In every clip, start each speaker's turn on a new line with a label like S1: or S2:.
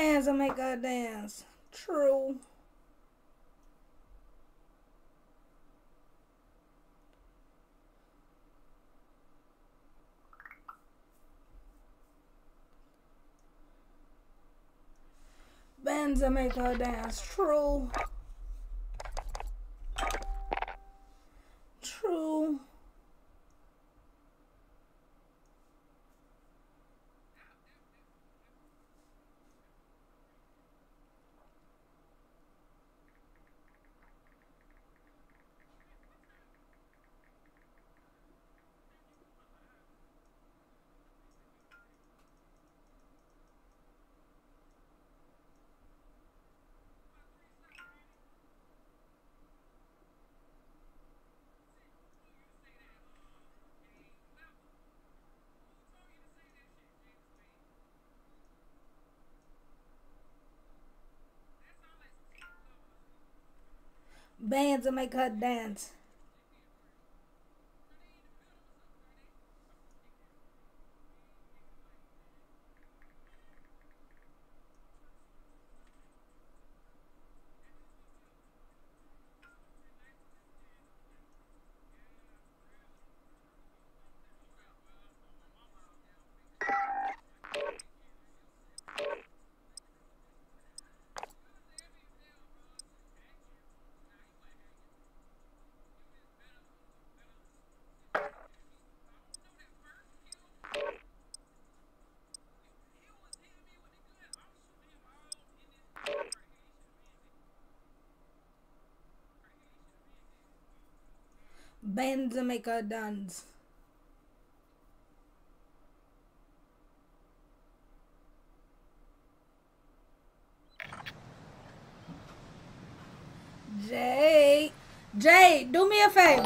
S1: Bands will make her dance. True. Bands will make her dance. True. True. Bands will make her dance. Bands will make her dance. Jay, do me a favor.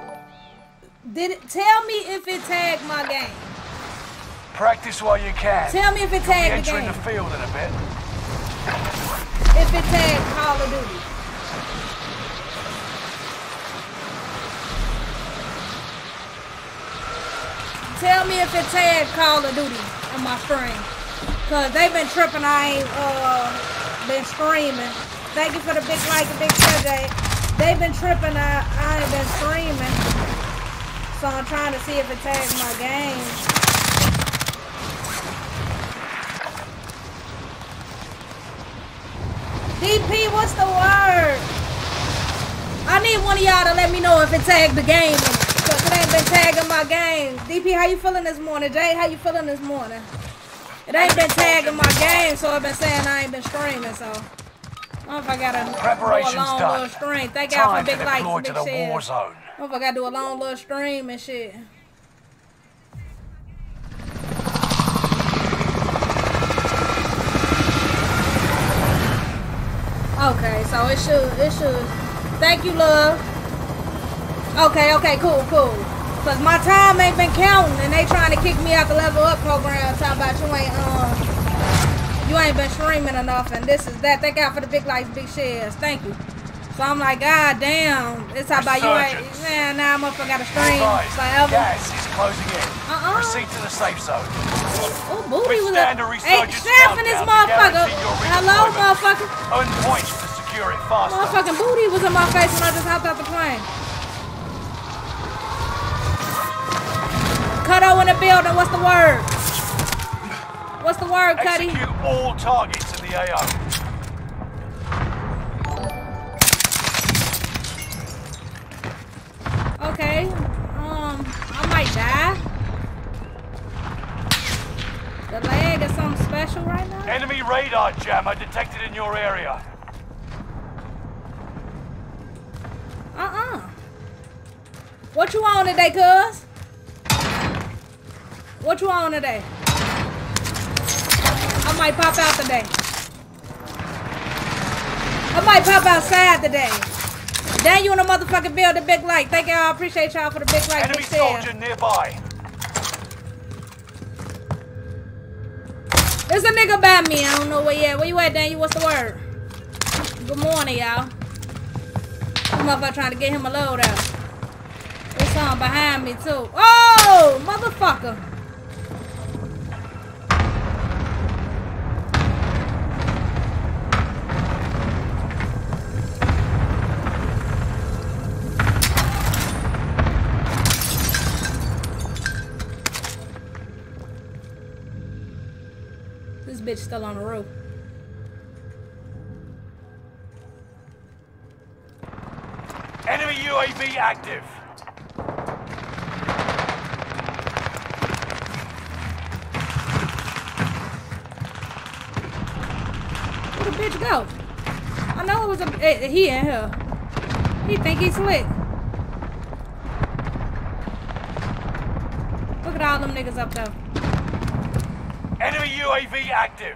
S1: Tell me if it tagged my game.
S2: Practice while you can.
S1: Tell me if it tagged the game.
S2: Entering the field in a bit.
S1: If it tagged Call of Duty. Tell me if it tagged Call of Duty in my stream. Cause they've been tripping, I ain't been streaming. Thank you for the big like and big share, Jay. They've been tripping, I ain't been streaming. So I'm trying to see if it tags my game. DP, what's the word? I need one of y'all to let me know if it tagged the game. Cause it ain't been tagging my game. DP, how you feeling this morning? Jay, how you feeling this morning? It ain't been tagging my game, so I've been saying I ain't been streaming, so. I don't know if I gotta do a long little stream. Thank y'all for big likes and big shares. I don't know if I gotta do a long little stream and shit. Okay, so it should. Thank you, love. Okay, cool. Cause my time ain't been counting and they trying to kick me out the level up program talking about you ain't been streaming enough and this is that. Thank God for the big likes, big shares. Thank you. So I'm like, God damn. It's how about you ain't, man, now motherfucker got a stream. It's like ever.
S2: Gas is closing in. Proceed to the safe zone.
S1: Oh, booty was up. Hey, staffing this motherfucker. Hello, motherfucker.
S2: Earn points to secure it faster.
S1: Motherfucking booty was in my face when I just hopped out the plane. Cutto in the building, what's the word? What's the word, Cuddy?
S2: Execute all targets in the AO.
S1: Okay, I might die. The leg is something special right now?
S2: Enemy radar jammer detected in your area.
S1: What you on today, cuz? What you on today? I might pop out today. I might pop outside today. Then you in a motherfucking build a big like. Thank y'all. I appreciate y'all for the big like.
S2: Enemy soldier nearby.
S1: There's a nigga by me. I don't know where you at. Where you at, Daniel? What's the word? Good morning, y'all. This motherfucker trying to get him a load out. There's something behind me, too. Oh, motherfucker. bitch still on the roof.
S2: Enemy UAV active.
S1: Where the bitch go? I know it was he in here. He think he's slick. Look at all them niggas up there.
S2: Enemy UAV active.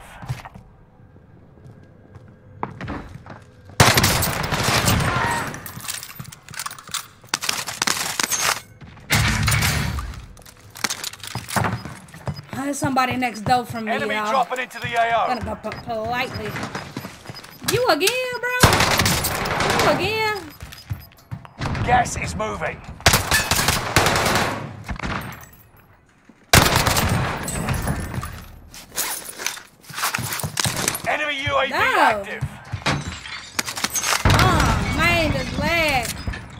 S1: There's somebody next door from me,
S2: Enemy
S1: y'all.
S2: dropping into the AO.
S1: Gonna go politely. You again, bro? You again?
S2: Gas is moving. Enemy UAV active.
S1: Oh, man, just lag.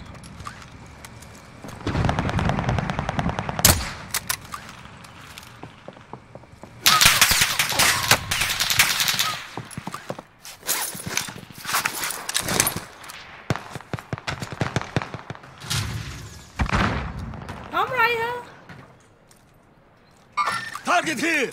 S1: I'm right here.
S3: Target here!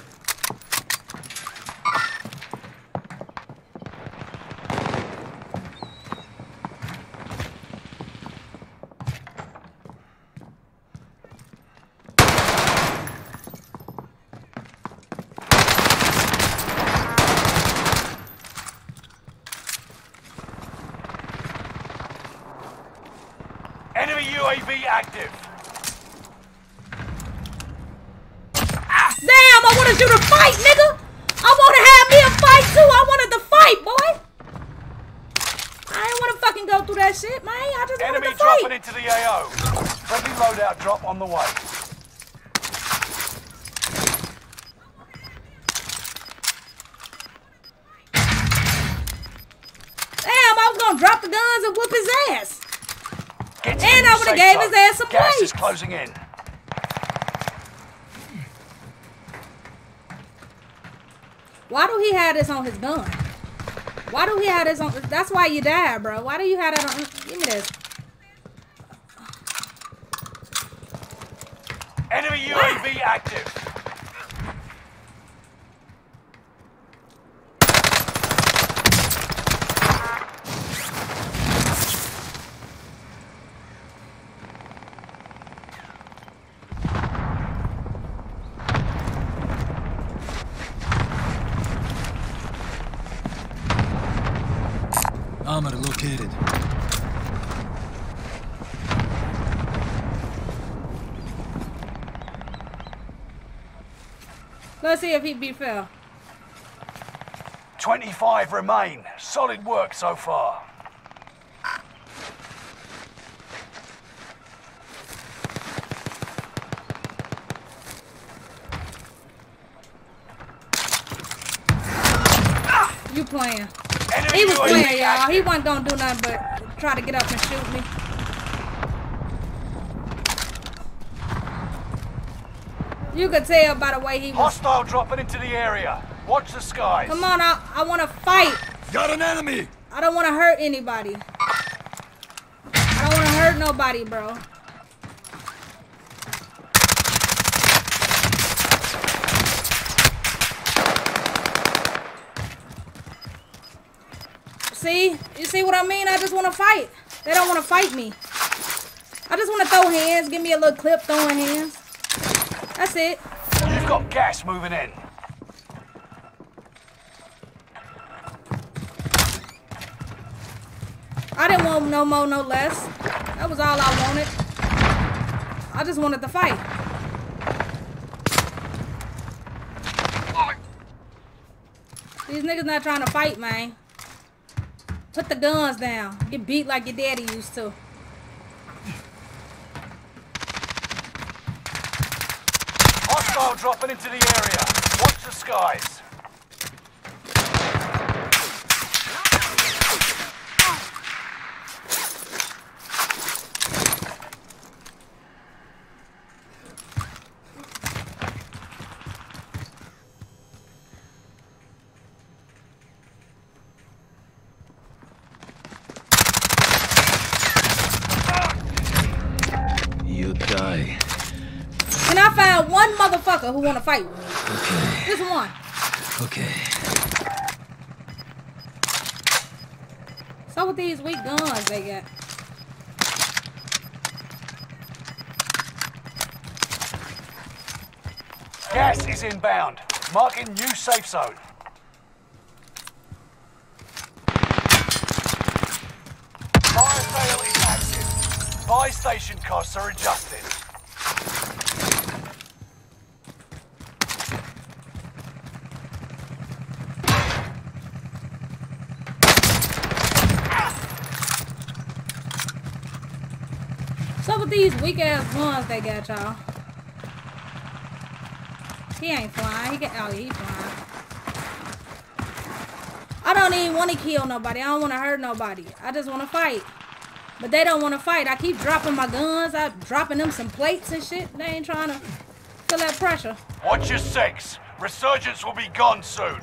S2: Enemy UAV active.
S1: Damn, I wanted you to fight, nigga. I want to have me a fight too. I wanted to fight, boy. I ain't want to fucking go through that shit, man. I just wanted
S2: Enemy
S1: to
S2: dropping
S1: fight.
S2: into the AO. Friendly loadout drop on the way.
S1: Damn, I was gonna drop the guns and whoop his ass.
S2: Get to
S1: And
S2: the
S1: I would've
S2: safe
S1: gave
S2: zone.
S1: his ass some
S2: Gas is
S1: plates.
S2: closing in.
S1: Why do he have this on his gun? Why do he have this on? That's why you died, bro. Why do you have that on? Give me this.
S2: Enemy UAV active.
S3: Armor located.
S1: Let's see if he be fair.
S2: 25 remain. Solid work so far.
S1: You playing.
S2: Enemy
S1: He was
S2: UAV
S1: playing, y'all.
S2: active.
S1: He wasn't gonna do nothing but try to get up and shoot me. You could tell by the way he was.
S2: Hostile dropping into the area. Watch the skies.
S1: Come on, I want to fight.
S3: Got an enemy!
S1: I don't want to hurt anybody. I don't want to hurt nobody, bro. See? You see what I mean? I just want to fight. They don't want to fight me. I just want to throw hands. Give me a little clip throwing hands. That's it.
S2: You've got gas moving in.
S1: I didn't want no more, no less. That was all I wanted. I just wanted to fight. These niggas not trying to fight, man. Put the guns down. Get beat like your daddy used to.
S2: Hostile dropping into the area. Watch the skies.
S1: motherfucker who wanna fight with me.
S3: Okay.
S1: Just one.
S3: Okay.
S1: So with these weak guns they got.
S2: Gas is inbound. Marking new safe zone. Fire sale is active. Buy station costs are adjusted.
S1: So with these weak ass guns they got, y'all. He ain't flying. Oh, he flying. I don't even want to kill nobody. I don't want to hurt nobody. I just want to fight. But they don't want to fight. I keep dropping my guns. I'm dropping them some plates and shit. They ain't trying to feel that pressure.
S2: Watch your six. Resurgence will be gone soon.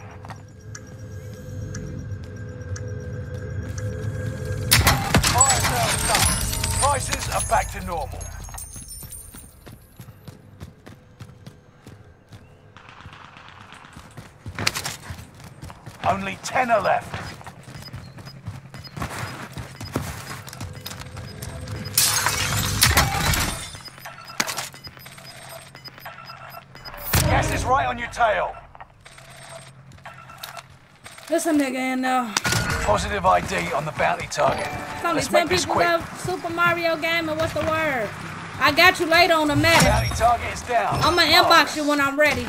S2: Fire sales done. Prices are back to normal. Only 10 are left. Gas is right on your tail.
S1: There's a nigga in there.
S2: Positive ID on the bounty target.
S1: It's only
S2: Let's
S1: 10
S2: make this
S1: people
S2: quick.
S1: left. Super Mario game, and what's the word? I got you later on the matter.
S2: Bounty target is down.
S1: I'm gonna inbox you when I'm ready.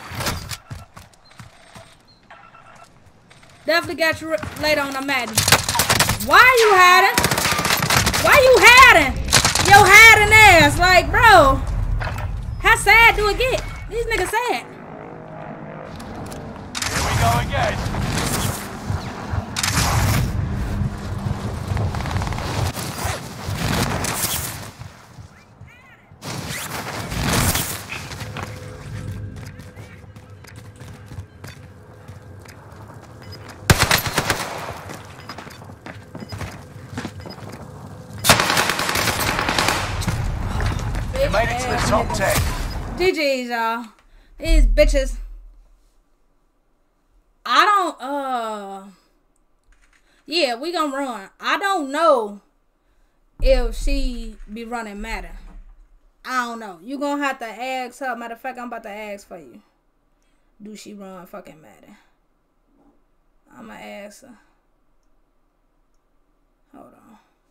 S1: Definitely got you later on the Madden. Why are you hiding? Why you hiding? Yo, hiding ass. Like, bro. How sad do it get? These niggas sad.
S2: Here we go again. You made it to the top 10.
S1: GG's, y'all. These bitches. I don't, yeah, we gonna run. I don't know if she be running Madden. I don't know. You gonna have to ask her. Matter of fact, I'm about to ask for you. Do she run fucking Madden? I'ma ask her. Hold on.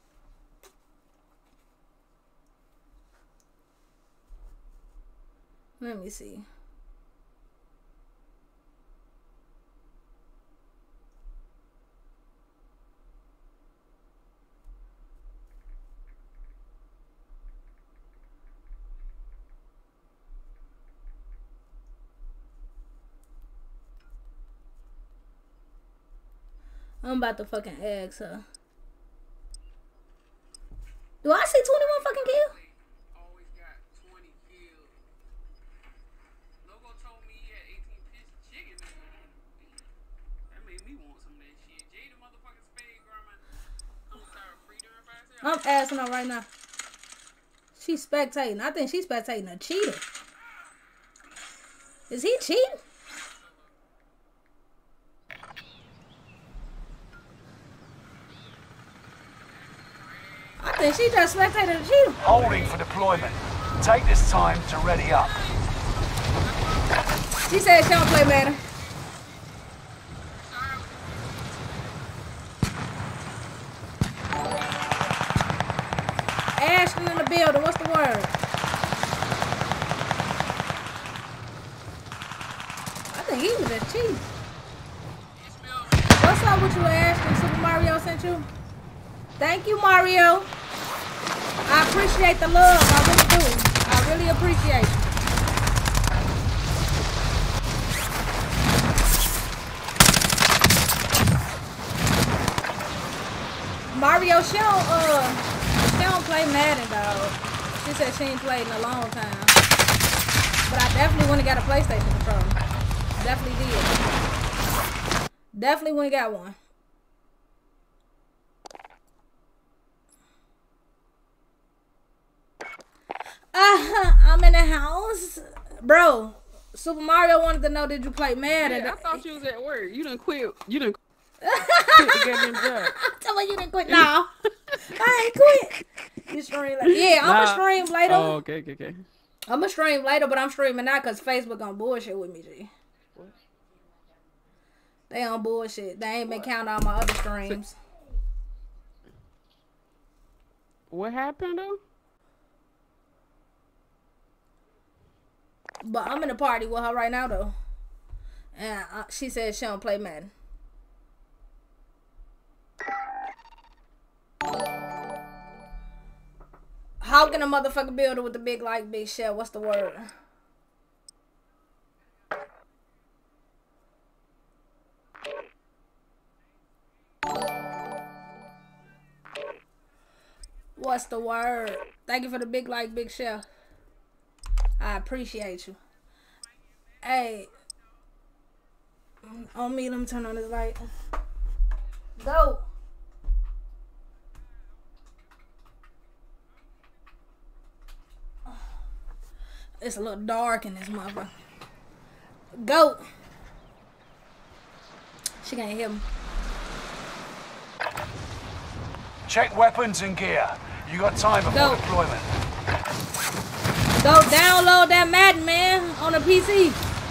S1: Let me see. I'm about to fucking ask her. Do I see 21 fucking kills? I'm asking her right now. She's spectating. I think she's spectating a cheater. Is he cheating? I think she just spectated a cheater.
S2: Holding for deployment. Take this time to ready up.
S1: She said she don't play Madden. Ashton in the building. What's the word? I think he was just cheating. What's up with you, Ashton? Super Mario sent you? Thank you, Mario. I appreciate the love. I really do. I really appreciate it. Mario, she don't play Madden, dog. She said she ain't played in a long time. But I definitely went and got a PlayStation from her. Definitely did. Definitely went and got one. I'm in the house. Bro, Super Mario wanted to know, did you play Madden?
S4: Yeah, I thought you was at work. You done quit. You done quit the goddamn job.
S1: Tell me you didn't quit. No. I ain't quit. You stream later. Yeah, I'm going to stream later.
S4: Oh, okay.
S1: I'm going to stream later, but I'm streaming now because Facebook on bullshit with me, G.
S4: What?
S1: They on bullshit. They ain't been counting all my other streams.
S4: What happened, though?
S1: But I'm in a party with her right now, though. And she said she don't play Madden. How can a motherfucker build it with the big like big shell? What's the word? What's the word? Thank you for the big like big shell. I appreciate you. Hey. On me, let me turn on this light. Go. It's a little dark in this motherfucker. Go. She can't hear me.
S2: Check weapons and gear. You got time before deployment.
S1: Go download that Madden, man, on the PC.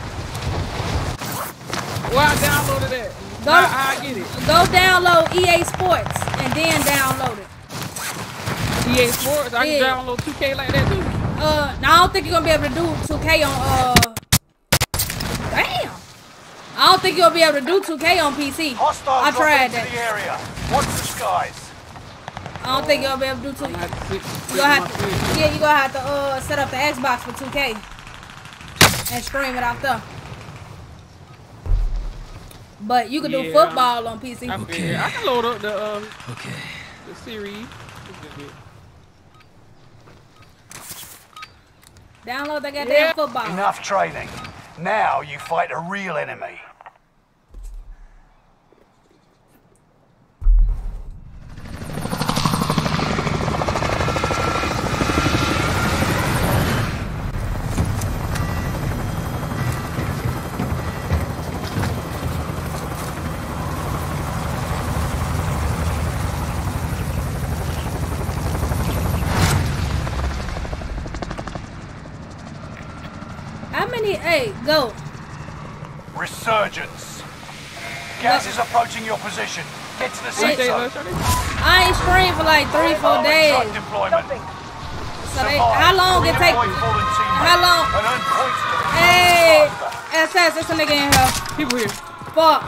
S4: Well, I downloaded that.
S1: Go,
S4: I get it.
S1: Go download EA Sports and then download it.
S4: EA Sports? I can download 2K like that too.
S1: I don't think you're gonna be able to do 2K on damn. I don't think you'll be able to do 2K on PC.
S2: Hostiles
S1: I tried
S2: dropping into the area. Watch the skies.
S1: I don't think you'll be able to do 2K. You're gonna have to set up the Xbox for 2K and stream it out there. But you can do football on PC.
S4: Okay. I can load up the the series.
S1: Download that goddamn football.
S2: Enough training. Now you fight a real enemy.
S1: Hey, go.
S2: Resurgence. Gas is approaching your position. Get to the safe zone.
S1: I ain't streamed for like 3-4 days. So how long it take? How long? Hey, SS, it's a nigga in here.
S4: People here.
S1: Fuck.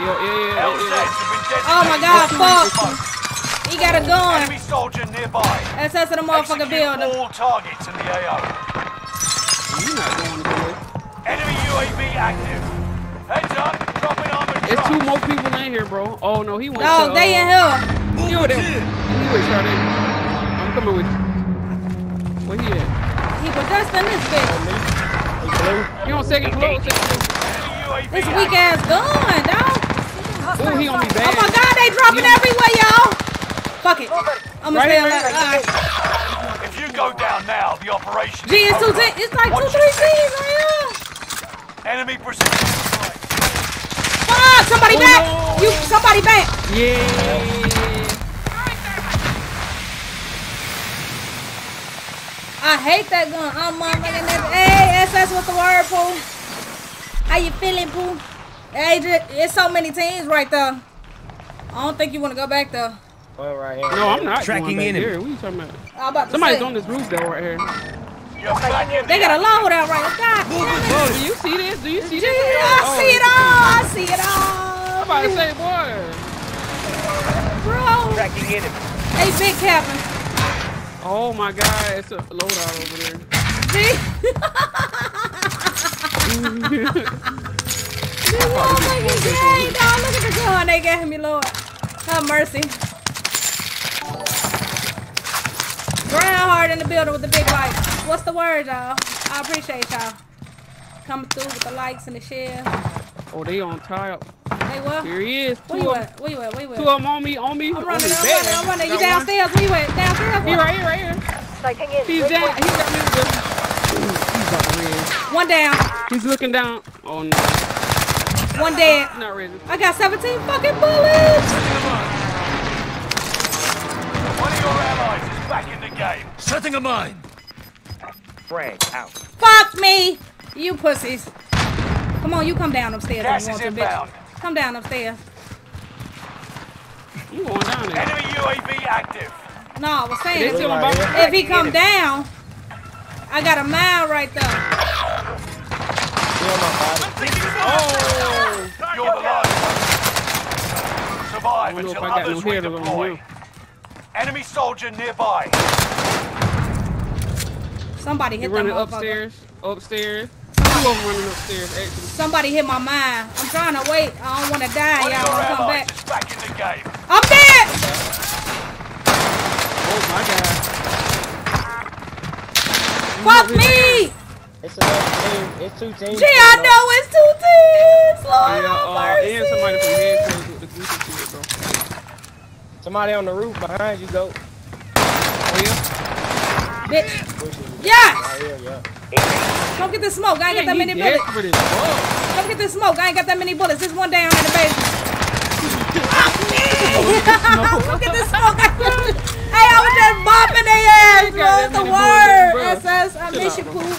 S4: Yeah.
S1: Oh my God, fuck. He got a gun.
S2: Enemy soldier nearby.
S1: SS in the motherfucking building.
S2: All targets in the AO.
S4: You're not going to do it.
S2: Enemy UAV active. Heads up, dropping armored trucks.
S4: There's 2 more people in here, bro. Oh no, he went.
S1: No, they in here.
S4: You with him? He with Charlie. I'm coming with you. Where he at?
S1: He was just in this bitch.
S4: He on second floor.
S1: This weak ass gun, dog.
S4: Oh, he on me bad.
S1: Oh my God, they dropping everywhere, y'all. Fuck it. I'm gonna stay alive.
S2: If you go down now, the operation.
S1: Gee, it's like 2-3 teams right here.
S2: Enemy precision.
S1: Fuck! Somebody back!
S4: No.
S1: Somebody back!
S4: Yeah.
S1: I hate that gun. I'm motherfucking that. Hey, SS, what's the word, Pooh? How you feeling, Pooh? Hey, it's so many teams right there. I don't think you want to go back there.
S5: Well, right here.
S4: No, I'm not
S5: tracking
S4: in
S5: enemy.
S4: here. What are you talking about?
S1: I'm about to
S4: Somebody's
S1: say.
S4: on this roof though, right here.
S1: They got a loadout right there. God damn.
S4: Bro, do you see this? Do you see this?
S1: I see it all. I see it all.
S4: I'm about to say, boy.
S1: Bro.
S5: Tracking enemy.
S1: Hey, big Captain.
S4: Oh my God, it's a loadout over there.
S1: See? Motherfucking gay, dog. Look at the gun they gave me, Lord. Have mercy. Ground hard in the building with the big lights. What's the word, y'all? I appreciate y'all coming through with the likes and the share.
S4: Oh, they on top.
S1: Hey, what?
S4: Here he is.
S1: Where you at? Where you at? Where you at?
S4: 2 of them on me.
S1: I'm running. You downstairs? Where you at? Downstairs?
S4: He right here.
S5: Sighting in.
S4: He's down. He got me. He's
S1: One down.
S4: He's looking down. Oh no.
S1: One dead.
S4: Not ready.
S1: I got 17 fucking bullets.
S2: One of your allies is back in the game.
S3: Setting a mine.
S5: Frag out.
S1: Fuck me. You pussies. Come on, you come down upstairs.
S2: Gas
S1: if you
S2: is
S1: want to,
S2: inbound.
S1: bitch. Come down upstairs.
S4: You going down there?
S2: Enemy UAV active.
S1: No, I was saying
S4: They still on bottom?
S1: if he come down, I got a mile right there.
S4: Oh!
S2: You're the last one.
S4: I
S2: Survive
S4: don't know if
S2: until
S4: I got no
S2: others
S4: headers on
S2: redeploy.
S4: him.
S2: Enemy soldier nearby.
S1: Somebody
S4: He
S1: hit that
S4: running
S1: motherfucker.
S4: upstairs. Two of them running upstairs, actually.
S1: Somebody hit my mind. I'm trying to wait. I don't want to die.
S2: One of
S1: Y'all
S2: your
S1: want to come
S2: allies
S1: back.
S2: is back in the game.
S1: I'm dead.
S4: Oh my god.
S1: Fuck me.
S5: It's another team. It's 2 teams.
S1: Gee, I know it's 2 teams. Lord
S4: Yeah,
S1: have
S4: and somebody from
S1: mercy.
S4: headquarters with the goofy shit, bro.
S5: Somebody on the roof behind you, go.
S4: Oh yeah?
S1: Bitch.
S5: Pushing you.
S1: Yes.
S5: Right here, yeah.
S1: Come get this smoke. I ain't got that many
S4: He
S1: bullets.
S4: desperate as fuck.
S1: Come get this smoke. I ain't got that many bullets. There's one down in the basement. Come get this smoke. Hey, I was just bopping their ass, bro.
S4: got
S1: What's the
S4: that many bullets,
S1: word?
S4: bro.
S1: SS, I
S4: Chill
S1: miss
S4: out,
S1: you,
S4: bro.
S1: Pooh.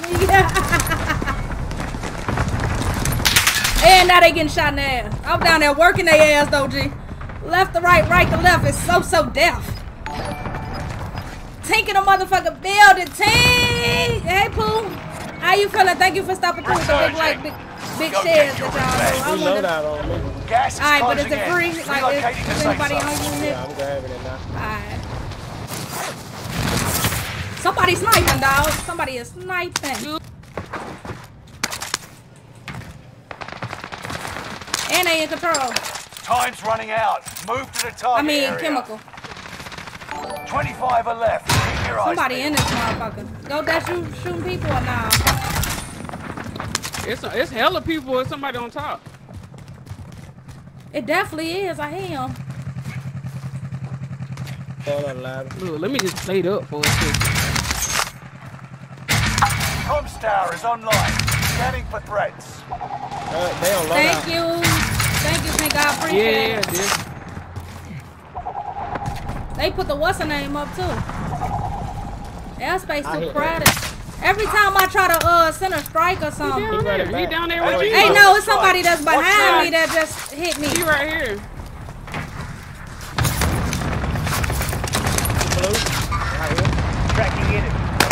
S1: And now they getting shot in the ass. I'm down there working their ass, though, G. Left to right, right to left. It's so deaf. Tinking a motherfucking building. Tink! Hey, Pooh. How you feeling? Thank you for stopping through with the big, like, big
S2: Go
S1: shares
S2: get your
S1: that y'all do. I
S5: We
S1: wonder.
S5: load out on me.
S2: Gas is
S1: Alright, but is
S2: closing
S1: it
S2: in.
S1: free? Like,
S2: Relocating
S1: is
S2: the safe
S1: anybody
S2: zone.
S1: on unit?
S5: Yeah, I'm grabbing it now.
S1: Alright. Somebody sniping, dog. Somebody is sniping. And they in control.
S2: Time's running out. Move to the target
S1: I mean,
S2: area.
S1: chemical.
S2: 25 are left. Keep your eyes
S1: Somebody in
S2: peeled.
S1: this motherfucker. Go that shooting people or nah?
S4: It's hella people with somebody on top.
S1: It definitely is. I hear him.
S5: Hold on, ladder.
S4: Look, let me just plate up for a second.
S2: Comms tower is online. Scanning for threats.
S5: They on loadout.
S1: Thank you. Thank you, Pink. I appreciate
S4: Yeah,
S1: it.
S4: this.
S1: They put the what's her name up too. Airspace
S5: I
S1: too
S5: hear
S1: crowded. Every time I try to send a strike or something.
S4: He down there. He down there with you.
S1: Hey, no, it's somebody that's
S2: Watch
S1: behind
S2: out.
S1: me that just hit me.
S4: He right here.
S5: Blue. Right here. Tracking enemy.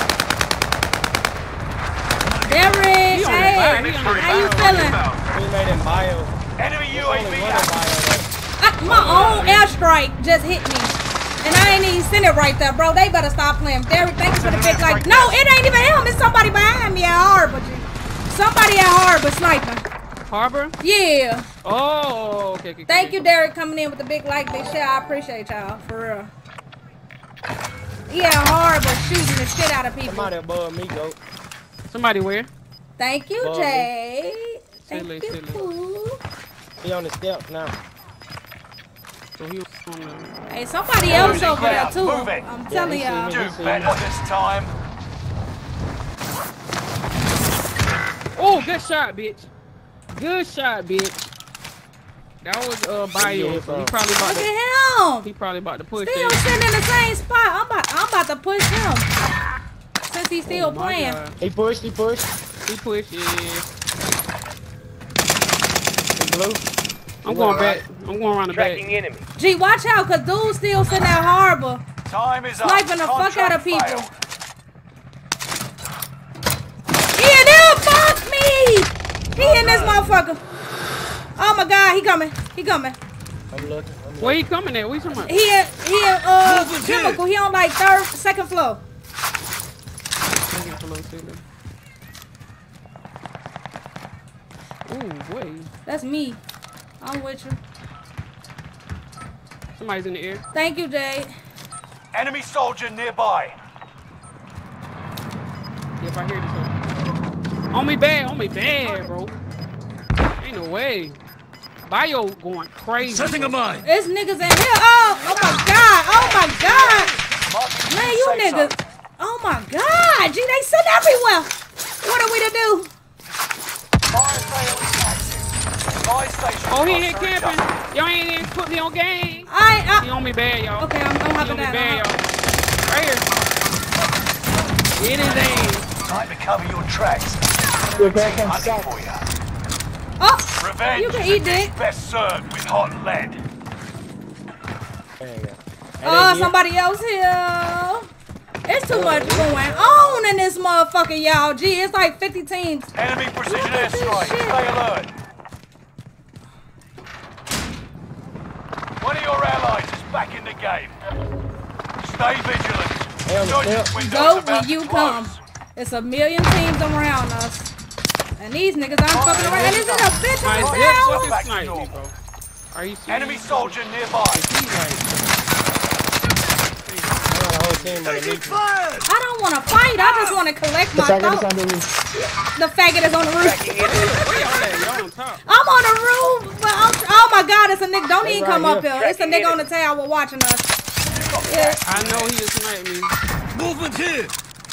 S1: Derek,
S4: He on the
S1: hey,
S4: fire. He on the
S1: how you
S4: fire.
S1: feeling?
S5: We made in bio.
S2: Enemy
S5: Only
S2: UAV
S5: one in
S2: active.
S5: bio.
S1: My own airstrike just hit me. And I ain't even send it right there, bro. They better stop playing. Derek, thank you for the big like. No, it ain't even him. It's somebody behind me at Harbor. G. Somebody at Harbor sniping.
S4: Harbor?
S1: Yeah.
S4: Oh, okay.
S1: Thank you, Derek, coming in with the big like, big shit. I appreciate y'all, for real. Yeah, Harbor shooting the shit out of people.
S5: Somebody above me, go.
S4: Somebody where?
S1: Thank you,
S5: Above
S1: Jay. Thank
S4: Silly,
S1: you,
S4: silly.
S1: Pooh.
S5: He on the steps now.
S4: So he was on the...
S1: Hey, somebody else over there
S2: ground.
S1: too.
S2: Move it.
S1: I'm telling
S5: he see
S1: y'all.
S5: me.
S2: Do better this time.
S4: Oh, good shot, bitch. Good shot, bitch. That was bio, so he probably about
S1: Look
S4: to
S1: at him.
S4: push
S1: Still
S4: that.
S1: sitting in the same spot. I'm about to push him. Since he's still
S4: Oh my
S1: playing.
S4: God.
S5: He pushed.
S4: He pushed, yeah.
S5: He blue.
S4: I'm going back. I'm going around the back.
S5: Tracking enemy.
S1: Gee, watch out, cause dude's still sitting at Harbor.
S2: Time is up.
S1: Sniping the fuck out of
S2: Contract
S1: people.
S2: failed.
S1: He in there, fuck me! He in this motherfucker. Oh my God, he coming. He coming.
S5: I'm looking.
S4: Where he coming at? What you talking about?
S1: He in chemical. He on like second floor.
S4: Ooh, boy.
S1: That's me. I'm with you.
S4: Somebody's in the air.
S1: Thank you, Jay.
S2: Enemy soldier nearby.
S4: If I hear this one. On me bad, bro. Ain't no way. Bio going crazy.
S3: Setting a mine.
S1: It's niggas in here. Oh my God. Oh my God.
S2: Marking
S1: Man,
S2: the
S1: you
S2: safe
S1: niggas.
S2: zone.
S1: Oh my God. Gee, they sitting everywhere. What are we to do?
S2: Fire sale is active. Buy station
S4: Oh, he
S2: costs
S4: ain't
S2: are
S4: camping.
S2: adjusted.
S4: Y'all ain't even put me on game. He
S1: I
S4: on me bad, y'all.
S1: okay, I'm
S4: He on
S1: hopping
S4: me
S1: down.
S4: bad, y'all. Right here. It is aim.
S2: Time to cover your tracks.
S5: You're back on
S2: Hunting
S5: stop.
S2: for you.
S1: Oh,
S2: Revenge
S1: you can
S2: is
S1: eat
S2: a dish
S1: dick.
S2: best served with hot lead.
S5: There you go.
S1: Oh, somebody else here. It's too much going on in this motherfucker, y'all. Gee, it's like 50 teams.
S2: Enemy precision
S1: Look at this
S2: airstrike.
S1: shit.
S2: Stay alert. One of your allies is back in the game. Stay vigilant.
S5: Hey, on the
S2: Judgment
S5: step.
S2: window's
S1: Go
S2: about
S1: when
S2: to
S1: you
S2: close.
S1: come. It's a million teams around us. And these niggas aren't fucking around. And is it a bitch
S4: My
S1: on the
S4: zip
S1: tower?
S4: fucking
S2: Back to
S4: sniped me,
S2: normal.
S4: bro. Are you serious?
S2: Enemy soldier nearby.
S4: He's like,
S5: I got a whole team underneath me.
S3: Fired!
S1: I don't want to fight. I just want to collect my thoughts. The faggot is on the roof.
S4: where y'all at? Y'all on top.
S1: I'm on the roof, but oh my God, it's a nigga. Don't even
S5: right
S1: come up
S5: here.
S1: here. It's a nigga on the tower watching us. Yeah.
S4: I know he just sniped me.
S3: Movement here!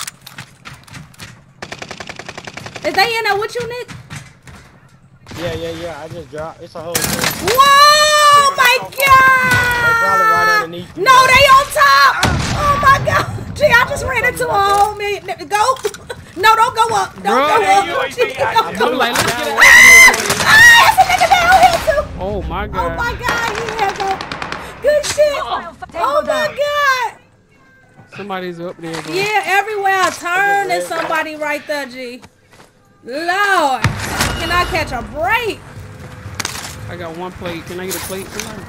S1: Is they in there with you, Nick?
S5: Yeah. I just dropped. It's a whole team.
S1: Whoa, my
S5: They're probably right
S1: God!
S5: underneath you.
S1: No, they on top! Oh my God! Gee, I just ran into a whole million. Go! No, don't go up. Don't
S4: Bro,
S1: go up.
S2: UAV
S1: Gee, don't
S2: active.
S1: go
S4: I'm
S1: up.
S4: like, let's get out.
S1: Ah, it's a nigga down here too.
S4: Oh my
S1: Oh
S4: god.
S1: my God! He had go. Good shit. Oh my God!
S4: Somebody's up there, bro.
S1: Yeah, everywhere I turn, there's somebody right there, G. Lord, can I catch a break?
S4: I got one plate. Can I get a plate tonight?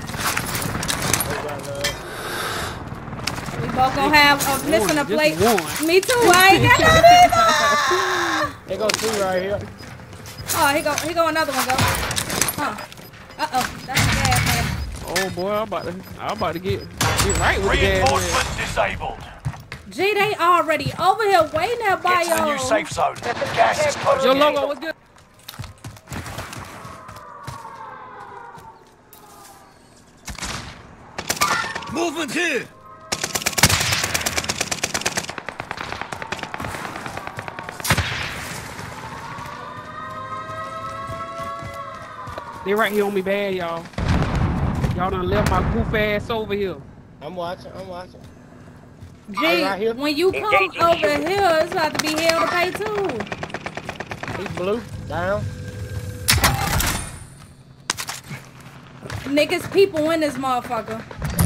S1: We both gonna have missing a
S4: Just
S1: plate.
S4: one.
S1: Me too. I ain't got none either.
S5: They go two right here.
S1: Oh, he go another one. Go. Huh. Uh-oh, that's a gas man.
S4: Oh boy, I'm about to get right with the gas.
S2: Reinforcements disabled.
S1: Gee, they already over here waiting there by
S2: Get to the new
S1: y'all.
S2: safe zone. Gas is closing
S4: Your
S2: in.
S4: logo was good.
S3: Movement here!
S4: They right here on me bad, y'all. Y'all done left my goof ass over here.
S5: I'm watching.
S1: Gee,
S5: right here.
S1: when you come over here, it's about to be hell to pay too.
S5: He's blue. Down.
S1: Niggas, people in this motherfucker.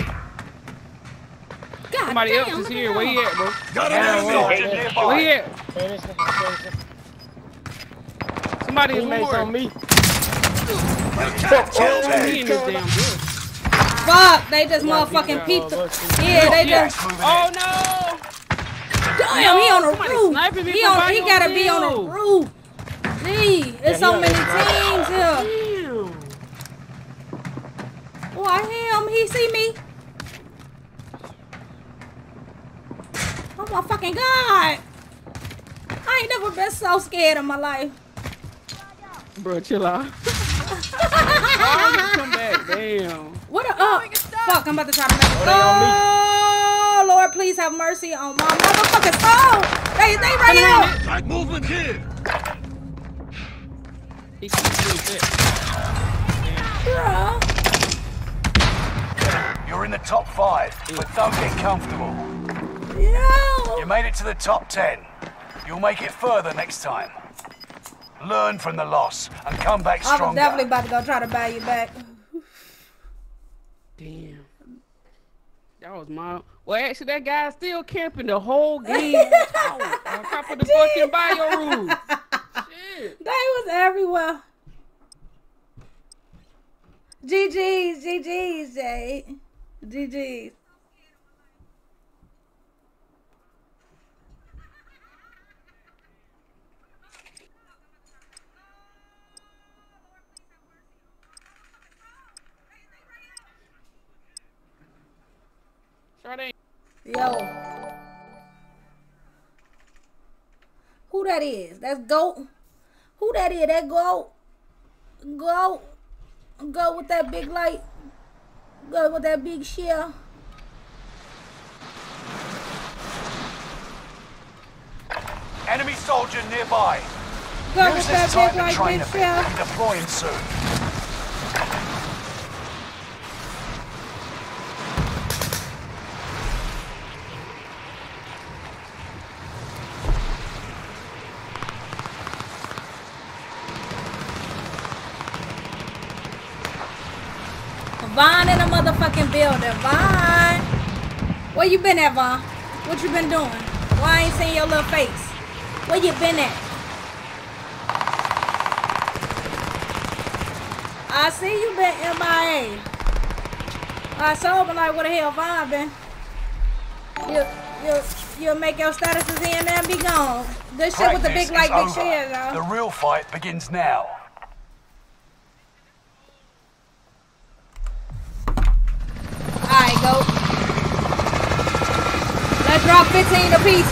S1: God
S4: Somebody
S1: damn,
S4: else is
S1: look
S4: here.
S1: at
S4: Where
S1: them.
S4: he at, bro?
S3: Got an
S5: Down,
S3: enemy!
S2: Soldier
S5: right.
S2: nearby.
S4: Where he at?
S5: Finish it.
S4: Somebody is
S5: Teammates
S4: more.
S5: on me.
S4: Oh, he in this damn building.
S1: Fuck, they just motherfucking peeped. Yeah, they
S2: Gas
S1: just.
S2: moving
S4: Oh
S2: in.
S4: no!
S1: Damn, he on the
S4: somebody
S1: roof.
S4: sniping me
S1: He
S4: from
S1: on.
S4: by
S1: He
S4: your
S1: gotta be on the
S4: field.
S1: roof. Gee, there's so
S5: he on
S1: many
S5: that
S1: teams here.
S4: Damn.
S1: Why him? He see me. Oh my fucking God! I ain't never been so scared in my life.
S4: Bro, chill out. Oh, come back. Damn.
S1: What a fuck! I'm about to try to make it.
S5: they on me.
S1: Oh Lord, please have mercy on my motherfucking soul. They right here.
S3: Like movement here!
S4: He keeps doing that.
S1: Bro.
S2: You're in the top 5, but don't get comfortable.
S1: Yo.
S2: You made it to the top 10. You'll make it further next time. Learn from the loss and come back
S1: I was
S2: stronger.
S1: definitely about to go try to buy you back.
S4: Damn. That was my. Well, actually, that guy's still camping the whole game on top of the fucking bio room. Shit.
S1: They was everywhere. GG's, Jay. GG's.
S4: Sade.
S1: Yo. Who that is? That's Goat. Who that is? That Goat. Goat. Go with that big light. Go with that big shell.
S2: Enemy soldier nearby.
S1: Go
S2: Use
S1: with
S2: this
S1: that
S2: time
S1: big
S2: to
S1: like
S2: train
S1: big
S2: a bit.
S1: shell.
S2: I'm deploying soon.
S1: Vaughn in a motherfucking building. Vaughn. Where you been at, Vaughn? What you been doing? Why I ain't seen your little face? Where you been at? I see you been MIA. I saw him like, where the hell Vaughn been? You'll make your statuses in there and be gone. Good shit with the big
S2: Practice
S1: like
S2: is
S1: big
S2: over.
S1: shit,
S2: The
S1: y'all.
S2: real fight begins now.
S1: Alright, go. Let's drop 15 apiece.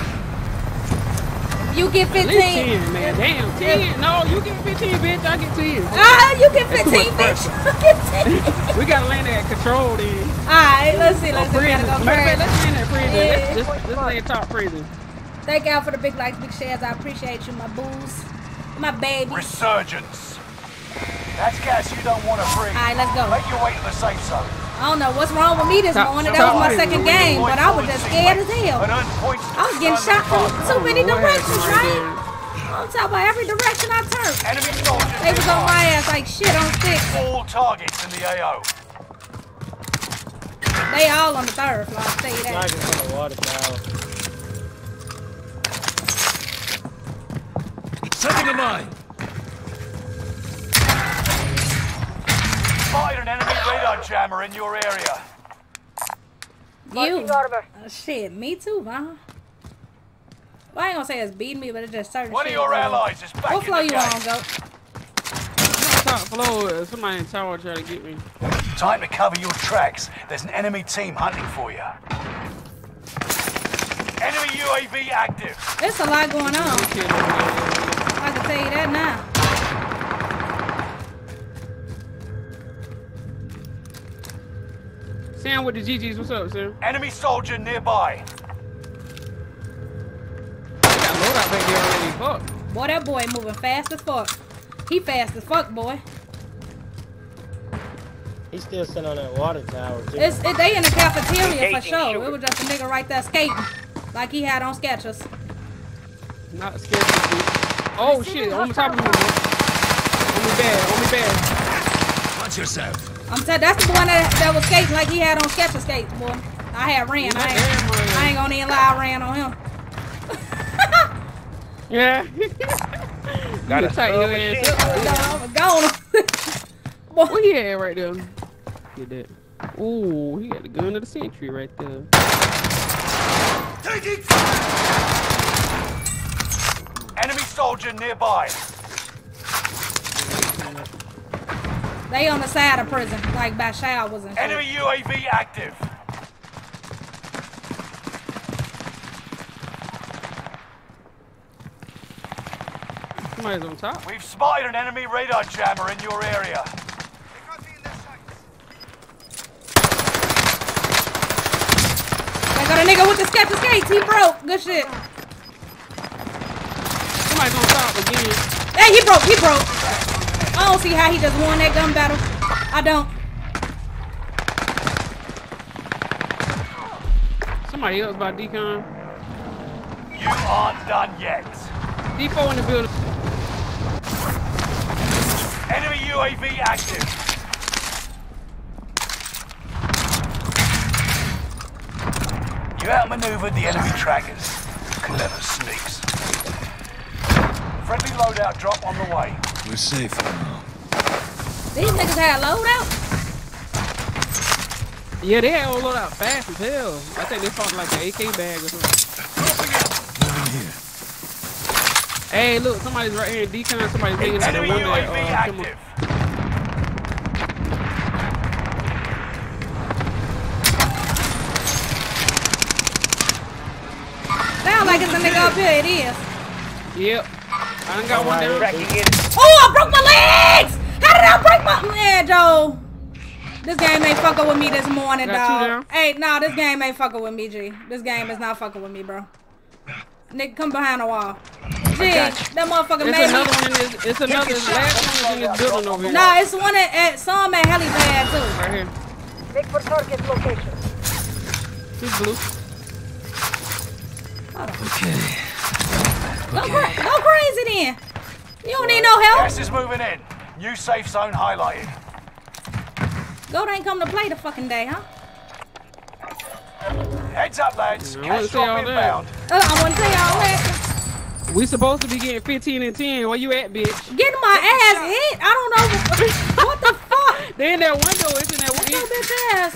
S1: You get 15.
S4: At least 10, man. Damn, 10. No, you get 15, bitch. I get 10.
S1: Ah, you get
S4: That's
S1: 15,
S4: too much
S1: bitch. You get 10.
S4: We gotta land that control then.
S1: Alright, let's see. Let's see. We
S4: Prison.
S1: gotta go
S4: Matter of fact,
S1: first.
S4: let's land that prison.
S1: Yeah.
S4: Let's land top prison.
S1: Thank y'all for the big likes, big shares. I appreciate you, my boos. My baby.
S2: Resurgence. That's gas you don't want to breathe.
S1: Alright, let's go.
S2: Make your way to the safe zone.
S1: I don't know what's wrong with me this
S4: Top-
S1: morning.
S4: top
S1: That was my
S4: prison.
S1: second game, but I was just scared as hell.
S2: And earn points to
S1: I was getting
S2: return
S1: shot from
S2: the
S1: so many
S4: What
S1: directions,
S4: happened right
S1: right? I'm talking about every direction I turned.
S2: Enemy soldiers
S1: They was on
S2: nearby.
S1: my ass like shit on sticks.
S2: All targets in the AO.
S1: They all on the third floor, I'll tell you that.
S5: Sniping from the water tower.
S3: Setting a mine.
S2: Spotted an enemy radar jammer in your area.
S1: You. Shit, me too, huh? Well, I ain't gonna say it's beating me, but it's just certain
S2: One of
S1: shit.
S2: your allies is back
S1: What
S2: in
S1: floor
S2: the
S1: you
S2: game.
S1: on, Goat?
S4: Top floor. Somebody in tower trying to get me.
S2: Time to cover your tracks. There's an enemy team hunting for you. Enemy UAV active.
S1: There's a lot going on.
S4: Shit over there.
S1: I can tell you that now.
S4: Sam with the GGs. What's up, Sam?
S2: Enemy soldier nearby.
S4: Got loadout back there already. Fuck.
S1: Boy, that boy moving fast as fuck. He fast as fuck, boy.
S5: He's still sitting on that water tower, too.
S1: They in the cafeteria for sure. It was just a nigga right there skating. Like he had on Skechers.
S4: Not scared. Oh shit! On the top of me. On me bad. On me bad.
S3: Watch yourself.
S1: I'm telling that's the one that was skating like he had on Skechers skates, boy. I had ran. I ain't gonna even lie, I ran on him.
S4: Yeah. Gotta tight your ass up.
S1: I'm gone.
S4: What he had right there? Get that. Ooh, he got the gun of the century right there.
S3: Taking fire.
S2: Enemy soldier nearby.
S1: They on the side of prison, like by showers and shit.
S2: Enemy UAV active.
S4: Somebody's on top.
S2: We've spotted an enemy radar jammer in your area.
S1: They got a nigga with the Skechers skates. He broke. Good shit.
S4: Somebody's on top again.
S1: Hey, he broke. He broke. I don't see how he just won that gun battle. I don't.
S4: Somebody else by decon.
S2: You aren't done yet.
S4: D4 in the building.
S2: Enemy UAV active. You outmaneuvered the enemy trackers. Clever sneaks. Friendly loadout drop on the way.
S3: We're safe now.
S1: These niggas had loadout.
S4: Yeah, they had all load out fast as hell. I think they fought like an AK bag or something.
S3: Moving here.
S4: Hey, look, somebody's right here in decon. Somebody's hanging out the
S2: Enemy
S4: window.
S2: UAV
S4: Come on.
S2: active.
S1: Sound like it's a nigga up here. It is.
S4: Yep. I done got one down.
S1: Oh, I broke my legs! How did I break my man, Joe? This game ain't fucking with me this morning,
S4: Got two
S1: dog.
S4: down.
S1: Hey, nah, this game ain't fucking with me, G. This game is not fucking with me, bro. Nigga, come behind the wall. Gee, that motherfucker
S4: It's
S1: made
S4: another
S1: me.
S4: one in this. It's another last one in this building over here.
S1: Nah, it's one at some at helipad too.
S4: Right here.
S6: Make for target location.
S4: He's blue.
S3: Okay.
S1: Go crazy then. You don't need no help.
S2: Gas is moving in. New safe zone highlighted.
S1: Goat ain't come to play the fucking day, huh?
S2: Heads up, lads.
S4: I
S2: Cash
S4: wouldn't say all
S2: drop
S4: that.
S2: inbound.
S1: I want to tell y'all that.
S4: We supposed to be getting 15 and 10. Where you at, bitch?
S1: Getting my ass hit. I don't know what the fuck.
S4: They in that window. It's in that
S1: Yo,
S4: window.
S1: bitch ass.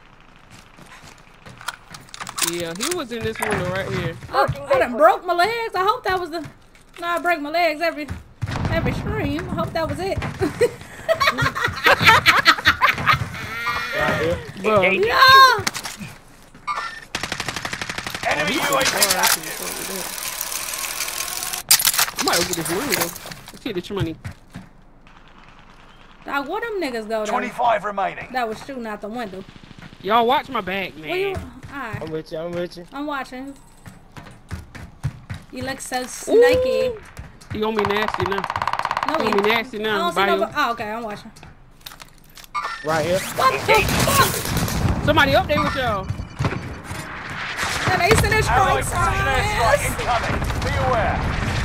S4: Yeah, he was in this window right here.
S1: I done broke my legs. I hope that was the. No, I break my legs every stream. I hope that was it.
S5: Right here.
S4: Bro,
S1: Yeah.
S2: Enemy UAV active.
S4: I might open this window. Let's see this money.
S1: Dog, where them niggas go though?
S2: 25 remaining.
S1: That was shooting out the window.
S4: Y'all watch my back,
S1: Where you?
S4: man.
S1: Alright,
S5: I'm with you. I'm with you.
S1: I'm watching. You look so snaky.
S4: He gonna be nasty now.
S1: No,
S4: He gonna be nasty
S1: I
S4: now.
S1: don't see
S4: Bio.
S1: nobody. Oh, okay, I'm watching.
S5: Right here.
S1: What the fuck?
S4: Somebody up there with y'all.
S1: That ace in his
S2: Allied
S1: strikes.
S2: precision airstrike incoming. Be aware.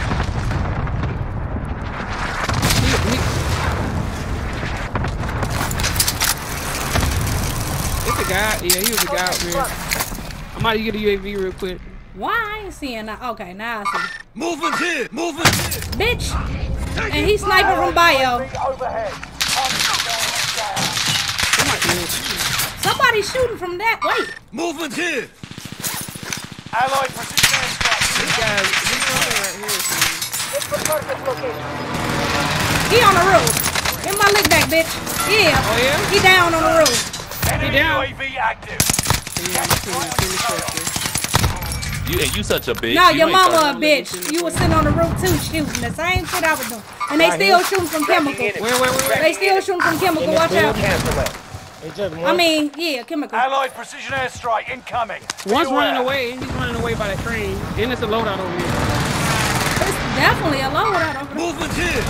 S4: It's a guy. Yeah, he was a guy up here. I'm about to get a UAV real quick.
S1: Why I ain't seeing that? Okay, now I see.
S3: Movement here! Movement here!
S1: Bitch! And he's sniping from bio.
S2: UAV overhead.
S1: Somebody's shooting from that. Wait.
S3: Movement here!
S2: Allied precision airstrike.
S4: This guy, he's right here.
S6: Make for target location.
S1: He on the roof. Get my lick back, bitch. Yeah.
S4: Oh, yeah?
S1: He down on the roof.
S2: Enemy
S4: down.
S2: UAV active.
S7: You such a bitch.
S1: No,
S7: You
S1: your
S7: ain't
S1: mama a
S7: fucking-
S1: bitch. You was sitting on the roof too shooting. The same shit I was doing. And they still shooting from chemical.
S4: Where?
S1: They still shooting from chemical.
S5: In this
S1: Watch out.
S5: building. It's just one.
S1: I mean, yeah, chemical.
S2: Allied precision airstrike incoming. Be
S4: One's
S2: aware.
S4: running away. He's running away by that train. And it's a loadout over here.
S1: It's definitely a loadout over there.
S3: Movement here!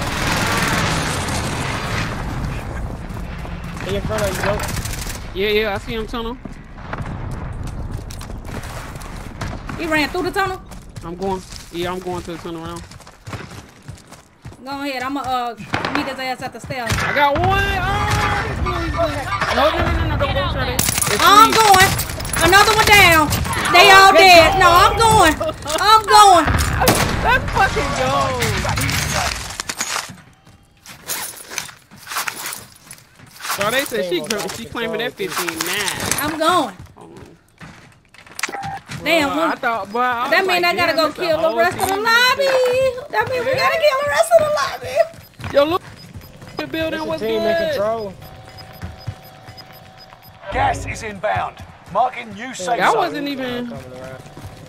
S5: He in front of you, bro.
S4: Yeah, I see him tunnel.
S1: He ran through the tunnel.
S4: I'm going to the tunnel around.
S1: Go ahead. I'ma meet his ass at the stairs.
S4: I got one. Oh, no, don't go try it.
S1: I'm going. Another one down. They all dead. No, I'm going. I'm going.
S4: Let's fucking go. So they said she claiming that 15 now.
S1: I'm going. Damn.
S4: I thought, bro.
S1: That mean I gotta go kill the rest of the lobby. That mean we gotta kill the rest of the lobby.
S4: Yo, look. The building
S5: It's a
S4: was
S5: team in
S4: good.
S5: control.
S2: Gas is inbound. Marking new safe
S4: That
S2: zone.
S4: wasn't even.
S5: Coming around.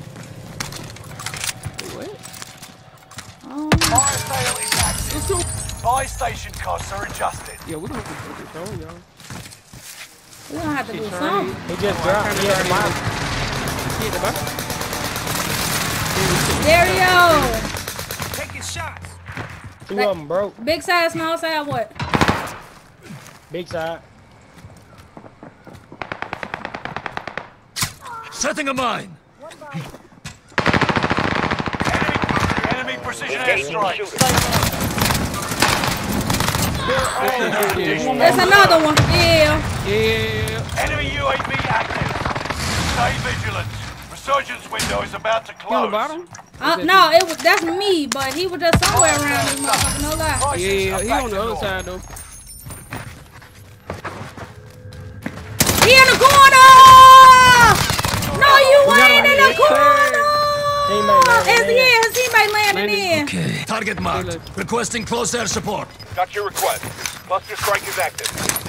S4: What?
S2: Fire sale is active. Buy station costs are adjusted.
S4: Yeah, we don't have to control, y'all.
S1: We gonna have to do
S4: Shit,
S1: something.
S5: He just dropped. He had a mile.
S4: Hit the button.
S1: There you go.
S3: Taking shots!
S5: Two of them broke.
S1: Big size, small size, what?
S5: Big side.
S3: Setting a mine!
S2: Enemy precision airstrike.
S1: There's another one. Yeah.
S4: Yeah.
S2: Enemy UAV active. Stay vigilant. Resurgence window is about to
S4: You on the
S2: close.
S4: bottom?
S1: No, that's me, but he was just somewhere around this motherfucker. No lie.
S2: Prices
S4: Yeah,
S2: are
S4: he
S2: back
S4: on
S2: to
S4: the other
S2: normal.
S4: side though.
S1: He in the corner! No, you ain't in the corner!
S5: Teammate landed in.
S1: His teammate landed in.
S3: Okay. Target marked. Requesting close air support.
S8: Got your request. Cluster strike is active.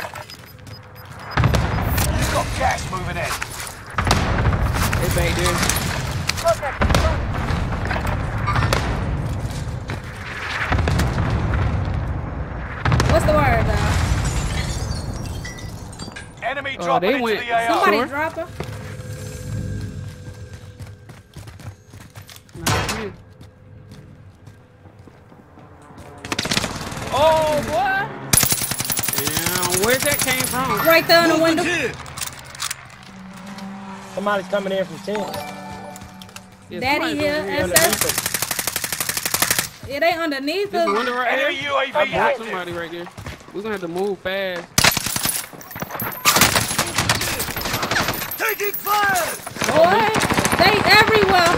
S2: You've got gas moving in.
S4: It's back there.
S1: What's the word, though?
S2: Enemy
S4: Oh,
S2: dropping
S4: they
S2: into
S4: went-
S2: the AR.
S1: Somebody
S4: Sure.
S1: drop her.
S4: Nah, Oh, boy. Damn, where's that came from?
S1: Right there in the window.
S3: Here.
S5: Somebody's coming in from 10.
S4: Yeah,
S1: Daddy
S4: somebody's
S1: here.
S4: over here.
S5: Underneath
S1: SS. Yeah, they underneath
S4: This
S1: us.
S4: window right
S2: Enemy
S4: here.
S2: UAV
S4: I blocked
S2: active.
S4: somebody right there. We're gonna have to move fast.
S3: Taking fire!
S1: Boy, they everywhere.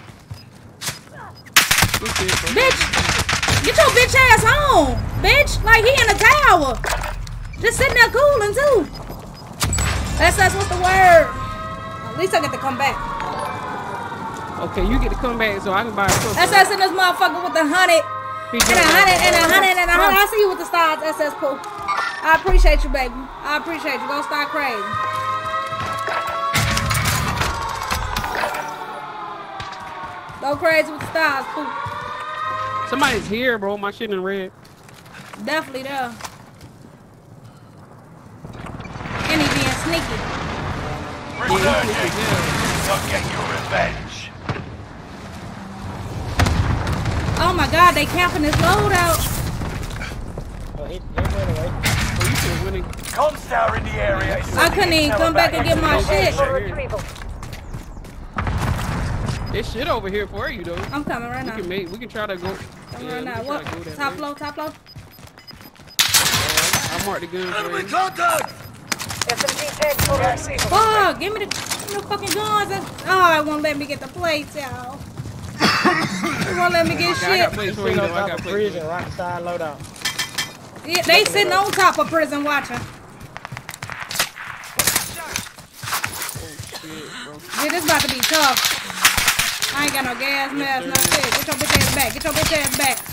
S4: Good shit, bro.
S1: Bitch, get your bitch ass home, bitch. Like he in the tower. Just sitting there cooling too. That's what's the word. At least I get to come back.
S4: Okay, you get to come back so I can buy a truck.
S1: SS in this motherfucker with the 100 and a 100 and a 100 and a 100. I see you with the stars, SS Pooh. I appreciate you, baby. I appreciate you. Don't start crazy. Go crazy with the stars, Pooh.
S4: Somebody's here, bro. My shit in red.
S1: Definitely there. And he being sneaky.
S2: Resurging. So get your revenge.
S1: Oh my God, they camping this loadout.
S5: Oh, he went away.
S4: Oh, you should winning.
S2: Constar in the area. Is
S1: I couldn't even come back and get my shit.
S6: For retrieval.
S4: There's shit over here for you though.
S1: I'm coming right now.
S4: We can try to go.
S1: Coming
S4: Yeah,
S1: right
S4: we
S1: now.
S4: can
S1: What?
S4: try to go that
S1: Top
S4: way.
S1: floor, top floor.
S4: I marked the gun for
S3: Enemy
S4: you.
S3: contact!
S6: SMG tagged for retrieval.
S1: Fuck, give me the fucking guns. Oh, it won't let me get the plates, y'all. It won't let me get
S4: I got
S1: shit.
S4: plates for
S5: Sitting
S4: you
S5: on
S4: though. I
S5: top
S4: got
S5: of
S4: plates for
S5: prison,
S4: you.
S5: right side loadout.
S1: Yeah, they sitting on top of prison watching. Yeah, this about to be tough. I ain't got no gas mask, no shit. Get your bitch ass back. Get your bitch ass back.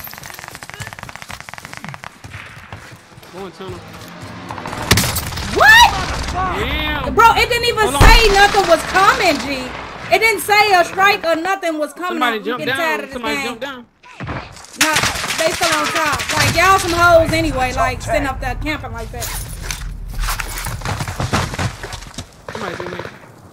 S4: Going tunnel.
S1: What?
S4: Damn.
S1: Bro, it didn't even
S4: Hold on.
S1: say nothing was coming, G. It didn't say a strike or nothing was coming.
S4: Somebody
S1: I'm
S4: jumped
S1: getting tired of
S4: down.
S1: this
S4: Somebody
S1: game.
S4: jumped down.
S1: Nah, they still on top. Like, y'all some hoes anyway, like, sitting up there camping like that.
S4: Somebody do me.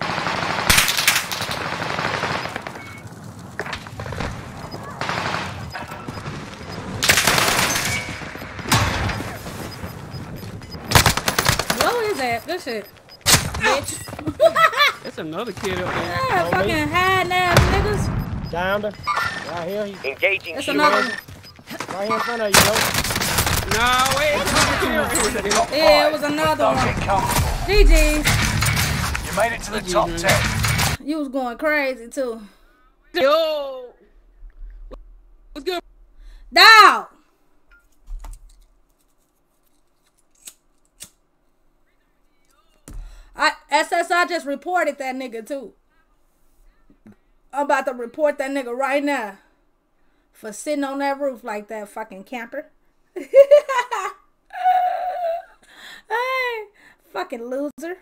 S1: What is that? Good shit. Bitch.
S4: That's another kid up there.
S1: Yeah, fucking hiding ass niggas.
S5: Down there. Right here.
S6: Engaging
S1: That's
S6: Q.
S1: another one.
S5: Right here in front of you, yo.
S4: No, wait.
S1: Yeah, it was another
S2: Don't
S1: one.
S2: get comfortable.
S1: GG.
S2: You made it to the top 10.
S1: You was going crazy too.
S4: Yo. What's good?
S1: Dog. SSI just reported that nigga too. I'm about to report that nigga right now for sitting on that roof like that fucking camper. Hey, fucking loser.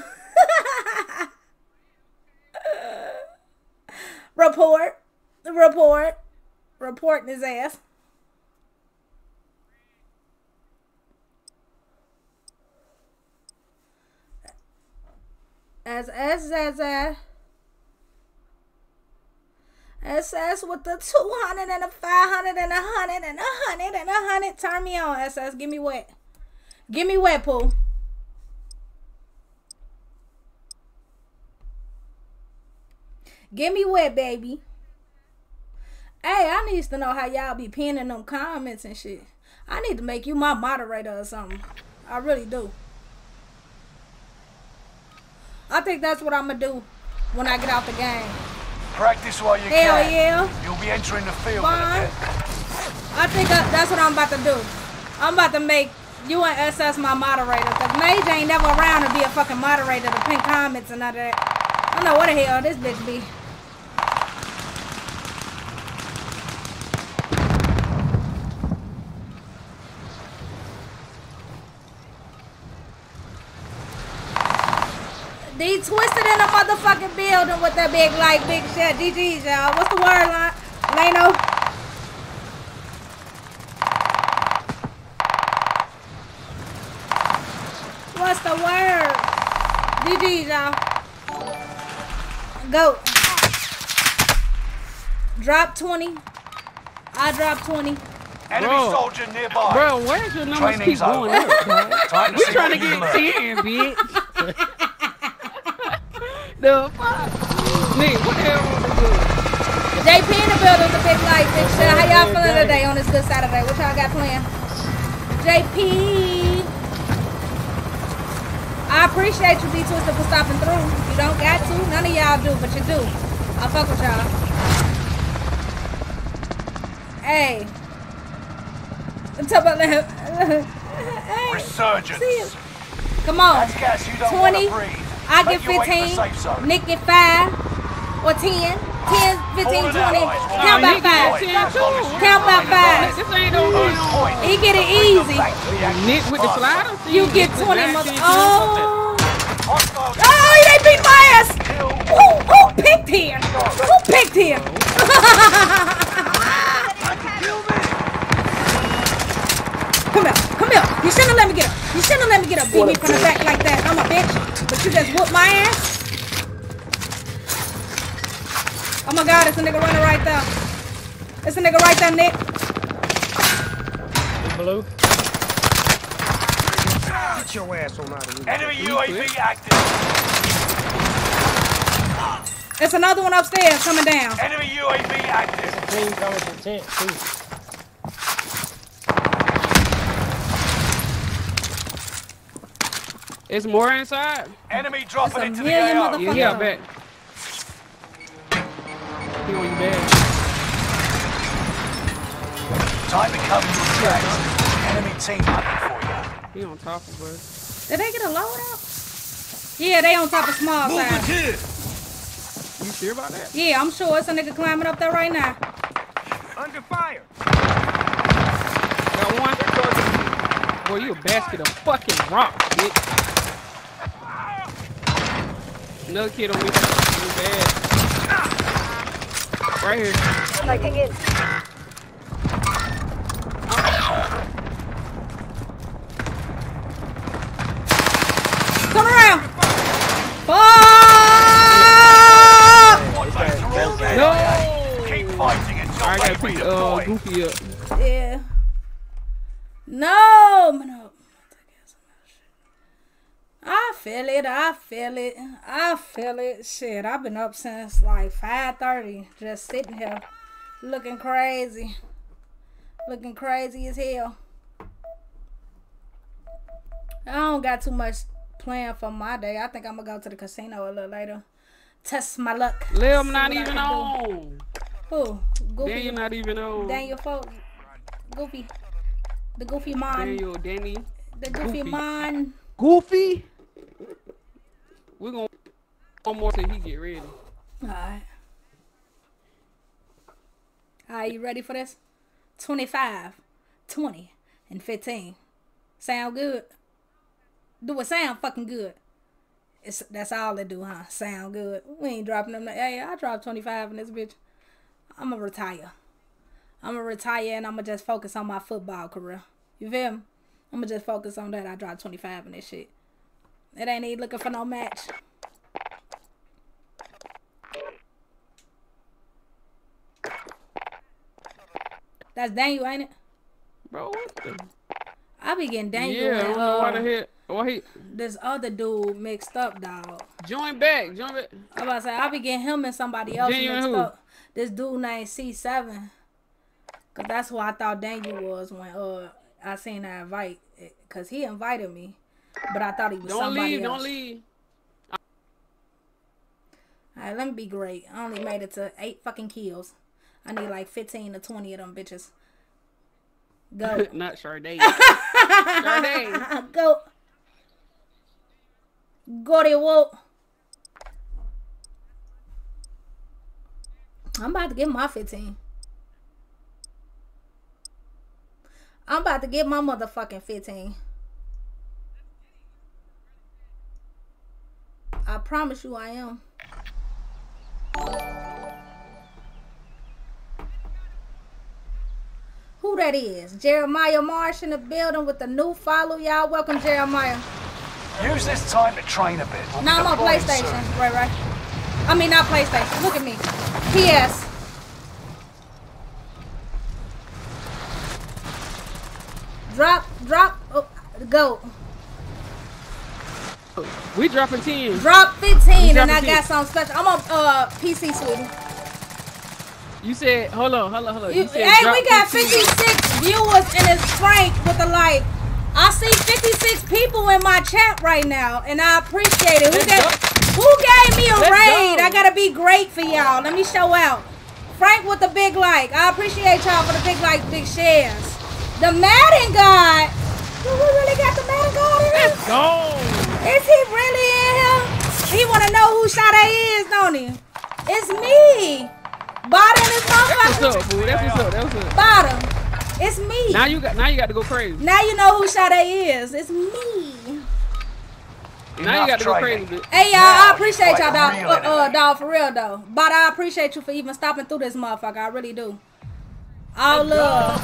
S1: Reporting his ass. SS with the 200 and a 500 and a 100 and a 100 and a 100. Turn me on, SS. Give me wet. Give me wet, Pooh. Give me wet, baby. Hey, I need to know how y'all be pinning them comments and shit. I need to make you my moderator or something. I really do. I think that's what I'm going to do when I get out the game.
S2: Practice while you
S1: Hell
S2: can.
S1: yeah.
S2: You'll be entering the field
S1: Fine.
S2: in a bit.
S1: I think that's what I'm about to do. I'm about to make you and SS my moderator. Because Mage ain't never around to be a fucking moderator to pin comments and all that. I don't know what the hell this bitch be. They twisted in a motherfucking building with that big light, big shit. GG's, y'all. What's the word, Lano? What's the word? GG's, y'all. Go. Drop 20. I drop 20.
S2: Enemy soldier nearby.
S4: Bro, where's your numbers
S2: Training's
S4: keep going
S2: over.
S4: up, dog?
S2: Time to
S4: We
S2: see
S4: trying to
S2: what you
S4: get
S2: learn.
S4: 10, bitch. The fuck? Nick, what the hell want to do?
S1: JP in the building with the big light, big shit. How y'all feeling today on this good Saturday? What y'all got planned? JP. I appreciate you, D-Twister, for stopping through. You don't got to. None of y'all do, but you do. I fuck with y'all. Hey. Talk about that. Hey.
S2: Resurgence.
S1: See you. Come on.
S2: That's gas you don't
S1: 20.
S2: want to breathe.
S1: I get
S2: Make your way to the safe
S1: 15.
S2: zone.
S1: Nick get 5 or 10. 10, 15, 20. Count by 5. Count by 5.
S4: This ain't no real.
S1: He get it easy.
S4: Nick with the slider?
S1: You get 20. Oh.
S2: Hostile.
S1: Oh, they beat my ass. Who picked him? Who picked him? Come here. Come here. You shouldn't have let me get up. You shouldn't have let me get up. Beat me from the back like that. I'm a bitch. But you just whooped my ass. Oh my God, it's a nigga running right there. It's a nigga right there, Nick.
S5: Blue. Get your ass on out of here.
S2: Enemy UAV active.
S1: There's another one upstairs coming down.
S2: Enemy UAV active.
S5: Team coming from tent too.
S4: It's more inside.
S2: Enemy dropping
S1: That's a
S2: into the
S1: million
S2: AO.
S1: motherfuckers.
S4: Yeah, I bet. He on you bad.
S2: Time to cover your tracks. Enemy team hunting for you.
S4: He on top of us.
S1: Did they get a load out? Yeah, they on top of small
S3: Movement
S1: size.
S3: here.
S4: You sure about that?
S1: Yeah, I'm sure it's a nigga climbing up there right now.
S5: Under fire.
S4: Got one. Boy, you a basket of fucking rocks, bitch. Another kid on me. You bad. Right here.
S6: Lighting in.
S1: Turn around. Fuck!
S4: No!
S2: Keep fighting until
S4: I
S2: they
S4: gotta pick
S2: redeploy.
S4: Goofy up.
S1: Yeah. No, no. I feel it. I feel it. I feel it. Shit, I've been up since like 5:30, just sitting here, looking crazy, looking crazy as hell. I don't got too much planned for my day. I think I'm gonna go to the casino a little later, test my luck.
S4: Lil
S1: see
S4: not
S1: what I
S4: even
S1: can do.
S4: on.
S1: Who? Goofy.
S4: Daniel not even on.
S1: Daniel folks. Goofy. The Goofy man.
S4: Danny.
S1: The Goofy
S4: Goofy.
S1: man.
S4: Goofy? We're gonna one more till he get ready.
S1: Alright. Alright, you ready for this? 25, 20, and 15. Sound good? Do it sound fucking good? That's all they do, huh? Sound good. We ain't dropping them. Hey, I dropped 25 in this bitch. I'ma retire. I'ma retire and I'ma just focus on my football career. You feel me? I'ma just focus on that. I dropped 25 in this shit. It ain't even looking for no match. That's Daniel, ain't it?
S4: Bro, what the?
S1: I be getting Daniel
S4: Yeah, I don't know why the hell. Why he
S1: this other dude mixed up, dog.
S4: join back? Join back.
S1: I about to say, I be getting him and somebody else
S4: Daniel
S1: mixed
S4: who?
S1: up. This dude named C7. Cause that's who I thought Daniel was when I seen that invite. Cause he invited me. But I thought he was
S4: Don't
S1: somebody
S4: leave.
S1: else.
S4: Don't leave.
S1: Alright, let me be great. I only made it to 8 fucking kills. I need like 15 to 20 of them bitches. Go.
S4: Not Sade. Sade.
S1: Go. Go to whoop. I'm about to get my 15. I'm about to get my motherfucking 15. I promise you I am. Who that is? Jeremiah Marsh in the building with the new follow. Y'all welcome, Jeremiah.
S2: Use this time to train a bit. We'll be
S1: No, I'm on
S2: deploying
S1: PlayStation.
S2: soon.
S1: Right. I mean, not PlayStation. Look at me. PS. Drop. Oh, go.
S4: We dropping 10.
S1: Drop 15 and I
S4: 10.
S1: got something special. I'm on PC, sweetie.
S4: You said, hold on. You said
S1: Hey,
S4: drop
S1: we got
S4: 15.
S1: 56 viewers and it's Frank with a like. I see 56 people in my chat right now and I appreciate it. Who gave me a raid? I gotta be great for y'all. Let me show out. Frank with the big like. I appreciate y'all for the big like, big shares. The Madden God. We really got the Madden God in here?
S4: Let's go.
S1: Is he really in here? He wanna know who Sade is, don't he? It's me. Bottom is
S4: That's what's up, fool. That's what's up.
S1: Bottom. It's me.
S4: Now you got to go crazy.
S1: Now you know who Sade is. It's me.
S4: Now you got to go crazy, bitch.
S1: Hey y'all, I appreciate y'all, dog, for real though. But I appreciate you for even stopping through this motherfucker. I really do. All love.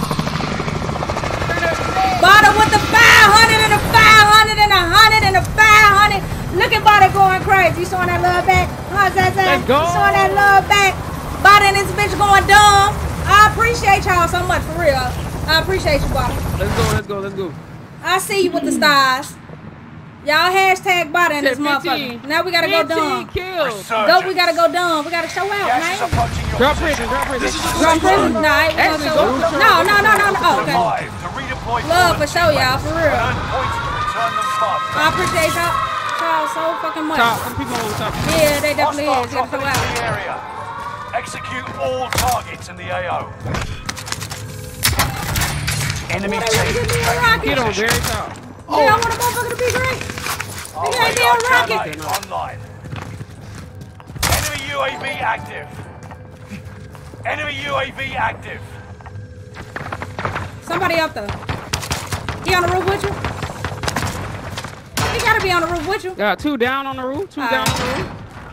S1: Bottom with the 500 and the 500 and the 100 and the 500. Look at Bottom going crazy. You showing that love back? How's that?
S4: Let's go.
S1: Showing that love back. Bottom and this bitch going dumb. I appreciate y'all so much, for real. I appreciate you, Bottom.
S4: Let's go.
S1: I see you with the stars. Y'all hashtag Bottom in this motherfucker. Now we gotta go dumb.
S2: Resurgence.
S1: We gotta go dumb. We gotta show out,
S2: Gas is
S1: man.
S2: approaching your
S4: Drop
S2: position.
S4: prison.
S1: Drop prison? Nah, I ain't gonna show out. No. Oh, okay.
S2: Survive to redeploy
S1: Love for
S2: fallen
S1: show, y'all, for real.
S2: Earn points to return them faster.
S1: I appreciate y'all so fucking much.
S4: Top. Some people on top.
S1: Yeah, they definitely
S2: Hostile
S1: is. Gotta
S2: dropping
S1: show
S2: into
S1: out.
S2: the area. Execute all targets in the AO. Enemy
S1: What, they
S2: team
S1: wanna get me a
S2: taking
S1: rocket?
S4: Get on
S2: position.
S4: very top.
S1: Yeah, I want a motherfucker to be great.
S2: Our
S1: They got me
S2: radar
S1: a rocket.
S2: terminate online. Enemy UAV active. Enemy UAV active.
S1: Somebody up there. He on the roof with you? He gotta be on the roof with you.
S4: Got 2 down on the roof. 2 down on the roof.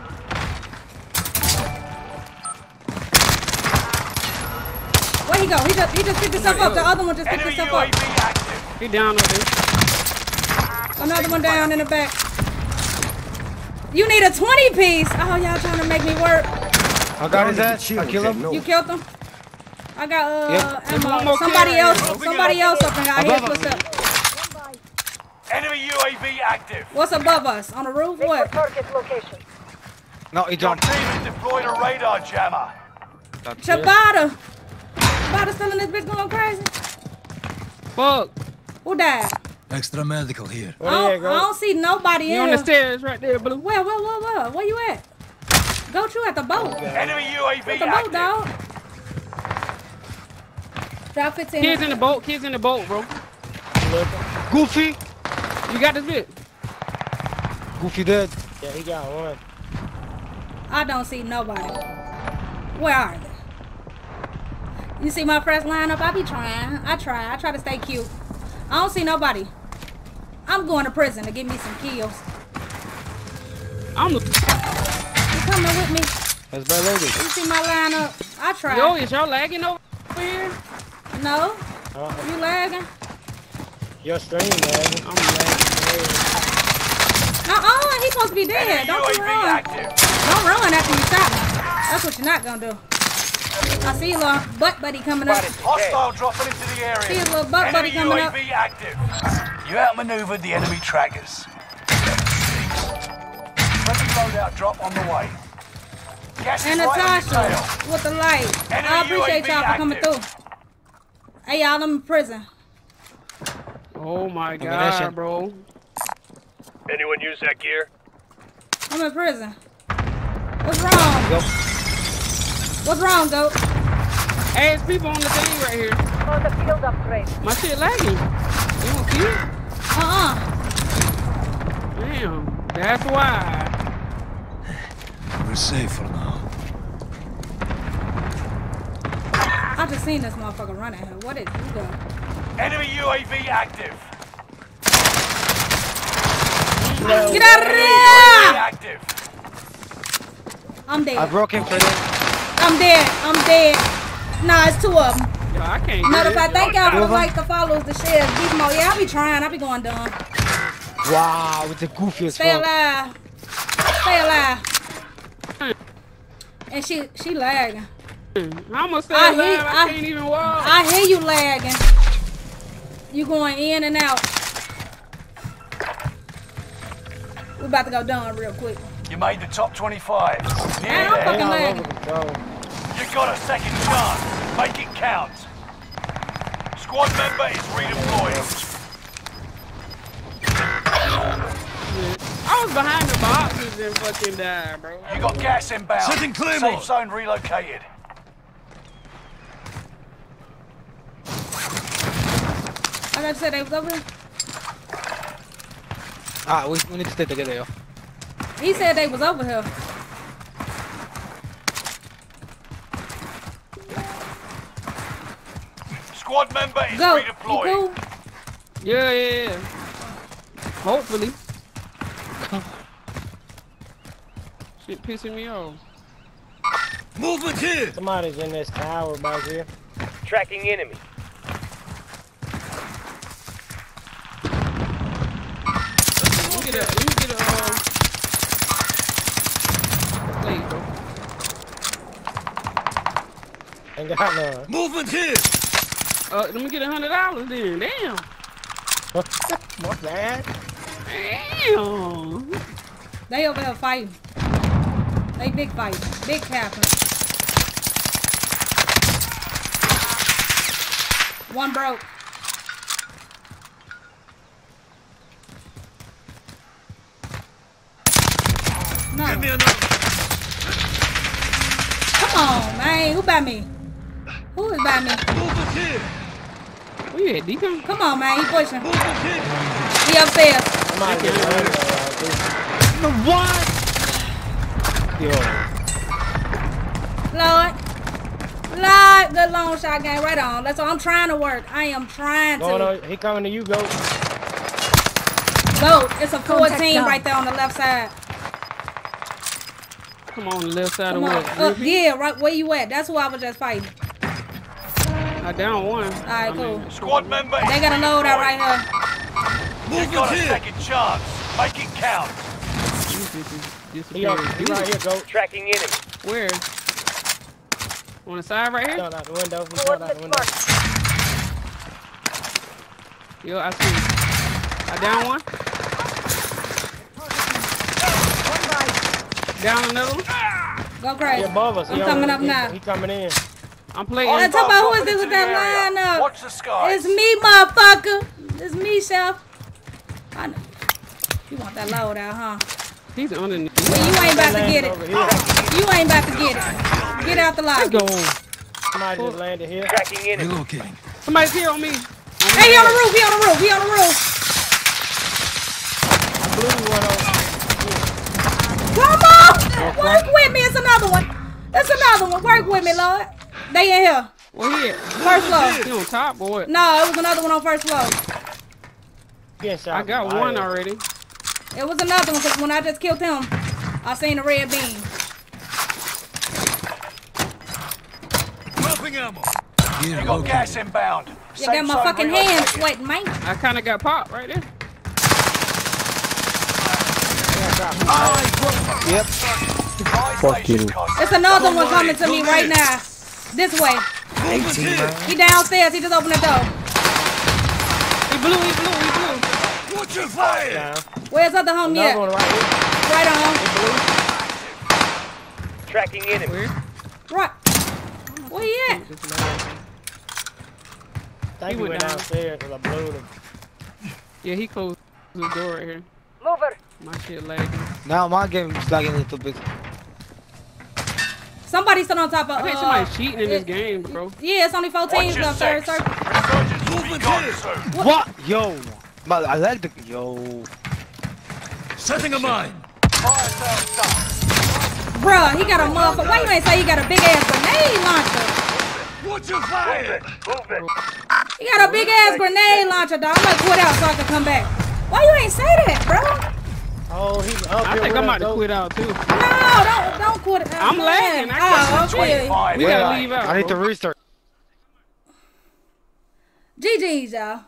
S1: Where he go? He just picked himself up. The other one just picked
S2: Enemy
S1: himself up.
S2: UAV active.
S4: He down over there.
S1: Another one down in the back. You need a 20 piece. Oh, y'all trying to make me work.
S5: I got his ass. I kill him.
S1: You killed him? I got
S4: There's one
S1: ammo.
S4: more
S1: Somebody
S4: kill.
S1: else up and got hit. What's up?
S2: Enemy UAV active.
S1: What's above us? On the roof? What?
S6: Target location.
S5: No, he
S2: Your
S5: jumped.
S2: team has deployed a radar jammer.
S1: Chabada. Chabada still in this bitch going crazy?
S4: Fuck.
S1: Who died?
S3: Extra medical here.
S1: I don't see nobody
S4: You
S1: in
S4: on the
S1: here.
S4: stairs right there, blue.
S1: Where? Where you at? Go you at the boat.
S2: Enemy UAV
S1: At the boat,
S2: active.
S1: dog. Drop 15.
S4: Kids in the boat, bro.
S5: Goofy.
S4: You got this bit.
S5: Goofy dead. Yeah, he got one.
S1: I don't see nobody. Where are they? You see my first lineup? I be trying. I try to stay cute. I don't see nobody. I'm going to prison to get me some kills.
S4: I'm
S1: You coming with me?
S5: That's bad lady.
S1: You see my lineup? I try.
S4: Yo, is y'all lagging over here?
S1: No? You lagging?
S5: Your stream, man.
S4: I'm lagging.
S1: He's supposed to be dead.
S2: Enemy
S1: Don't you
S2: UAV
S1: run.
S2: active.
S1: Don't run after you shot me. That's what you're not gonna do. I see your little butt buddy coming up.
S2: Hostile dropping into the area.
S1: See his little butt buddy
S2: Enemy
S1: coming up.
S2: UAV active. You outmaneuvered the enemy trackers. Friendly loadout drop on the way. Gas is
S1: And
S2: right on your
S1: Natasha
S2: tail.
S1: with the light.
S2: Enemy
S1: I appreciate
S2: UAV
S1: y'all for coming
S2: active.
S1: through. Hey, y'all, I'm in prison.
S4: Oh my
S5: Ammunition.
S4: god, bro.
S8: Anyone use that gear?
S1: I'm in prison. What's wrong?
S5: Yep.
S1: What's wrong, goat?
S4: Hey, it's people on the thing right here.
S6: On the field upgrade.
S4: My shit lagging. You don't see it? Damn. That's why.
S3: We're safe for now.
S1: I just seen this motherfucker running here. What did you do?
S2: Enemy UAV active.
S1: Get out of
S2: UAV
S1: there!
S2: active.
S1: I'm
S5: I
S1: dead.
S5: broke him for this.
S1: I'm dead. Nah, it's 2 of them.
S4: Yo, I can't
S1: Matter of
S4: get
S1: fact,
S4: it.
S1: thank y'all for the
S5: Over.
S1: likes, the follows, the shares, beat them all. Yeah, I be trying. I be going dumb.
S5: Wow, with the goofiest
S1: Stay
S5: fuck.
S1: alive. Stay alive. And she lagging.
S4: I'm gonna stay
S1: I
S4: alive.
S1: hear-
S4: I can't even walk.
S1: I hear you lagging. You going in and out. We about to go down real quick.
S2: You made the top 25.
S1: Man,
S2: Nearly
S1: I'm
S2: there.
S1: fucking
S5: All
S1: lagging.
S5: over control.
S2: You got a second chance. Make it count. Squad member is redeployed.
S4: I was behind the boxes and fucking died, bro.
S2: You got gas inbound.
S3: Setting Claymore.
S2: Safe zone relocated.
S1: I gotta say they was over here.
S5: Ah, we need to stay together, yo.
S1: He said they was over here.
S2: Squad member is
S1: Go. You
S2: redeployed.
S1: cool?
S4: Yeah. Hopefully. Shit pissing me off.
S3: Movement here!
S5: Somebody's in this tower back here.
S8: Tracking enemy.
S4: Let me get a, there you go.
S5: Ain't got none.
S3: Movement here!
S4: Let me get $100 then. Damn.
S5: What's that?
S4: Damn.
S1: They over here fighting. They big fight. Big capping. One broke. No.
S3: Give me another.
S1: Come on, man. Who by me? Who is by me?
S3: Movement here!
S4: Where you at, Deacon?
S1: Come on, man. He pushing.
S3: Movement here!
S1: He upstairs.
S5: Somebody's in the window right
S4: What?
S5: there. Yo.
S1: Lord. Lord. Good long shot game. Right on. That's all I'm trying to work. I am trying
S5: Going
S1: to.
S5: on, he coming to you, go.
S1: Go. It's a 14 right there on the left side.
S4: Come on, the left side
S1: Come
S4: of
S1: on.
S4: what?
S1: Yeah, right where you at. That's who I was just fighting.
S4: I down one.
S1: Alright, cool.
S2: Squad member is
S1: They got a load out right here.
S2: You got a second chance. Make it count.
S5: He right here, go.
S8: Tracking enemy.
S4: Where? On the side right here?
S5: Shot out the window. He shot out the
S6: Coordinates
S5: window.
S6: marked.
S4: Yo, I see. I down one. Down another one.
S1: Go
S5: He
S1: crazy.
S5: above us.
S1: I'm coming up now.
S5: He coming in.
S4: I'm playing.
S1: Let's talk about who is this
S2: Into
S1: with
S2: the
S1: that
S2: area.
S1: lineup.
S2: Watch the skies.
S1: It's me, motherfucker. It's me, chef. I know. You want that load out, huh?
S4: He's underneath.
S1: Well, you ain't about to get
S5: Over
S1: it.
S5: here.
S1: You ain't about to get it. Get out the
S4: Let's
S1: lobby.
S4: go.
S5: Somebody just landed here.
S8: Tracking enemy.
S3: Relocating.
S4: Somebody's here on me.
S1: Hey, he on the roof. He on the roof. He on the roof.
S5: I blew one over.
S1: Come on. Work with me. It's another one. It's another one. Work with me, Lord. They in here.
S4: Where he at?
S1: First floor.
S4: He on top or what?
S1: No, it was another one on first floor.
S5: Getting shot
S4: I got
S5: from
S4: one
S5: fire.
S4: already.
S1: It was another one because when I just killed him, I seen the red beam.
S3: Dropping ammo. Here,
S2: You got
S3: locating.
S2: gas inbound.
S1: You
S2: Safe
S1: got my
S2: zone
S1: fucking hands
S2: relocated.
S1: sweating, man.
S4: I kind of got popped right there.
S2: Fuck you.
S1: It's another one coming to me right now. This way.
S3: Movement here!
S1: He downstairs. He just opened the door.
S4: He blew.
S3: Watch your fire!
S5: Down.
S1: Where's other homie
S5: Another
S1: at?
S5: one right here.
S1: Right on.
S8: Tracking enemy.
S4: Where?
S1: Right. Where he at?
S5: I think he
S4: went
S5: went
S4: down.
S5: downstairs because I blew him.
S4: Yeah, he closed the door right here.
S6: Mover.
S4: My shit lagging.
S9: Now my game is lagging a little bit.
S1: Somebody's still on top of.
S4: I think somebody's cheating in this game, bro.
S1: Yeah, it's only 14
S2: Watch your
S1: left. Third
S2: six.
S1: circle.
S2: Resurgence will be
S3: Movement
S2: gone
S3: here.
S2: soon.
S9: What? Yo, man, I like the yo.
S3: Setting a mine!
S2: Fire sales done.
S1: Bruh, he got a motherfucker. Why you ain't say he got a big ass grenade launcher?
S3: Watch your fire!
S8: Move it.
S1: He got a big ass grenade launcher, dog. I'm gonna quit out so I can come back. Why you ain't say that, bro?
S5: Oh, he's up
S4: I
S5: here
S4: think
S5: with
S4: I'm about
S5: us,
S4: to
S5: though.
S4: quit out too.
S1: No, don't quit it.
S4: I'm lagging. I
S1: Oh,
S4: can't
S1: okay.
S2: 25.
S4: We gotta leave out.
S9: I need to
S4: bro.
S9: restart.
S1: GG's, y'all.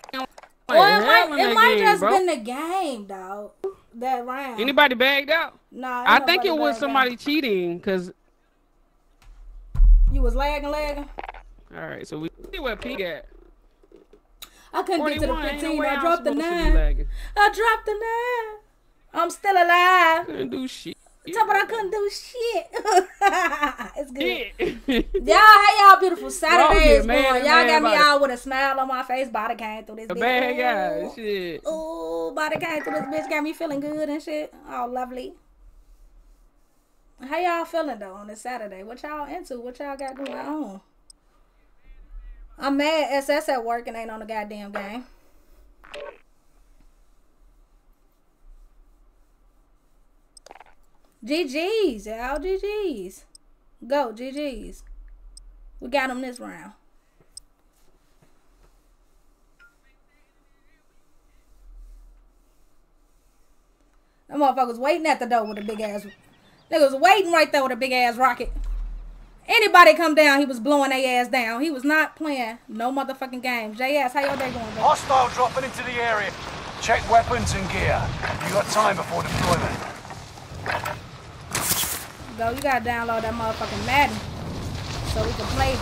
S4: Like,
S1: Or
S4: hell in
S1: it
S4: that
S1: might
S4: game,
S1: just
S4: bro.
S1: been the game, dog. That round.
S4: Anybody bagged out?
S1: Nah, ain't
S4: I think
S1: nobody
S4: it was
S1: lagging.
S4: somebody cheating, cause
S1: You was lagging.
S4: all right, so we see where P at.
S1: I couldn't get to the
S4: 41, ain't no
S1: 15.
S4: way
S1: I
S4: I'm
S1: dropped the
S4: supposed to be
S1: 9.
S4: lagging.
S1: I dropped the 9. I'm still alive.
S4: Couldn't do shit.
S1: Talk about I couldn't do shit. It's good.
S4: Shit.
S1: Y'all, how y'all beautiful Saturdays
S4: man,
S1: going? Y'all got me
S4: about it.
S1: all with a smile on my face. Body came through this
S4: A
S1: bitch.
S4: bad guy. Shit.
S1: Ooh, body came through this bitch. Got me feeling good and shit. All lovely. How y'all feeling though on this Saturday? What y'all into? What y'all got going on? I'm mad SS at work and ain't on the goddamn game. GG's, y'all. GG's. Go, GG's. We got them this round. Them motherfuckers waiting at the door with a big ass. Niggas waiting right there with a big ass rocket. Anybody come down, he was blowing their ass down. He was not playing no motherfucking game. JS, how your day going, baby?
S2: Hostile dropping into the area. Check weapons and gear. You got time before deployment.
S1: Go, you gotta download that motherfucking Madden so we can play.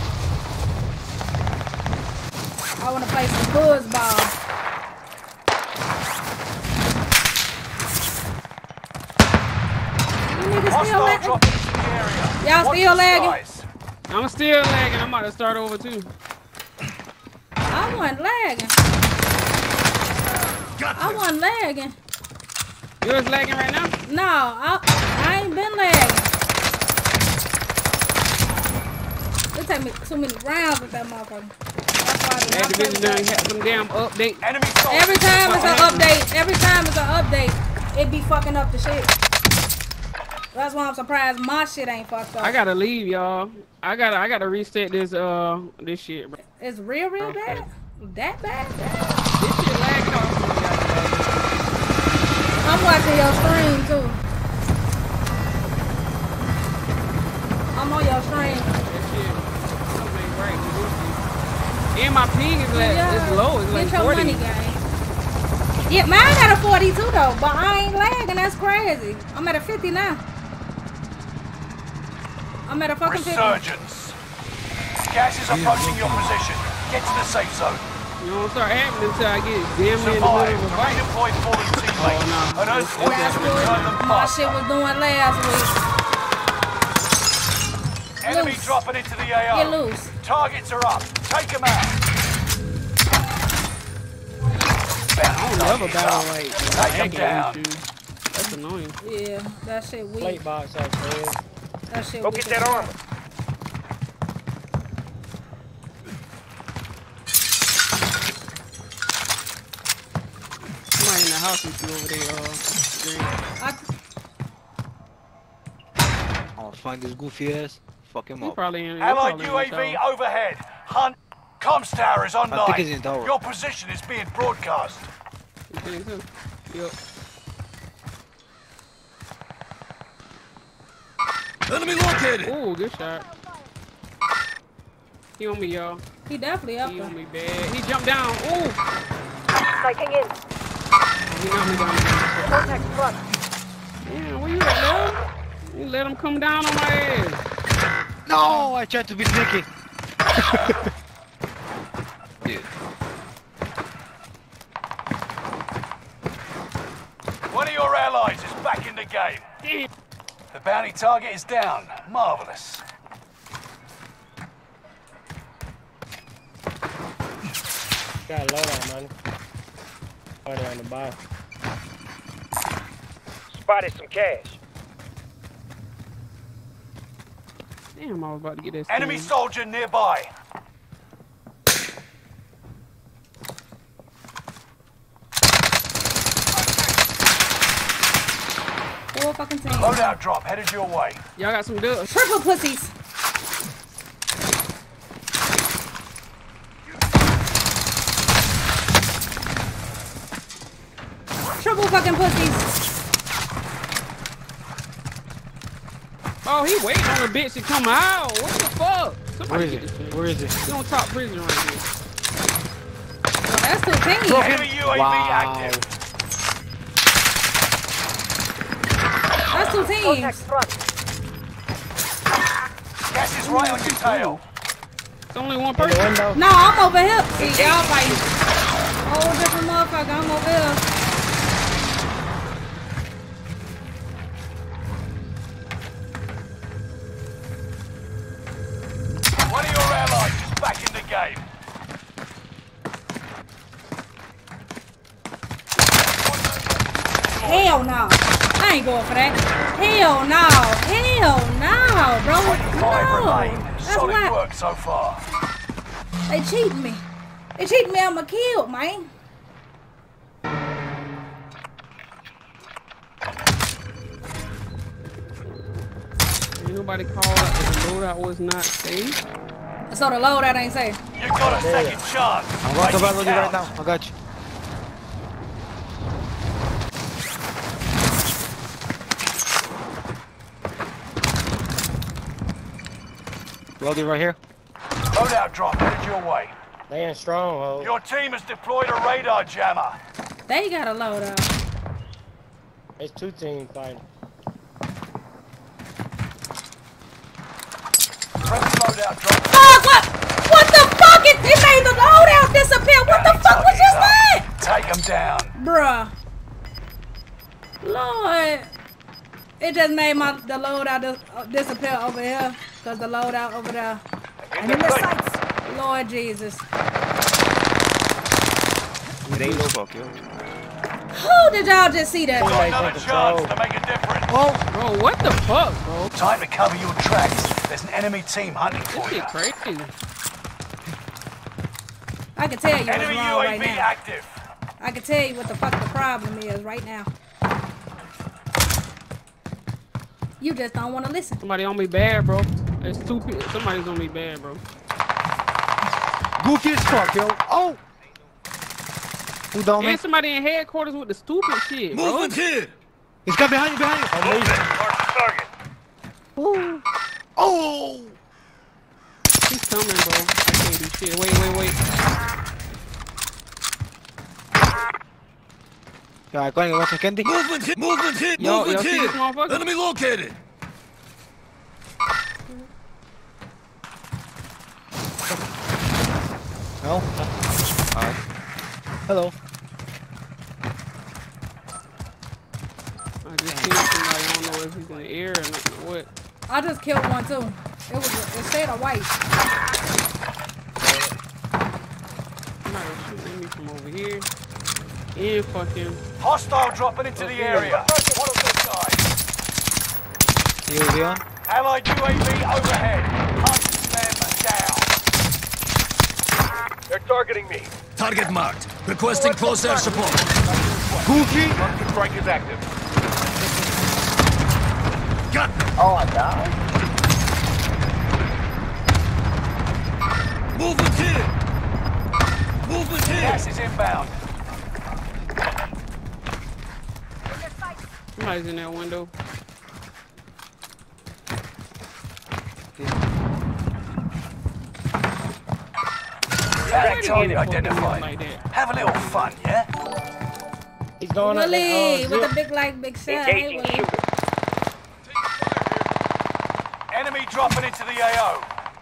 S1: I wanna play some football. You niggas still
S2: Hostile
S1: lagging?
S2: dropping into the area.
S1: Y'all
S2: Watch
S1: still
S2: the
S1: lagging?
S2: skies.
S4: I'm still lagging. I'm about to start over too.
S1: I wasn't lagging. I wasn't lagging.
S4: You was lagging right now?
S1: No, I ain't been lagging. It take me too many rounds with that motherfucker. That's why I do not play
S4: Activision
S1: with
S4: done
S1: that.
S4: had some damn update.
S2: Enemy soldiers.
S1: Every time it's an update, it be fucking up the shit. That's why I'm surprised my shit ain't fucked up.
S4: I gotta leave, y'all. I gotta reset this this shit, bro.
S1: It's real bad? That bad?
S4: This shit lagging off.
S1: I'm watching your stream too. I'm on your stream.
S4: That shit. Something ain't right with this shit. And my ping is it's low. It's like
S1: Get your
S4: 40.
S1: money, gang. Yeah, mine at a 42 though, but I ain't lagging. That's crazy. I'm at a 50 now. I'm at a fucking 50.
S2: Resurgence. Gas is approaching your position. Get to the safe zone.
S4: You don't start happening until I get damn near in the middle
S2: Survive
S4: of
S2: to
S4: a fight.
S2: redeploy fallen teammates.
S4: Oh, no.
S2: And earn points
S1: That's
S2: to
S1: what
S2: return them
S1: my
S2: faster.
S1: shit was doing last week.
S2: Enemy
S1: Loose.
S2: dropping into the
S1: Get
S2: AO.
S1: loose.
S2: Targets are up. Take them out.
S4: I don't love a battle like
S2: Take 'em
S4: lagging
S2: down.
S4: issue. That's annoying.
S1: Yeah, that shit weak.
S5: Plate box upstairs.
S1: That shit
S8: Go
S1: weak
S8: get
S1: as
S8: that
S1: fuck.
S8: armor.
S4: Somebody in the house with you over there, screen.
S9: I'll find this goofy ass. Fuck him
S4: He
S9: up.
S4: probably in. he
S2: Allied
S4: probably in the
S2: UAV
S4: tower.
S2: overhead. Hunt. Comms tower is
S9: I think
S2: online.
S9: he's in tower.
S2: Your position is being broadcast.
S4: He's in too. Yup.
S3: Enemy located.
S4: Ooh, good shot. He on me, y'all.
S1: He definitely up
S4: He
S1: there.
S4: on me bad. He jumped down. Ooh.
S6: Striking in.
S4: He knocked me down.
S6: Contact front.
S4: Damn, where you at, love? You let him come down on my ass.
S9: No, I tried to be sneaky.
S7: Yeah.
S2: One of your allies is back in the game.
S4: Damn.
S2: The bounty target is down. Marvelous.
S5: Got a load on, man. Party on the bar.
S8: Spotted some cash.
S4: Damn, I was about to get that.
S2: Enemy
S4: skin.
S2: soldier nearby.
S1: Full fucking team.
S2: Loadout drop headed your way.
S4: Y'all got some dubs.
S1: Triple pussies. Triple fucking pussies.
S4: Oh, he waiting on the bitch to come out. What the fuck?
S9: Where
S4: Somebody
S9: is
S4: get
S9: it?
S4: this shit.
S9: Where is it?
S4: He on top prison right here.
S1: That's two teams.
S2: Enemy UAV
S9: Wow.
S2: active.
S1: That's 2
S6: Contact
S1: teams.
S6: front.
S2: Gas is right on your tail.
S4: It's only one
S5: In the
S4: person.
S5: window.
S1: No, I'm over here. See, y'all fighting. Oh, different motherfucker. I'm over here.
S2: One of your allies is back in the game.
S1: Hell no. I ain't going for that. Hell no. Hell no, bro.
S2: 25
S1: No.
S2: remain.
S1: That's
S2: Solid
S1: why
S2: work so far.
S1: they cheating me. They cheating me on my kill, man.
S4: Ain't nobody called out that the loadout was not safe.
S1: So the loadout ain't safe.
S2: You got a second chance.
S9: I'm going to
S2: Make it
S9: battle you right
S2: count.
S9: now. I got you. Loaded right here.
S2: Loadout drop headed your way.
S5: They in stronghold.
S2: Your team has deployed a radar jammer.
S1: They got a loadout.
S5: It's 2 teams fighting.
S2: Friendly loadout drop.
S1: Fuck, what the fuck? It made the loadout disappear. What the fuck was just that?
S2: Take them down.
S1: Bruh. Lord. It just made the loadout disappear over here. Because the loadout over there.
S2: In the sights.
S1: Lord Jesus.
S9: It ain't no fuck, yo.
S1: Who did y'all just see that?
S2: Got
S5: Teammates
S2: another
S5: in
S2: chance
S5: control.
S2: to make a difference.
S4: Bro, what the fuck, bro?
S2: Time to cover your tracks. There's an enemy team hunting
S4: This
S2: for you.
S4: shit crazy.
S1: I can tell you what's
S2: Enemy
S1: wrong right
S2: UAV
S1: now.
S2: active.
S1: I can tell you what the fuck the problem is right now. You just don't want to listen.
S4: Somebody on me bad, bro. It's 2 people. Somebody's on me bad, bro.
S9: Goofy as fuck, yo. Oh! Who down me?
S4: And somebody in headquarters with the stupid shit, bro.
S3: Movement here!
S9: He's got behind you, behind you.
S8: Movement. Mark the target.
S9: Oh!
S4: He's coming, bro. I can't do shit. Wait.
S9: Yeah, going to watch a candy.
S3: Movement here! Movement here!
S4: Yo,
S3: Movement
S4: see
S3: here!
S4: this motherfucker?
S3: Enemy located!
S9: No? Hello.
S4: I just seen somebody. I don't know if he's in the air or not, or what.
S1: I just killed one too. It said a white.
S4: Somebody shooting at me from over here. And fucking.
S2: Hostile dropping into the area. One of those guys.
S9: UAV on.
S2: Allied UAV overhead. Hunt them down.
S8: They're targeting me.
S3: Target marked. Requesting close air support.
S9: Goofy!
S8: Cluster strike is active.
S3: Got me.
S10: Oh, I died?
S3: Movement here! Movement here!
S2: Gas is inbound.
S4: Somebody's in that window.
S2: Static target
S4: Fucking
S2: identified.
S4: like that.
S2: Have a little fun, yeah?
S5: He's going up
S1: Willie,
S5: that
S1: with
S5: zip.
S1: a big like big shot. Hey,
S8: Engaging
S1: Willie.
S8: shooter.
S2: Enemy dropping into the AO.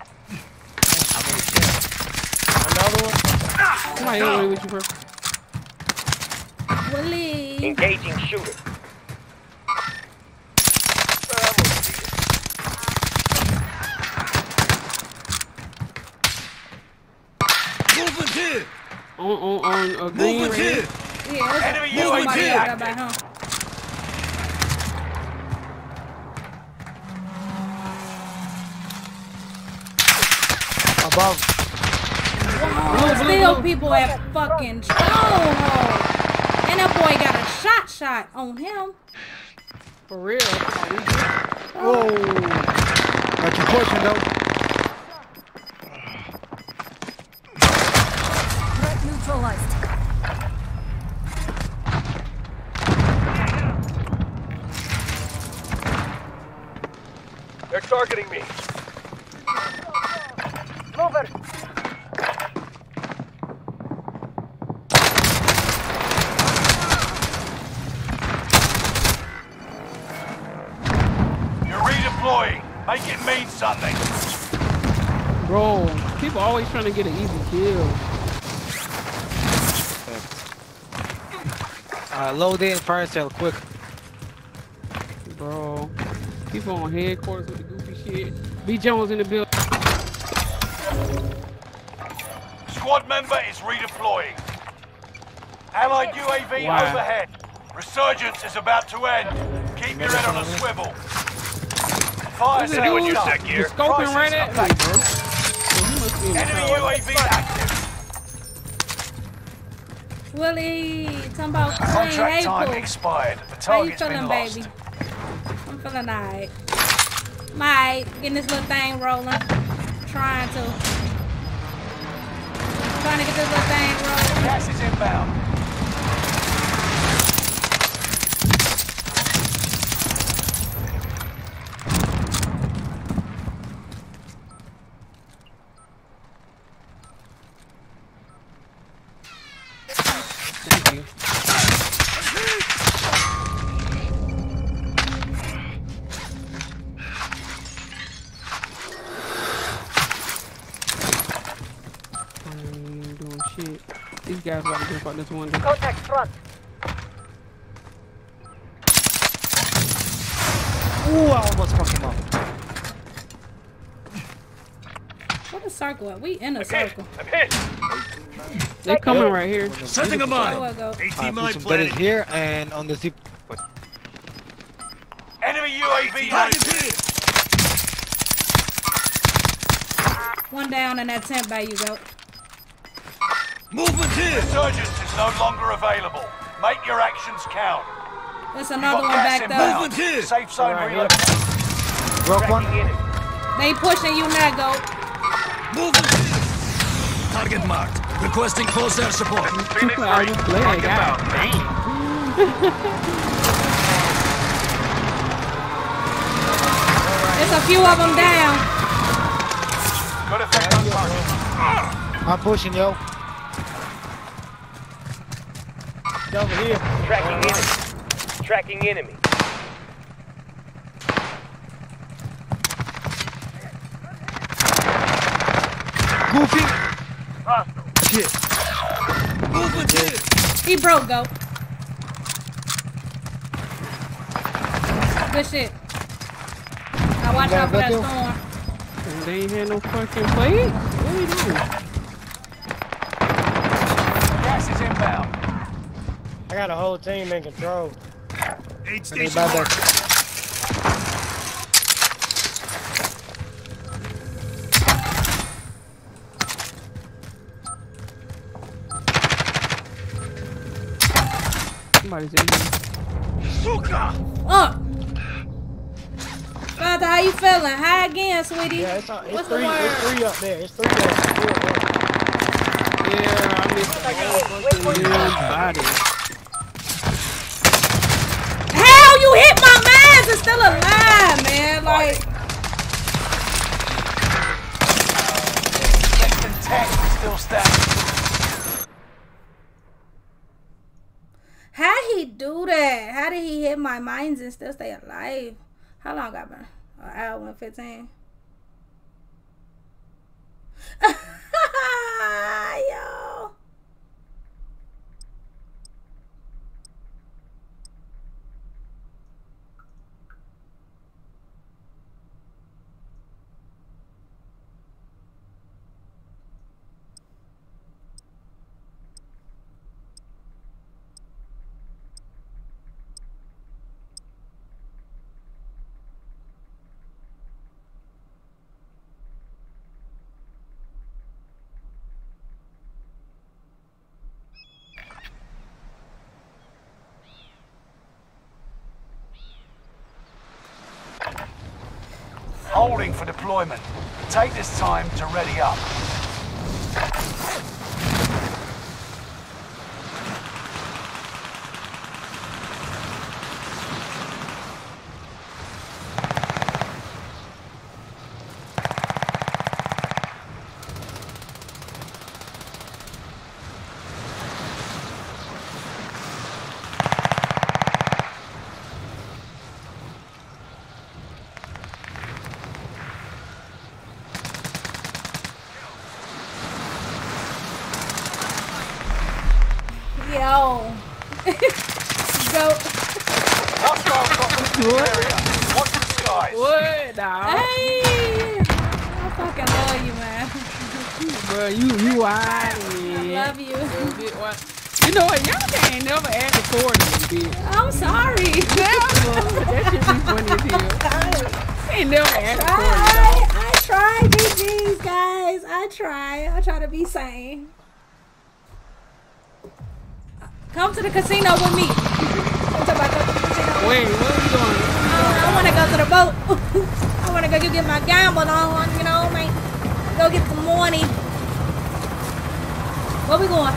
S5: Another one.
S4: Somebody on me with you, bro.
S1: Willie.
S8: Engaging shooter.
S3: Movement here!
S4: On a green
S3: Movement
S4: red.
S3: here!
S1: Yeah, it's
S2: Enemy
S1: somebody
S2: UAV
S1: else
S2: active.
S1: back home.
S9: Above.
S1: Oh, still people at fucking stronghold. And that boy got a shot on him.
S4: For real.
S9: Whoa! Got you pushing though.
S6: Threat neutralized.
S8: They're targeting me.
S6: Mover.
S2: Make it mean something.
S4: Bro, people always trying to get an easy kill.
S9: Load in fire sale quick.
S4: Bro, people on headquarters with the goofy shit. B. Jones in the building.
S2: Squad member is redeploying. Allied UAV
S4: Wow.
S2: overhead. Resurgence is about to end. Keep your head on a swivel. Fire
S4: Is it
S2: sale
S4: dude?
S2: done.
S4: You're scoping right at me, bro. So he must be in the
S2: Enemy
S4: tower.
S2: UAV active.
S1: Willie, talking about
S2: Contract time
S1: April.
S2: expired. The
S1: How you
S2: target's been
S1: feeling,
S2: lost.
S1: baby? I'm feeling alright. Alright, getting this little thing rolling. Trying to get this little thing rolling.
S2: Gas is inbound.
S4: Thank you. Ain't doing shit. These guys about to jump out this window.
S6: Contact front.
S9: Ooh, I almost fucked him up.
S1: What a circle at? We in a
S8: Hit.
S1: circle.
S8: I'm hit.
S4: They coming right here.
S3: Setting a
S1: Where
S3: mine.
S1: do I go?
S3: 18
S9: Put
S3: mine
S9: some bedded
S3: planted.
S9: here and on the zip.
S2: Enemy UAV
S3: Target
S2: active.
S3: here.
S1: One down in that tent by you, go.
S3: Movement here.
S2: Resurgence is no longer available. Make your actions count.
S1: There's
S2: You've
S1: another
S2: got
S1: one
S2: gas
S1: back there.
S2: inbound.
S3: Movement here.
S2: Safe zone
S5: Right here.
S2: relocated.
S9: Broke one.
S8: Tracking enemy.
S1: They pushing you now, go.
S3: Movement here. Target marked. Requesting close air support.
S8: Phoenix
S4: People out
S8: 3.
S4: this leg,
S8: Target
S4: God
S8: bound.
S4: damn.
S1: There's a few of them down.
S2: Good effect on target.
S9: I'm pushing, yo.
S5: It's over here.
S8: Tracking enemy. Tracking enemy.
S9: Goofy.
S8: Hostile.
S9: Shit.
S3: Movement here.
S1: He broke, go. Good shit. Now watch out for that
S9: Go.
S1: storm.
S4: And they ain't had no fucking plates? What are you doing?
S2: Gas is inbound.
S5: I got a whole team in control.
S3: Aid
S9: Need
S3: station
S9: buy
S3: marked.
S9: back.
S4: Somebody's in here.
S3: Suka.
S1: Up. Father, how you feeling? Hi again, sweetie.
S5: Yeah, it's
S1: What's the
S5: three.
S1: word?
S5: It's three up there. It's three up there.
S4: Yeah, I missed the whole fucking damn body.
S1: Hell, you hit my mans and still alive, man. Like,
S2: Less than 10 still standing.
S1: how he do that? How did he hit my mines and still stay alive? How long I been? An hour and 15. Yo.
S2: Holding for deployment. Take this time to ready up.
S1: Yo. Go.
S2: Hostile dropping into the area. Watch the skies.
S4: What, dog?
S1: Hey. I fucking love you, man.
S4: Bro, you wild,
S1: I
S4: man.
S1: love you.
S4: You know what? Y'all can't never act accordingly, bitch.
S1: I'm sorry.
S4: That shit be funny as hell. Ain't never act
S1: I try, GGs, guys. I try to be sane. Come to the casino with me.
S4: Wait, where are you going?
S1: I want to go to the boat. I want to go get my gamble on, you know, man. Go get some money. Where we going?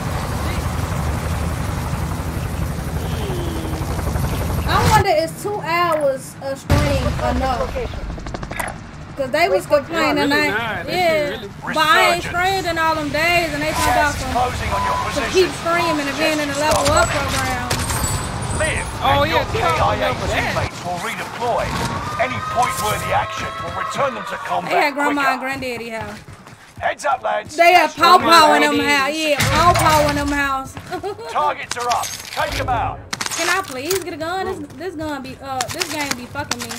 S1: I wonder is 2 hours of stream enough? Cause they was complaining but I ain't streamed in all them days and they talking about some keep streaming and being in the level up program.
S2: Live and your KIA teammates will redeploy. Any point-worthy action will return them to combat.
S1: They had grandma
S2: quicker.
S1: and granddaddy house.
S2: Heads up, lads.
S1: They had pawpaw in them house. Yeah, pawpaw in them house.
S2: Targets are up. Take them out.
S1: Can I please get a gun? This gun be this game be fucking me.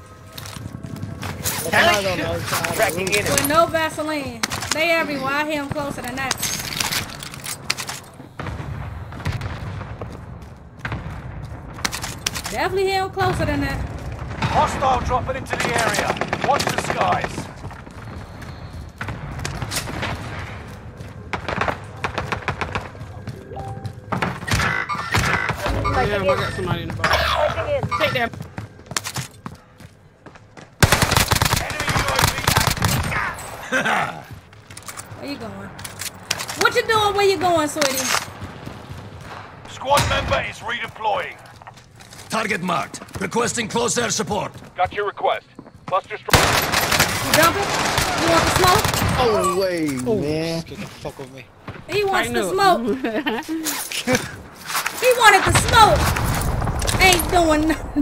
S8: Tracking enemy.
S1: With no Vaseline. They everywhere. I hear them closer than that. Definitely hear them closer than that.
S2: Hostile dropping into the area. Watch the skies.
S4: Damn, I got somebody in the box. Take that.
S1: Where you going? What you doing? Where you going, sweetie?
S2: Squad member is redeploying.
S3: Target marked. Requesting close air support.
S8: Got your request. Cluster strike.
S1: You jumping? You want the smoke?
S9: Oh, wait, man. Get the fuck with me.
S1: He wants the smoke. He wanted the smoke. Ain't doing nothing.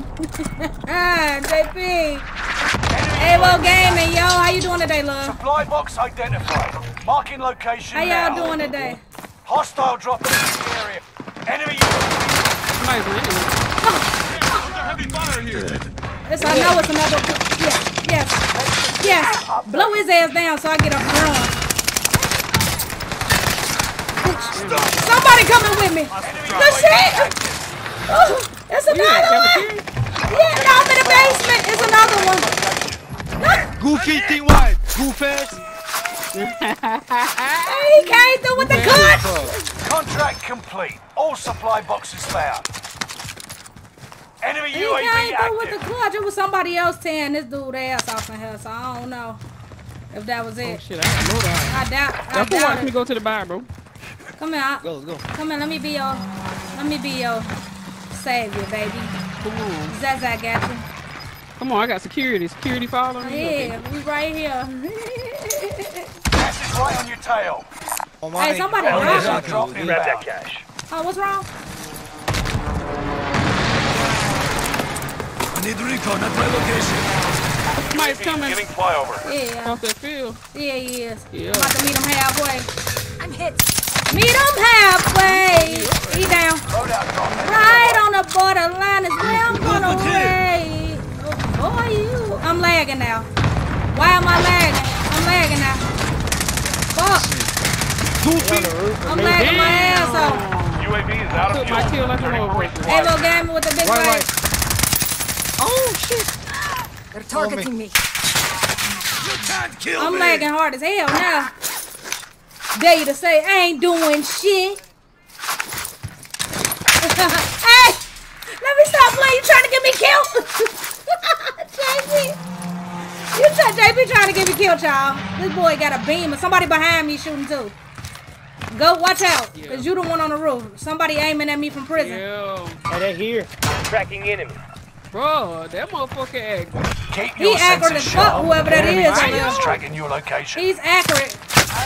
S1: JP. Avo Gaming, yo. How you doing today, love?
S2: Supply box identified. Marking location
S1: How
S2: now.
S1: y'all doing today?
S2: Hostile dropping into the area. Enemy
S4: Somebody's winning.
S1: Yes, I know it's another. Yes. Blow his ass down so I get up and run. Somebody coming with me. Good shit. Oh, it's another one. Yeah, no, I'm in the basement. It's another one.
S9: Goofy, team wide. Goofus.
S1: He came through with the gun.
S2: Contract complete. All supply boxes found. Enemy
S1: He
S2: UAV
S1: came through with
S2: active.
S1: the clutch. It was somebody else tearing this dude ass off in here, so I don't know if that was it.
S4: Oh shit, I got no doubt.
S1: I doubt
S4: That's watch me
S1: it.
S4: go to the bar, bro.
S1: Come here.
S9: Go, let's go.
S1: Come here. Let me be your savior, baby.
S4: Come on.
S1: Zaza got you.
S4: Come on, I got security. Security following me.
S1: Yeah, we right here.
S2: Gas is right on your tail.
S9: Oh, my
S1: Hey, somebody
S2: Enemies
S1: drop
S2: are
S1: it.
S2: dropping
S8: Grab that
S2: inbound.
S8: cash.
S1: Oh, what's wrong?
S3: I need recon at my location.
S4: Somebody's coming
S8: Giving flyover.
S1: Yeah,
S4: across that field.
S1: yeah, he is.
S4: Yeah.
S1: I'm about to meet him halfway.
S6: I'm hit.
S1: Meet him halfway. He down.
S2: Loadout drop.
S1: Right on the borderline is where I'm gonna raid. Oh, boy, you. I'm lagging now. Why am I lagging? I'm lagging now. Fuck. I'm lagging my ass off.
S8: UAV is out of
S4: Took
S8: fuel.
S4: my kill like a
S8: Turning for
S4: motherfucker.
S1: Hey,
S8: resupply.
S1: little gamer with the big leg.
S6: Oh shit! They're targeting me.
S3: You can't kill
S1: I'm
S3: me.
S1: lagging hard as hell now. Dare you to say I ain't doing shit. Hey, let me stop playing. You trying to get me killed? JP. JP trying to get me killed, y'all. This boy got a beam and somebody behind me shooting too. Go watch out, cause you the one on the roof. Somebody aiming at me from prison.
S4: Yeah.
S5: Hey, they here.
S8: Tracking enemy.
S4: Bro, that motherfucker act.
S2: Keep
S1: He
S2: your
S1: accurate
S2: senses
S1: as fuck,
S2: sharp.
S1: whoever that
S2: Enemy
S1: is.
S2: team
S1: man.
S2: is tracking your location.
S1: He's accurate.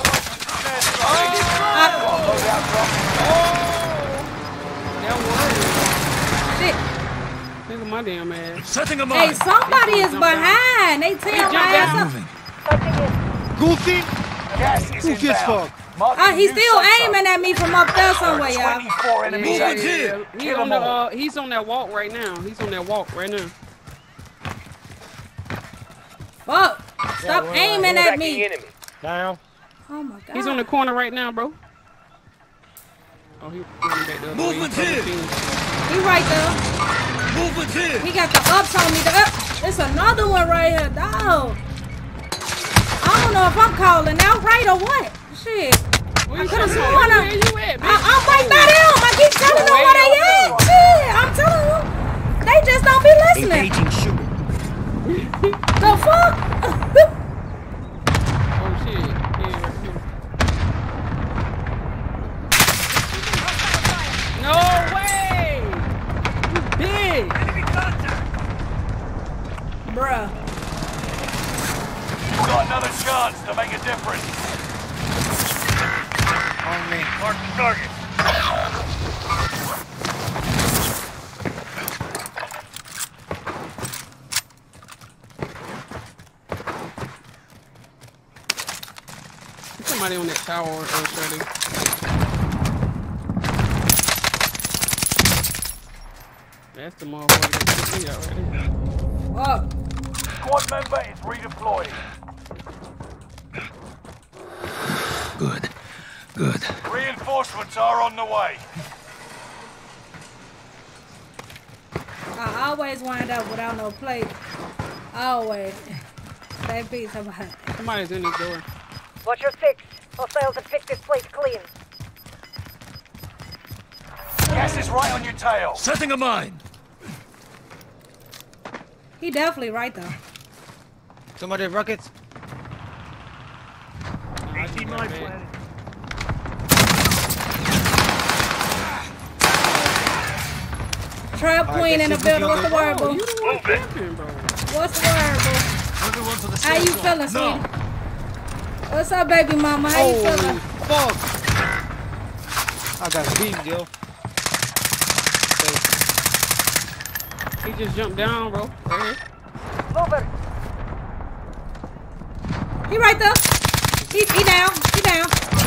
S2: Loadout drop.
S4: That was.
S1: Shit.
S4: Look at my damn ass.
S3: Setting a
S1: Hey,
S3: mine.
S1: somebody is behind. They tear my ass up.
S3: Moving.
S9: Goofy.
S2: Gas is
S9: Goofy as
S2: inbound.
S9: fuck.
S1: He's still aiming at me from up there somewhere, y'all.
S2: 24 enemies active.
S4: He's on that walk right now. He's on that walk right now.
S1: Fuck! Stop aiming at me.
S8: Enemy.
S5: Down.
S1: Oh my god.
S4: He's on the corner right now, bro. Oh, he's back the other
S3: Movement
S4: way.
S3: here.
S1: He right there.
S3: Movement here.
S1: He got the ups on me. There's another one right here, dog. I don't know if I'm calling out right or what. Shit. I could have sworn
S4: Where you at, man?
S1: I'm right by them. I keep telling them where they at. Shit, I'm telling them. They just don't be listening.
S3: Engaging shooter.
S1: The fuck?
S4: Oh shit. Yeah. No way! You big!
S1: Bruh.
S2: You've got another chance to make a difference.
S3: On me.
S2: Mark the target.
S4: Somebody on that tower, Shirley. That's the motherfucker that took me out right there.
S1: Fuck.
S2: Squad member is redeploying.
S3: Good. Good.
S2: Reinforcements are on the way.
S1: I always wind up without no plate. Always. Stay peace about it.
S4: Somebody's in this door.
S6: Watch your six. Hostiles have picked this place clean.
S2: Gas is right on your tail.
S3: Setting a mine.
S1: He definitely right though.
S9: Somebody have rockets?
S2: 18 mine planted.
S1: Trap queen in the building. What's the word, boo?
S4: You the one camping, bro.
S1: What's the word, boo?
S3: Everyone to the
S1: How you
S3: safe
S1: feeling,
S3: zone.
S1: sweetie? What's up, baby mama? How you feeling?
S9: Fuck! I got beamed, yo.
S4: He just jumped down, bro. Right here.
S6: Mover.
S1: He right there. He down. He down.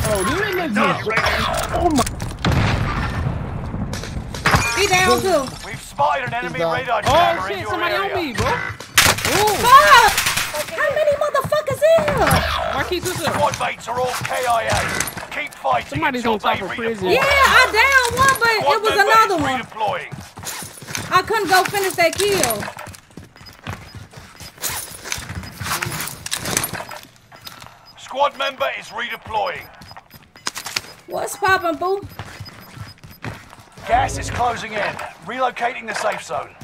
S1: He down too.
S2: We've spotted an enemy
S5: down.
S2: radar
S4: Oh
S2: jammer in
S4: shit,
S2: your
S4: somebody
S2: area.
S4: on me, bro.
S1: Fuck! How many motherfuckers in here?
S4: Marquise, what's up?
S2: Squad mates are all KIA. Keep fighting.
S4: Somebody's
S2: until
S4: on top
S2: they
S4: of
S2: redeploy.
S4: prison.
S1: Yeah, I downed one, but
S2: Squad
S1: it was
S2: member
S1: another
S2: is
S1: one.
S2: redeploying.
S1: I couldn't go finish that kill.
S2: Squad member is redeploying.
S1: What's poppin', boo?
S2: Gas is closing in. Relocating the safe zone.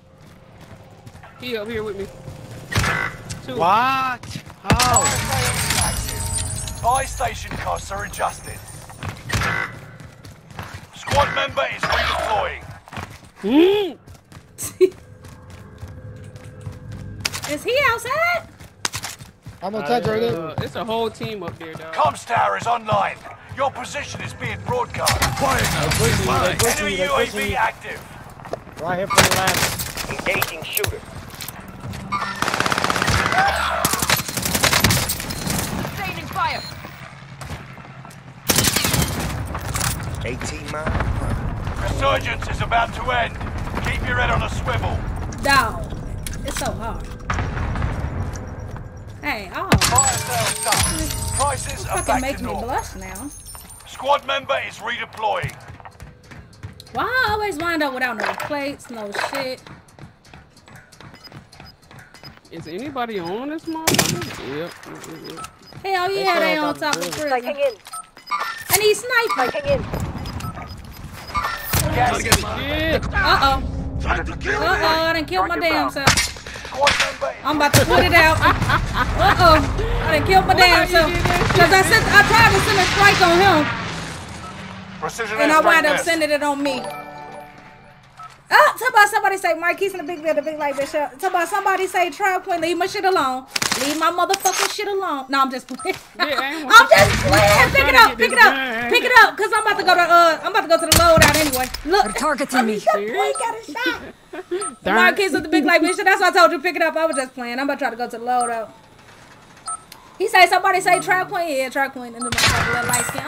S4: He up here with me. Two.
S9: What? How?
S2: Buy station costs are adjusted. Squad member is redeploying.
S1: Is he outside?
S5: I'm gonna touch right there.
S4: It's a whole team up there, dog.
S2: Comms tower is online. Your position is being broadcast.
S3: Quiet now. Please lie.
S2: Enemy UAV active.
S5: Right here for the last.
S8: Engaging shooter.
S6: Raining fire.
S8: 18 miles.
S2: Resurgence is about to end. Keep your head on a swivel.
S1: Dog. It's so hard. Hey, oh.
S2: Fire sales done. Prices are
S1: Fucking
S2: back
S1: make
S2: to
S1: me
S2: normal.
S1: blush now.
S2: Squad member is redeploying.
S1: Why I always wind up without no plates, no shit?
S4: Is anybody on this motherfucker? Yep.
S1: Hell yeah, they on top of prison.
S6: Sighting in.
S1: And he's sniping.
S6: Sighting in.
S2: Gas is
S4: Shit.
S1: Uh-oh.
S3: Trying to kill me.
S1: Uh-oh, I done killed my damn self.
S2: Squad member is
S1: I'm about to put it out. Uh-oh. I done killed my damn self. Because I tried to send a strike on him.
S2: Precision
S1: And I
S2: airstrike
S1: wound up
S2: missed.
S1: sending it on me. Somebody say, Marquise in the big bed, the big light bishop. Somebody say, Trap Queen, leave my shit alone. Leave my motherfucking shit alone. No, I'm just playing.
S4: Yeah,
S1: I'm just playing. Pick it up, pick it up, pick it up. Cause I'm about to go to the loadout anyway. Look,
S6: They're targeting me.
S1: that boy got a shot. Marquise with the big light bishop. That's why I told you pick it up. I was just playing. I'm about to try to go to the loadout. He say somebody say Trap Queen. Yeah, Trap Queen in the little light skin.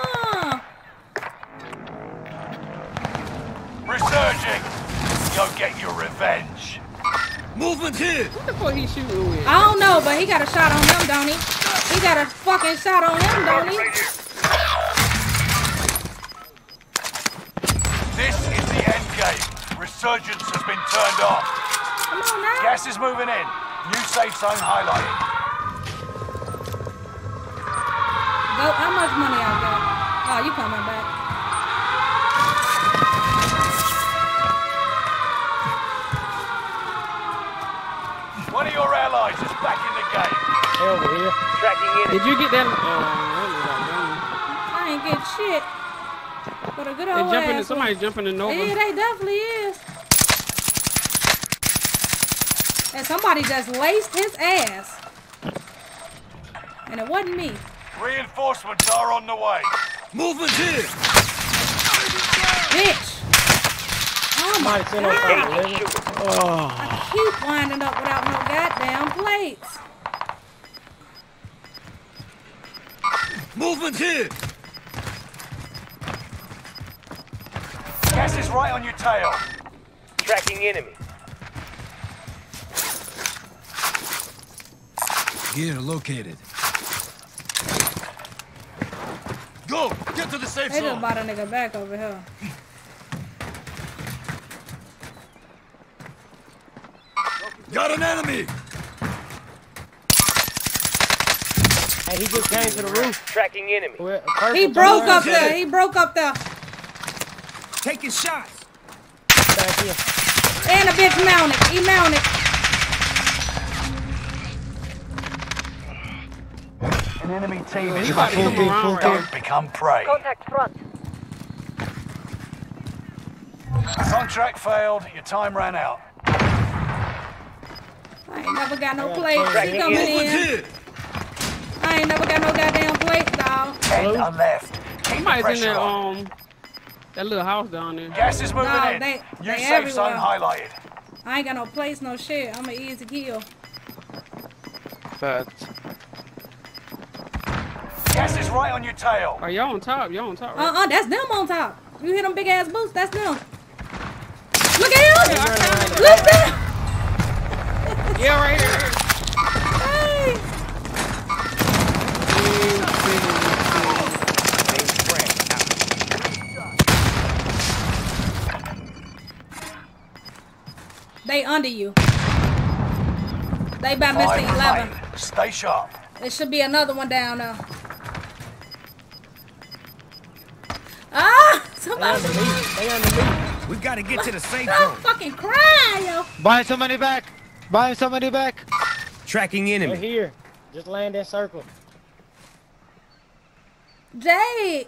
S2: Resurging. Go get your revenge.
S3: Movement here.
S4: What the fuck he shooting with?
S1: I don't know, but he got a shot on him, don't he? He got a fucking shot on him, don't he?
S2: This is the end game. Resurgence has been turned off.
S1: Come on now.
S2: Gas is moving in. New safe zone highlighted.
S1: Go. How much money I got? Oh, you coming back?
S2: One of your allies is back in the game.
S5: Hey, over here.
S8: Tracking enemy.
S4: Did you get that?
S1: I ain't get shit. But a good
S4: They
S1: old
S4: jumping.
S1: ass.
S4: Somebody jumping in Nova.
S1: Yeah, they definitely is. And somebody just laced his ass. And it wasn't me.
S2: Reinforcements are on the way.
S3: Movement here.
S1: Bitch. Oh my
S5: Somebody sitting on top of the living.
S1: I keep winding up without no goddamn plates.
S3: Movement here.
S2: Gas is right on your tail.
S8: Tracking enemy.
S3: Gear located. Go! Get to the safe
S1: They just
S3: zone!
S1: brought a nigga back over here.
S3: Got an enemy!
S5: Hey, he just came to the roof.
S8: Tracking enemy.
S5: With a purple
S1: He broke
S5: gun.
S1: up there. He broke up there.
S3: Taking shots!
S5: Back here.
S1: And a bitch mounted. He mounted.
S2: An enemy team is
S4: about to
S2: tracking
S4: come
S2: you.
S4: around right
S2: Don't become prey.
S6: Contact front.
S2: Contract failed. Your time ran out.
S1: I ain't never got no plates.
S8: Tracking
S1: He coming
S8: enemy.
S1: in.
S3: Here!
S1: I ain't never got no goddamn plates, dog.
S2: 10 are left. Keep the
S4: Somebody's in
S2: pressure
S4: that
S2: on.
S4: that little house down there.
S2: Gas is moving
S1: No,
S2: in.
S1: they
S2: New safe zone
S1: everywhere.
S2: highlighted.
S1: I ain't got no plates, no shit. I'm an easy kill.
S9: Fact.
S2: Gas is right on your tail.
S4: Are y'all on top? Y'all on top, right?
S1: That's them on top. You hear them big ass boots? That's them. Look at him! Look at him!
S4: Yeah, right here.
S1: Hey! They under you. They by Mr.
S2: 5
S1: 11.
S2: remain. Stay sharp.
S1: There should be another one down there. Ah! Somebody.
S5: They underneath.
S3: We gotta get to the safe
S1: I'm fucking crying, yo.
S9: Buying somebody back! Buying somebody back!
S8: Tracking
S5: They're
S8: enemy.
S5: here. Just land that circle.
S1: Jade.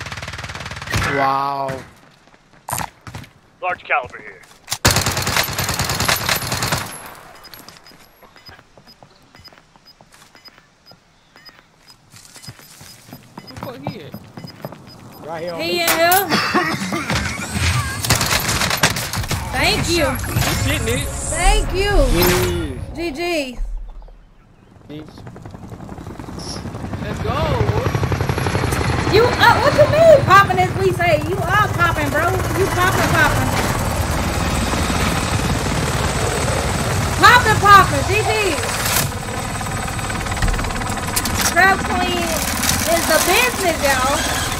S9: Wow.
S8: Large caliber here.
S4: What he at?
S5: Right here on
S1: He
S5: me.
S1: in here. Thank you.
S4: You getting it?
S1: Thank you.
S5: Jeez.
S1: GG.
S5: Jeez.
S4: Let's go.
S1: You what you mean popping as we say? You are popping, bro. You popping. Popping. GG. Trap Queen is the business, y'all.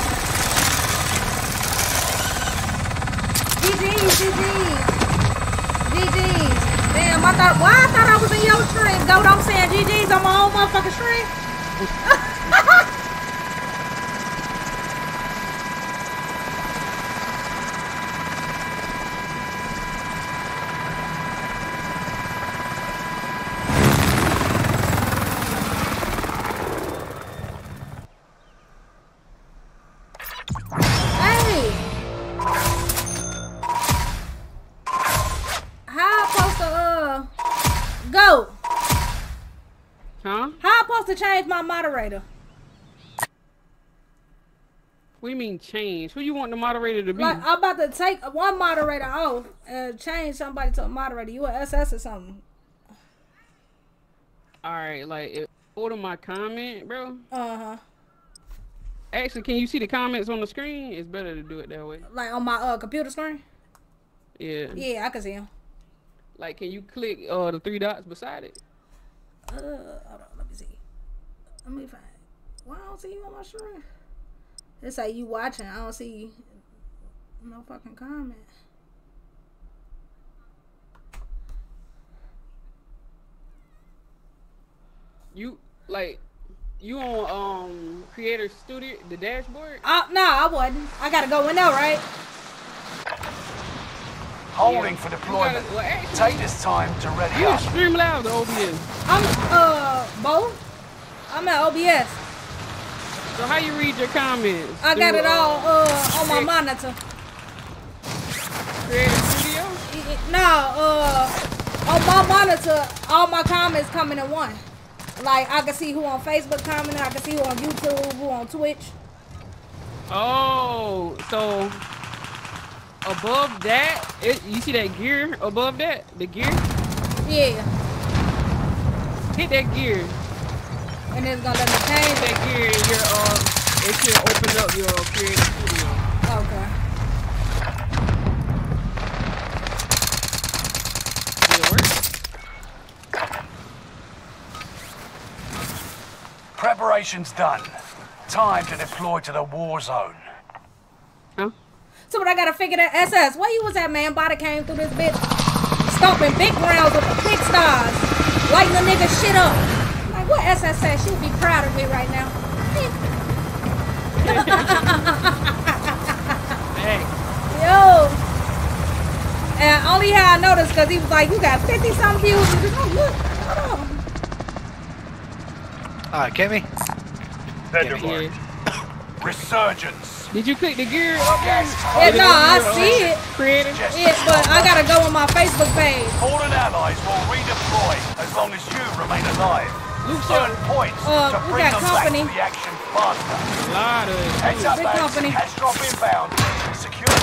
S1: GG. Damn, I thought I was in your stream. Goat, I'm saying GG's on my own motherfucking stream. Hey. How I supposed to go?
S4: Huh?
S1: How I supposed to change my moderator?
S4: What do you mean change? Who you want the moderator to be?
S1: Like I'm about to take one moderator off and change somebody to a moderator. You a SS or something?
S4: All right, like Order my comment, bro.
S1: Uh-huh.
S4: Actually, can you see the comments on the screen? It's better to do it that way.
S1: Like on my computer screen?
S4: Yeah.
S1: Yeah, I can see them.
S4: Like, can you click the 3 dots beside it?
S1: Hold on, let me see. Let me find. Why I don't see you on my screen? It's like you watching. I don't see no fucking comment.
S4: You like you on Creator Studio, the dashboard?
S1: No, I wasn't. I gotta go in there, right?
S2: Holding for deployment.
S4: Well, actually,
S2: Take this time to ready
S4: you
S2: up.
S4: stream loud the OBS.
S1: I'm both. I'm at OBS.
S4: So how you read your comments?
S1: I got
S4: Through,
S1: it all on my monitor.
S4: Creator Studio?
S1: No, on my monitor, all my comments coming in one. Like I can see who on Facebook commenting, I can see who on YouTube, who on Twitch.
S4: Oh, so above that, you see that gear above that? The gear?
S1: Yeah.
S4: Hit that gear.
S1: And it's gonna let me change
S4: that gear and your it should open up your Creator Studio.
S1: Okay.
S4: Did it work?
S2: Preparation's done. Time to deploy to the war zone.
S4: Huh?
S1: So what I gotta figure that SS. Where you was at, man? Body came through this bitch. Stomping big rounds with the big stars. Lighting the nigga shit up. Like what SS said? She'd be proud of me right now.
S4: Hey.
S1: Yo. And only how I noticed because he was like, you got 50-something views. And just, oh, look. Hold on.
S9: Kimmy?
S4: Yeah.
S2: Resurgence.
S4: Did you click the gear up there?
S1: Yeah, no, I see it.
S4: Creator?
S1: Yeah, but I gotta go on my Facebook page.
S2: Fallen allies will redeploy as long as you remain alive. Earn points to
S1: we
S2: bring
S1: got
S2: them
S1: company.
S2: back to the action faster.
S4: A lot of it.
S2: Heads up,
S1: Big
S2: lads.
S1: company.
S2: Cash drop inbound. Secure.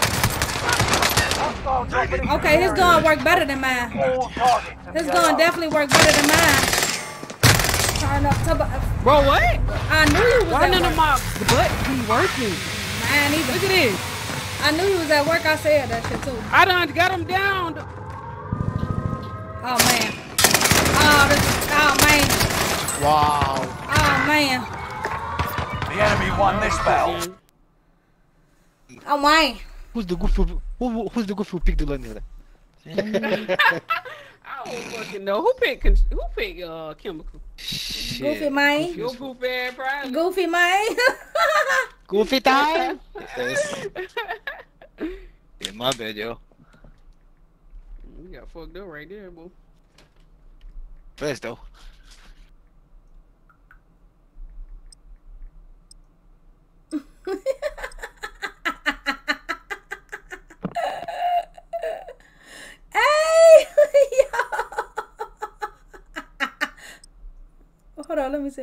S1: Okay, his gun work better than mine.
S2: All targets in
S1: His
S2: the
S1: gun
S2: AO.
S1: definitely work better than mine. Turn up to
S4: Bro, what?
S1: I knew you was
S4: Why
S1: at
S4: none
S1: work.
S4: of my buttons be working?
S1: Mine either.
S4: Look at this.
S1: I knew you was at work. I said that shit too.
S4: I done got him down.
S1: Oh man. Oh man.
S9: Wow.
S1: Oh man.
S2: The enemy won this battle.
S1: Oh man.
S9: Who's the goofy? Who's the goofy who picked the line?
S4: I don't fucking know. Who picked chemical?
S9: Shit.
S1: Goofy man.
S4: Your goofy ass prize.
S1: Goofy man.
S9: Goofy time. Yes. Yeah, my bad, yo.
S4: You got fucked up right there, bro.
S9: First though.
S1: Hey, yo. Hold on, let me see.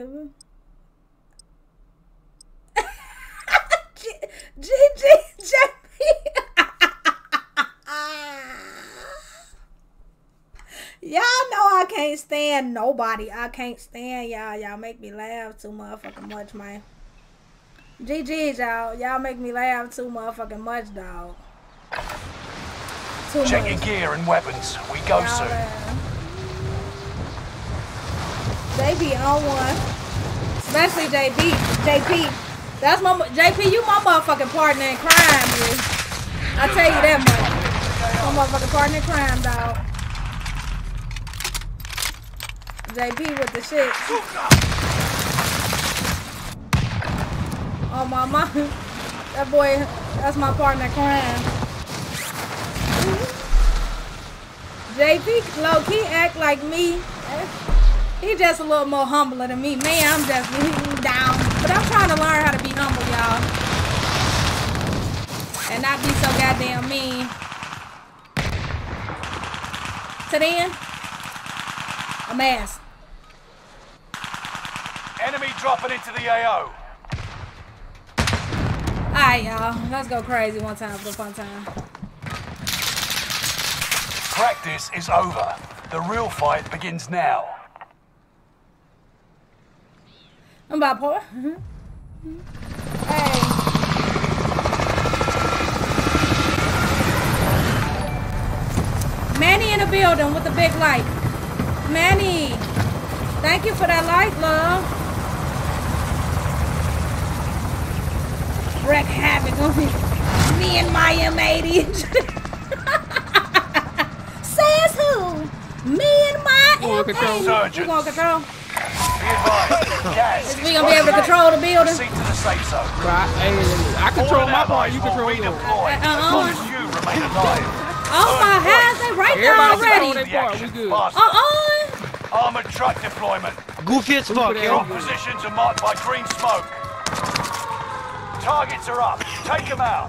S1: Y'all know I can't stand nobody. I can't stand y'all. Y'all make me laugh too motherfucking much, man. GG's, y'all. Y'all make me laugh too motherfucking much, dog. Too
S2: Check your
S1: much.
S2: gear and weapons. We go
S1: Y'all,
S2: soon.
S1: They be on one. Especially JP. That's my JP, you my motherfucking partner in crime, man. I tell you that much. My motherfucking partner in crime, dog. JP with the shit. Oh my mom. That boy, that's my partner in crime. JP low-key act like me. He just a little more humbler than me. Man, I'm just down. But I'm trying to learn how to be humble, y'all. And not be so goddamn mean. To then, I'm ass.
S2: Enemy dropping into the AO.
S1: Alright, y'all. Let's go crazy one time for the fun time.
S2: Practice is over. The real fight begins now.
S1: I'm about pour. Hey. Manny in the building with the big light. Manny, thank you for that light, love. Wreck havoc on me and my M80. Says who? Me and my M80. You want control? We gonna be able to control the building?
S2: Proceed to the safe zone.
S4: Right. Hey, I control my part. You control yours.
S2: As long as you remain alive.
S1: Oh my hands, they right there already.
S4: We good.
S2: Armored truck deployment.
S9: Goofy as fuck, yo.
S2: Drop positions are marked by green smoke. Targets are up. Take them out.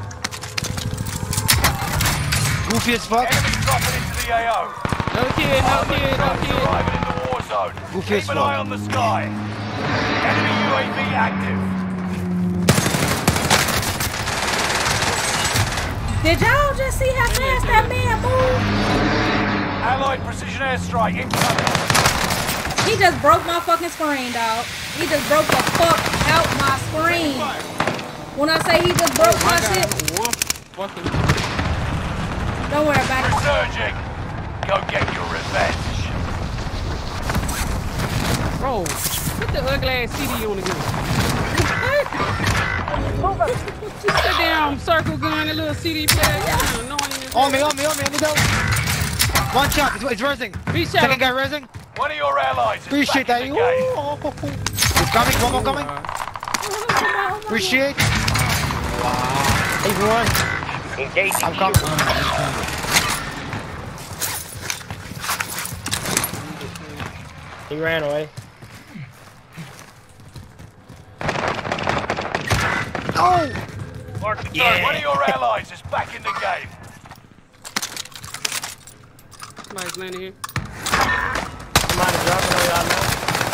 S9: Goofy as fuck.
S2: Enemy dropping into the AO.
S4: No kid, no kid, no kid.
S2: Arriving in the war zone.
S9: Goofy as
S2: Keep an
S9: fuck.
S2: eye on the sky. Enemy UAV active.
S1: Did y'all just see how fast that man moved?
S2: Allied precision airstrike incoming.
S1: He just broke my fucking screen, dog. He just broke the fuck out my screen. When I say he just broke my shit, don't worry about it.
S2: Resurging. Go get your revenge.
S4: Bro, put the ugly ass CD on again. That damn circle gun, that little CD player.
S9: On me, let me go. One shot, it's resing. Second guy resing.
S2: One of your allies is
S9: Appreciate
S2: back
S9: that.
S2: in the game.
S9: It's coming, one more coming. Appreciate. Everyone.
S8: Engaging.
S9: I'm coming.
S5: He ran away.
S9: Oh!
S2: Mark the target. One of your allies is back in the game.
S4: Somebody's landing here.
S5: Somebody dropping on y'all now.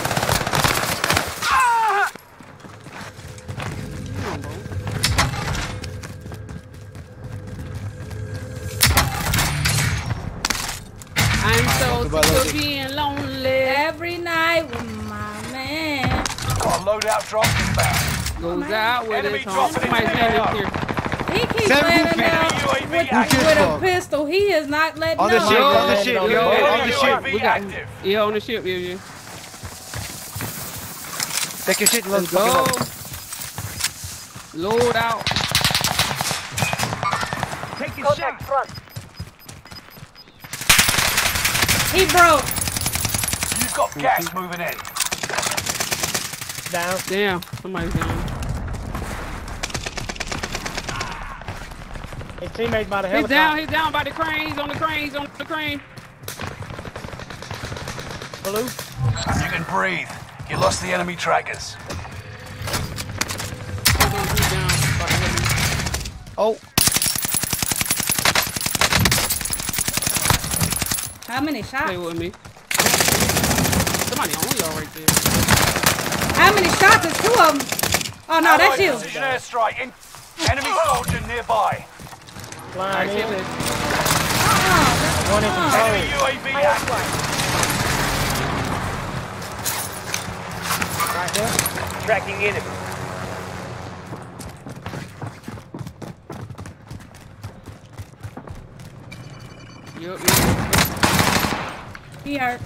S1: I'm so sick of being lonely every night with my man.
S2: Got a loadout drop inbound.
S4: Goes out with
S2: Enemy
S4: it.
S2: dropping
S4: Somebody's
S2: into the
S4: landing
S2: AO.
S4: here.
S1: He keeps landing out with a pistol. He is not letting
S9: On the
S1: up.
S9: ship, on the ship, yo, on the ship.
S2: UAV active.
S4: Yeah, on the ship, yeah.
S9: Take your shit, let's
S4: Go. Load out.
S2: Take your
S6: Contact front.
S1: He broke.
S2: You've got gas moving in.
S5: Down.
S4: Damn, somebody's down.
S5: His teammates by the
S4: He's
S5: helicopter.
S4: down by the crane. He's on the crane. He's on the crane.
S5: Blue.
S2: You can breathe. You lost the enemy trackers.
S4: He's down.
S9: Oh.
S1: How many shots?
S4: Stay with me. Somebody on y'all right there.
S1: How many shots? It's two of them. Oh no, that's you.
S2: Precision airstrike in. Enemy soldier nearby.
S5: Flying in.
S1: One
S5: in control.
S2: Enemy UAV active.
S5: Right there.
S8: Tracking enemy.
S4: Yup.
S1: He hurt.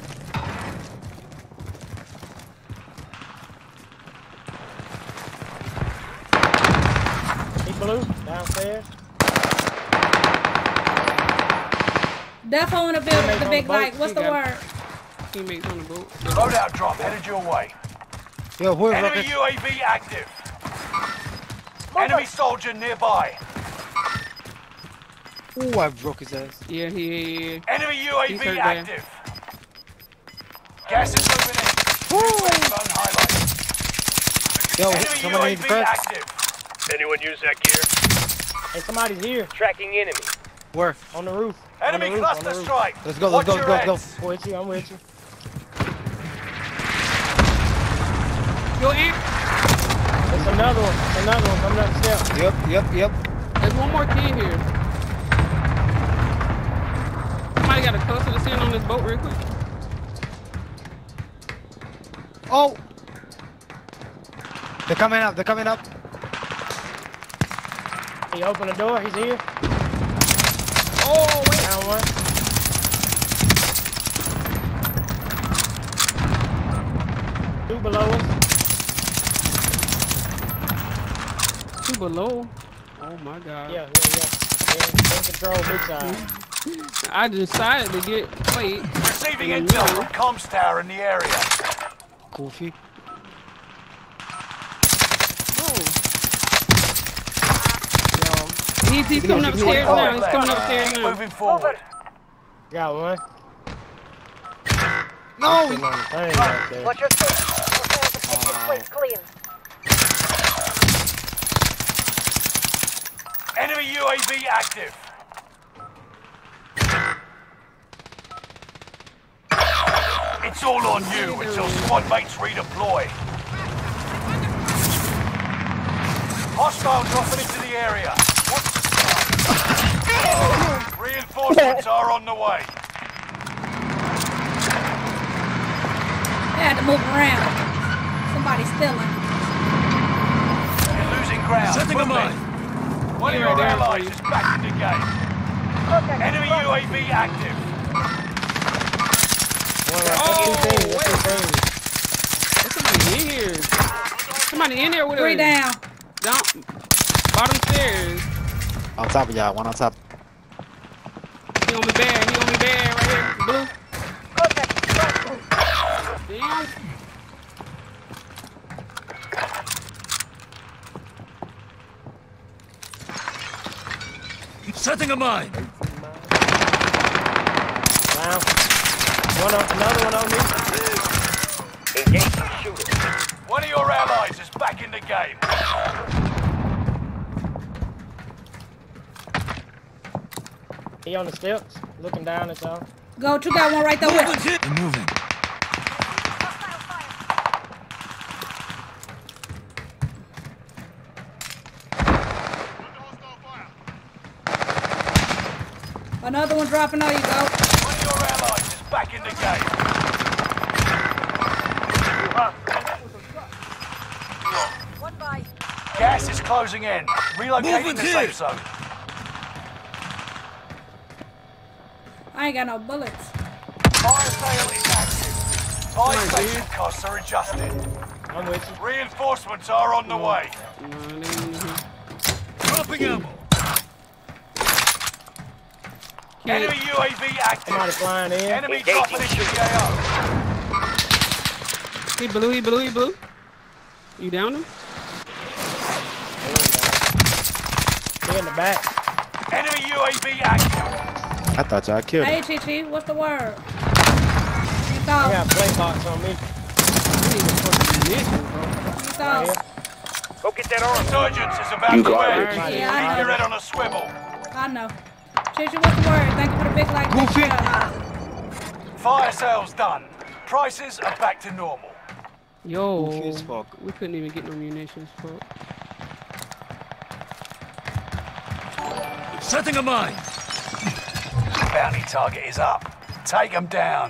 S5: He blue. Downstairs.
S1: Defo in the building with the big light. What's the word?
S4: Teammates on the boat.
S2: Loadout drop headed your way.
S9: Yo, where's
S2: Enemy
S9: rocket?
S2: UAV active. Enemy soldier nearby.
S9: Ooh, I broke his ass.
S4: Yeah, he.
S2: Enemy
S4: He's
S2: UAV
S4: hurt
S2: active. Gas is moving in. Phone highlight.
S9: Yo,
S2: Enemy
S9: somebody needs
S2: UAV
S9: press.
S2: active.
S8: Anyone use that gear?
S5: Hey, somebody's here.
S8: Tracking enemy.
S9: Where?
S5: On the roof.
S2: Enemy
S5: on the roof,
S2: cluster
S5: on the roof.
S2: strike.
S9: Let's go,
S2: Watch
S9: let's go,
S2: your
S9: let's go,
S2: heads.
S5: I'm with you. I'm with you.
S4: Yo, Ant.
S5: There's another one. Another one coming up the step.
S9: Yep.
S4: There's one more kid here. Somebody got a cluster to send on this boat real quick.
S9: Oh! They're coming up. They're coming up.
S5: He opened the door. He's here.
S4: Oh, wait.
S5: Down one. Two below us.
S4: Two below. Oh my God.
S5: Yeah. In control, big side.
S4: I decided to get wait.
S2: Receiving intel from comms tower in the area.
S9: Goofy.
S4: He's coming upstairs now. He's coming upstairs
S2: Keep
S4: now.
S2: moving forward.
S5: Got one.
S9: No!
S6: Watch your step. Hostiles objective place clean.
S2: Enemy UAV active. It's all on you until squad mates redeploy. Hostile dropping into the area. Reinforcements are on the way.
S1: They had to move around. Somebody's stealing.
S2: You're losing ground.
S3: Setting a mine.
S2: One of your allies is back in the game. Enemy UAV active.
S4: There's somebody in here. Somebody in there with
S1: 3
S4: us.
S1: down.
S4: Down. Bottom stairs.
S9: On top of y'all. One on top.
S4: He on me bad. He on me bad right here. Blue. Damn.
S3: Setting a mine.
S5: Wow. Another one on me.
S8: Engaging shooter.
S2: One of your allies is back in the game.
S5: He on the steps, looking down at y'all.
S1: Go, you got one right there with you.
S3: They're moving.
S1: Another one dropping on you, go.
S2: One of your allies is back in the game.
S6: One by.
S2: Gas is closing in. Relocating the safe zone.
S1: I ain't got no bullets.
S2: Fire sale is active. Buy station costs are adjusted.
S5: I'm with you.
S2: Reinforcements are on the way.
S3: Dropping ammo.
S2: Enemy UAV active.
S5: Somebody flying in.
S2: Enemy dropping into the AO.
S4: He blue. He blue. He blue. You down him?
S5: He in the back.
S2: Enemy UAV active.
S9: I thought y'all killed him.
S1: Hey, Chi, what's the word? You
S5: I
S1: thought?
S5: got a play box on me.
S1: You thought?
S8: Go get that arm.
S2: Resurgence is about to end.
S1: Yeah, I
S2: Keep your
S1: know.
S2: head on a swivel.
S1: I know. Chichi, what's the word? Thank you for the big like.
S9: Goofy.
S2: Fire sales done. Prices are back to normal.
S4: Yo,
S9: Goofy as fuck.
S4: we couldn't even get no munitions. Fuck.
S3: Setting a mine.
S2: Bounty target is up. Take them down.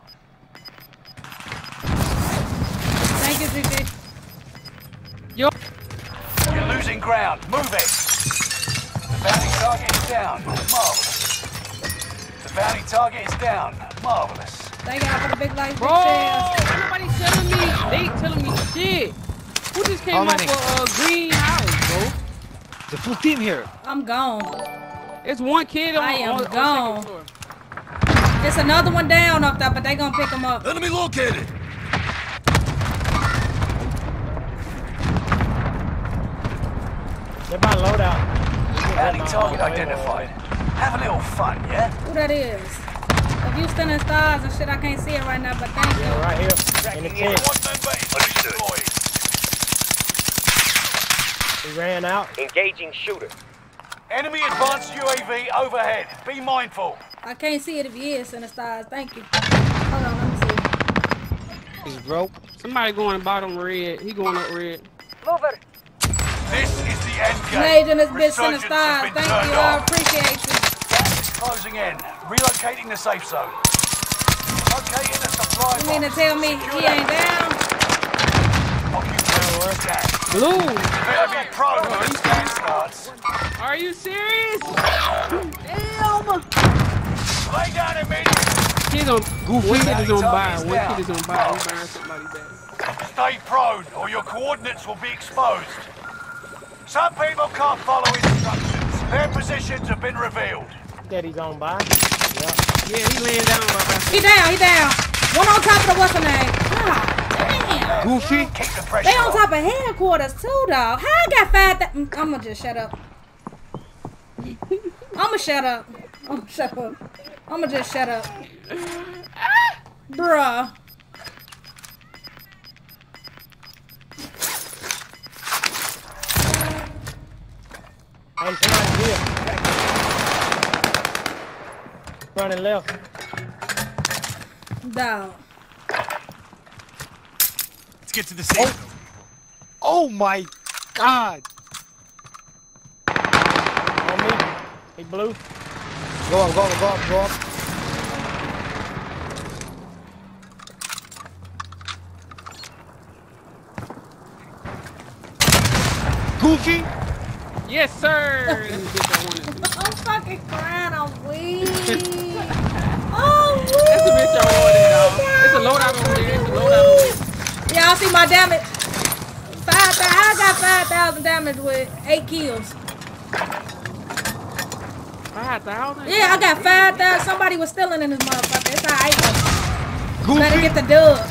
S1: Thank you, Chichi.
S4: Yo,
S2: You're losing ground. Move it. The bounty target is down. Marvelous. The bounty target is down. Marvelous.
S1: Thank you for the big like.
S4: bro, nobody telling me. They telling me shit. Who just came
S9: How
S4: off
S9: many?
S4: a green house, bro?
S9: The full team here.
S1: I'm gone.
S4: It's one kid on,
S1: I am
S4: on
S1: gone.
S4: second floor.
S1: There's another one down up there, but they gonna pick him up.
S3: Enemy located.
S5: They're by loadout.
S2: Bounty target identified. Have a little fun, yeah?
S1: Who that is? If you still in stars and shit, I can't see it right now, but thank you.
S5: Yeah, right here. In the tent.
S2: Squad member is redeployed.
S5: He ran out.
S8: Engaging shooter.
S2: Enemy advanced UAV overhead. Be mindful.
S1: I can't see it if he is in the stars. Thank you. Hold on, let me see.
S9: He's broke.
S4: Somebody going bottom red. He going up red.
S6: Mover.
S2: This is the end game.
S1: Rage in this bitch in the
S2: Resurgence has
S1: stars.
S2: been
S1: Thank
S2: turned
S1: you. I
S2: on.
S1: appreciate you.
S2: Gas is closing in. Relocating the safe zone. Locating the supply
S1: You mean to
S2: box.
S1: tell me he ain't down?
S2: Occupation
S4: Blue.
S2: Better be prone when the scan starts.
S4: Are you serious? Damn.
S2: Lay down immediately.
S4: He's on.
S9: Goofy.
S4: One kid is on buy.
S2: Target's
S4: One
S2: down.
S4: kid is on buy. He's buying somebody back.
S2: Stay prone or your coordinates will be exposed. Some people can't follow instructions. Their positions have been revealed.
S5: Daddy's on by.
S4: Yeah, he laying down right back.
S1: He down. One on top of the what's her name? God damn.
S9: Goofy.
S2: Keep the pressure
S1: They on top of headquarters too, dog. How I got 5,000? I'ma just shut up. I'ma shut up. I'ma just shut up. Bruh.
S5: I'm trying here. Running left.
S1: Dog.
S3: Let's get to the safe.
S9: Oh my God.
S5: On me. He blue.
S9: Go up. Goofy.
S4: Yes, sir. That's the bitch I wanted.
S1: I'm fucking crying. I'm weak. Oh, weak.
S4: That's the bitch I wanted, dog. It's a loadout over there.
S1: Yeah, I see my damage. 5,000. I got 5,000 damage with 8 kills.
S4: 5,000?
S1: Yeah, I got 5,000. Somebody was stealing in this motherfucker. It's alright.
S9: Goofy.
S1: Better get the dub.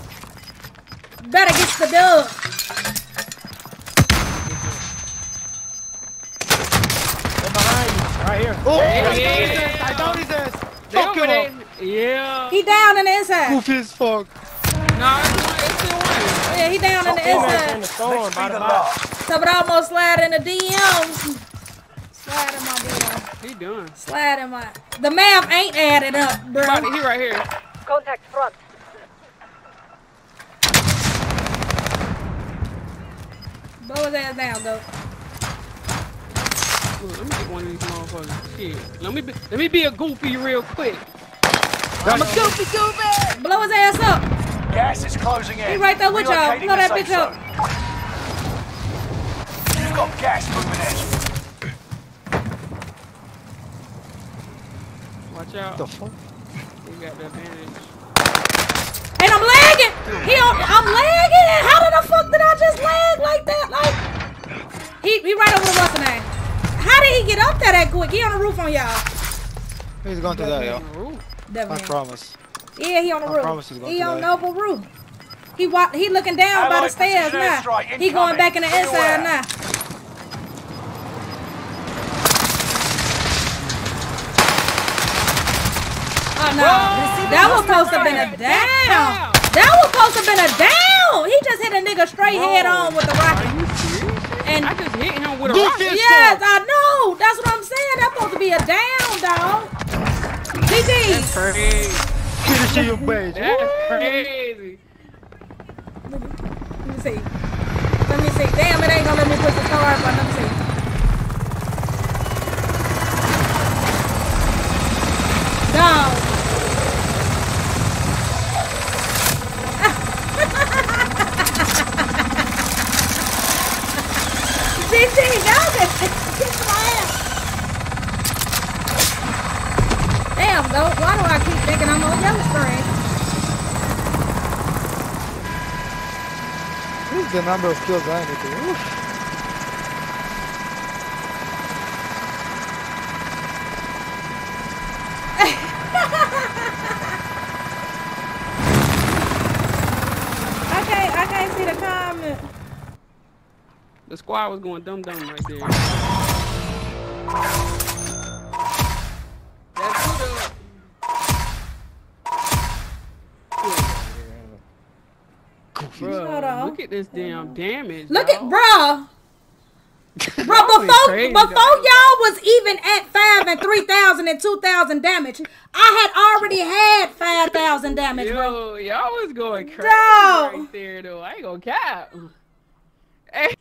S5: They're behind you. Right here.
S9: Oh,
S4: Yeah.
S9: I downed his ass.
S4: They
S9: Fuck
S4: over
S9: him
S4: there.
S9: up.
S4: Yeah.
S1: He down in the inside.
S9: Goofy as fuck.
S4: No, it's still one.
S1: Yeah, he down in the
S5: Teammates in
S1: inside.
S5: the storm.
S2: Let's
S5: By
S2: be
S5: the
S2: the
S5: box.
S2: last.
S1: So, but I almost slide in the DMs. Slide in my DM.
S4: He done.
S1: Slide in my. The math ain't added up, bro.
S4: He right here.
S6: Contact front.
S1: Blow his ass down, go.
S4: Ooh, let me get one of these motherfuckers. Shit. Let me be a goofy real quick. I'm a goofy.
S1: Blow his ass up.
S2: Gas is closing in.
S1: He right there with y'all.
S2: Relocating
S1: Blow
S2: the
S1: that
S2: safe
S1: bitch up.
S2: zone. You've got gas moving in.
S4: Watch out.
S9: The fuck?
S4: He got the advantage.
S1: And I'm lagging. I'm lagging. How the fuck did I just lag like that? Like, he right over the what's the name? How did he get up there that quick? He on the roof on y'all.
S9: He's going to that, yo. I
S1: Definitely.
S9: promise.
S1: Yeah, he on the
S9: I
S1: roof.
S9: promise he's going
S1: He
S9: to
S1: on
S9: that.
S1: Noble roof. He looking down by the
S2: Allied
S1: stairs
S2: precision
S1: now.
S2: airstrike
S1: He going
S2: incoming.
S1: back in the
S2: Be
S1: inside
S2: aware.
S1: now. Oh no, that was supposed to have been a down. That was supposed to have been a down. He just hit a nigga straight head on with the rocket.
S4: Are you serious?
S1: And
S4: I just hit him with a
S9: Goofy
S4: rocket.
S9: as
S1: yes,
S9: fuck.
S1: I know. That's what I'm saying. That's supposed to be a down, dog. GG.
S4: Crazy.
S9: Finish your base.
S4: That's crazy.
S1: Let me see. Let me see. Damn, it ain't gonna let me put the car up. Let me see. Dog. GG, dog. Kiss my ass. Damn, though. Why do I keep thinking I'm on yellow screen?
S9: What is the number of kills I need to? Oof.
S1: I can't see the comment.
S4: The squad was going dumb right there. That's good.
S1: Hold on.
S4: Bro, look at this damn damage.
S1: Look
S4: dog.
S1: at, bruh. Bro,
S4: crazy,
S1: before
S4: dog.
S1: y'all was even at 5 and 3,000 and 2,000 damage, I had already had 5,000 damage, bro.
S4: Yo, y'all was going crazy
S1: Dog.
S4: right there, though. I ain't gonna cap. Hey.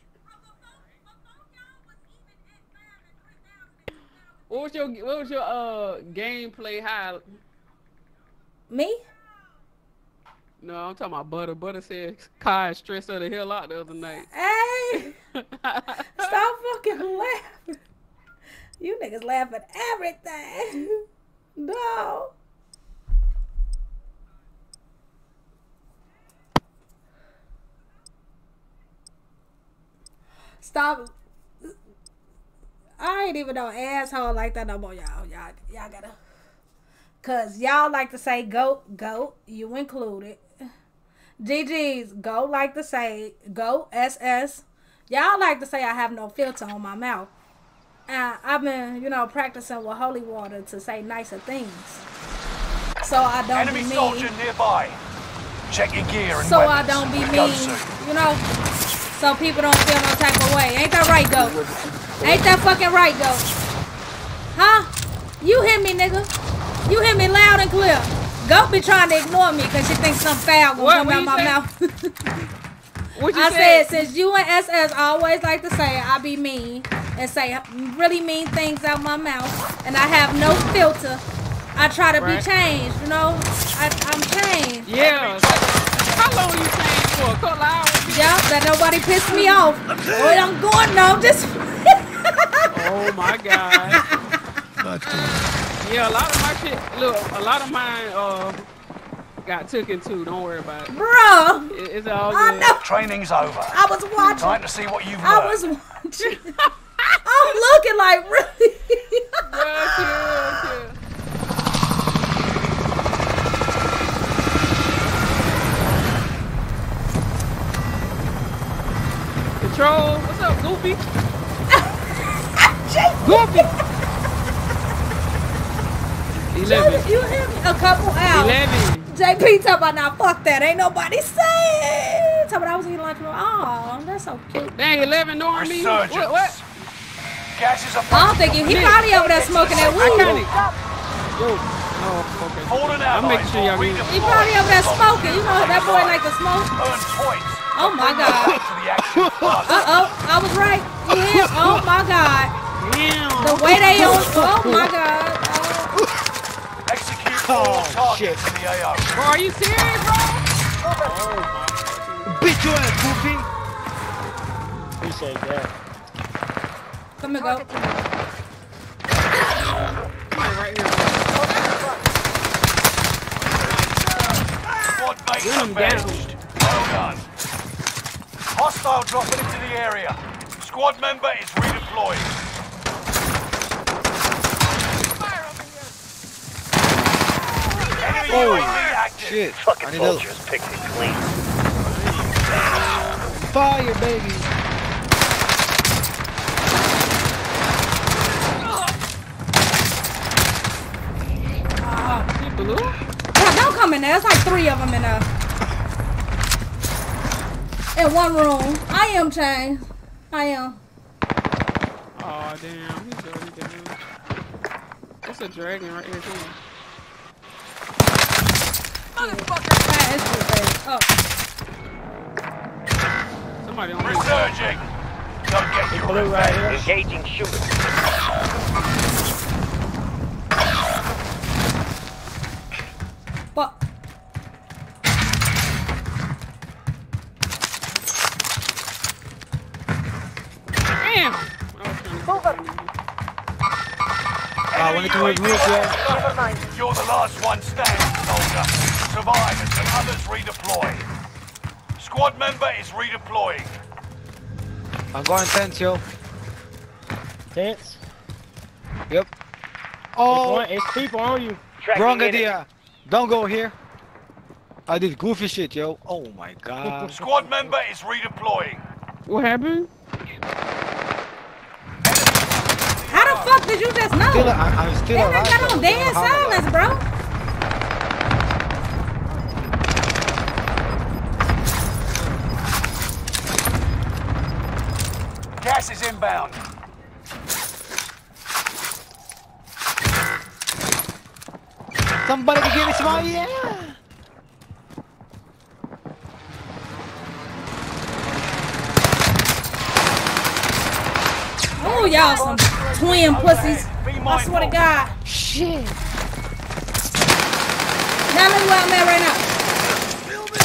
S4: What was your gameplay high?
S1: Me?
S4: No, I'm talking about Butter. Butter said Kai stressed her the hell out the other night.
S1: Hey, stop fucking laughing. You niggas laugh at everything. No. Stop. I ain't even no asshole like that no more, y'all. Y'all gotta. Cause y'all like to say goat, you included. GG's, go like to say, go SS. Y'all like to say I have no filter on my mouth. I've been, practicing with holy water to say nicer things. So I don't
S2: Enemy
S1: be mean.
S2: soldier nearby. Check your gear and
S1: So
S2: weapons.
S1: I don't be
S2: Go
S1: mean,
S2: soon.
S1: so people don't feel no type of way. Ain't that right, goat? Ain't that fucking right, goat? Huh? You hear me, nigga. You hear me loud and clear. Goat be trying to ignore me because she thinks some foul gonna come out my mouth. I said, since you and SS always like to say I be mean and say really mean things out my mouth and I have no filter, I try to be changed, I'm changed.
S4: Yeah. How long you changed for? A couple hours?
S1: Yeah, that nobody pissed me off. Oh, I'm going now. Just.
S4: Oh my God. Yeah, a lot of my shit. Look, a lot of mine got taken too. Don't worry about it.
S1: Bro.
S4: It's all good.
S1: I know.
S2: Training's over.
S1: I was watching.
S2: Time to see what you've learned.
S1: I was watching. I'm looking like really.
S4: Chill. Control, what's up, Goofy? Goofy! 11.
S1: You hear me? A couple hours.
S4: 11.
S1: JP talking about now, fuck that. Ain't nobody saying. Talking about I was eating lunch. Oh, that's so cute.
S4: Dang, 11 knowing me. What?
S2: Gas is a
S1: I don't think he probably over there smoking that weed.
S4: Okay.
S2: Fallen out.
S4: I'm making sure y'all read.
S1: He probably over there smoking. You know that boy like to smoke.
S2: Earn points.
S1: Oh my God. I was right. Yeah. Oh my God.
S4: Damn.
S1: The way they on. Oh my God.
S2: Execute all targets in the AO.
S4: Bro, are you serious, bro?
S9: Bitch your ass, Goofy. Appreciate that.
S1: Come here, go.
S4: Right here.
S2: Squad mates
S4: Get him
S2: avenged. Well done. Hostile dropping into the area. Squad member is redeployed. Enemy UAV active.
S9: Shit.
S8: Fucking vultures picked it clean.
S9: Fire, baby.
S1: Yeah, don't come in there. There's like 3 of them in there. In one room. I am changed. I am.
S4: Oh damn, he's dirty down. It's a dragon right here too.
S1: Oh.
S4: Somebody on
S2: Resurging. Don't get your revenge.
S8: Engaging shooter.
S1: Fuck.
S4: Damn.
S9: When it was real,
S6: Never mind.
S2: You're the last one standing, soldier. Survive until others redeploy. Squad member is redeploying.
S9: I'm going tense, yo.
S5: Tense.
S9: Yep. Oh,
S5: It's people on you.
S8: Tracking
S9: wrong
S8: enemy.
S9: idea. Don't go here. I did goofy shit, yo. Oh my God.
S2: Squad member is redeploying.
S4: What happened?
S1: How the fuck did you just know?
S9: I'm still
S1: Damn,
S9: alive.
S1: I got on
S9: though.
S1: dead silence, bro.
S2: Gas is inbound.
S9: Somebody can give me some, yeah.
S1: Oh, y'all some twin pussies.
S2: Be
S1: I swear to
S2: mindful.
S1: God.
S9: Shit.
S1: Now look where I'm at right now.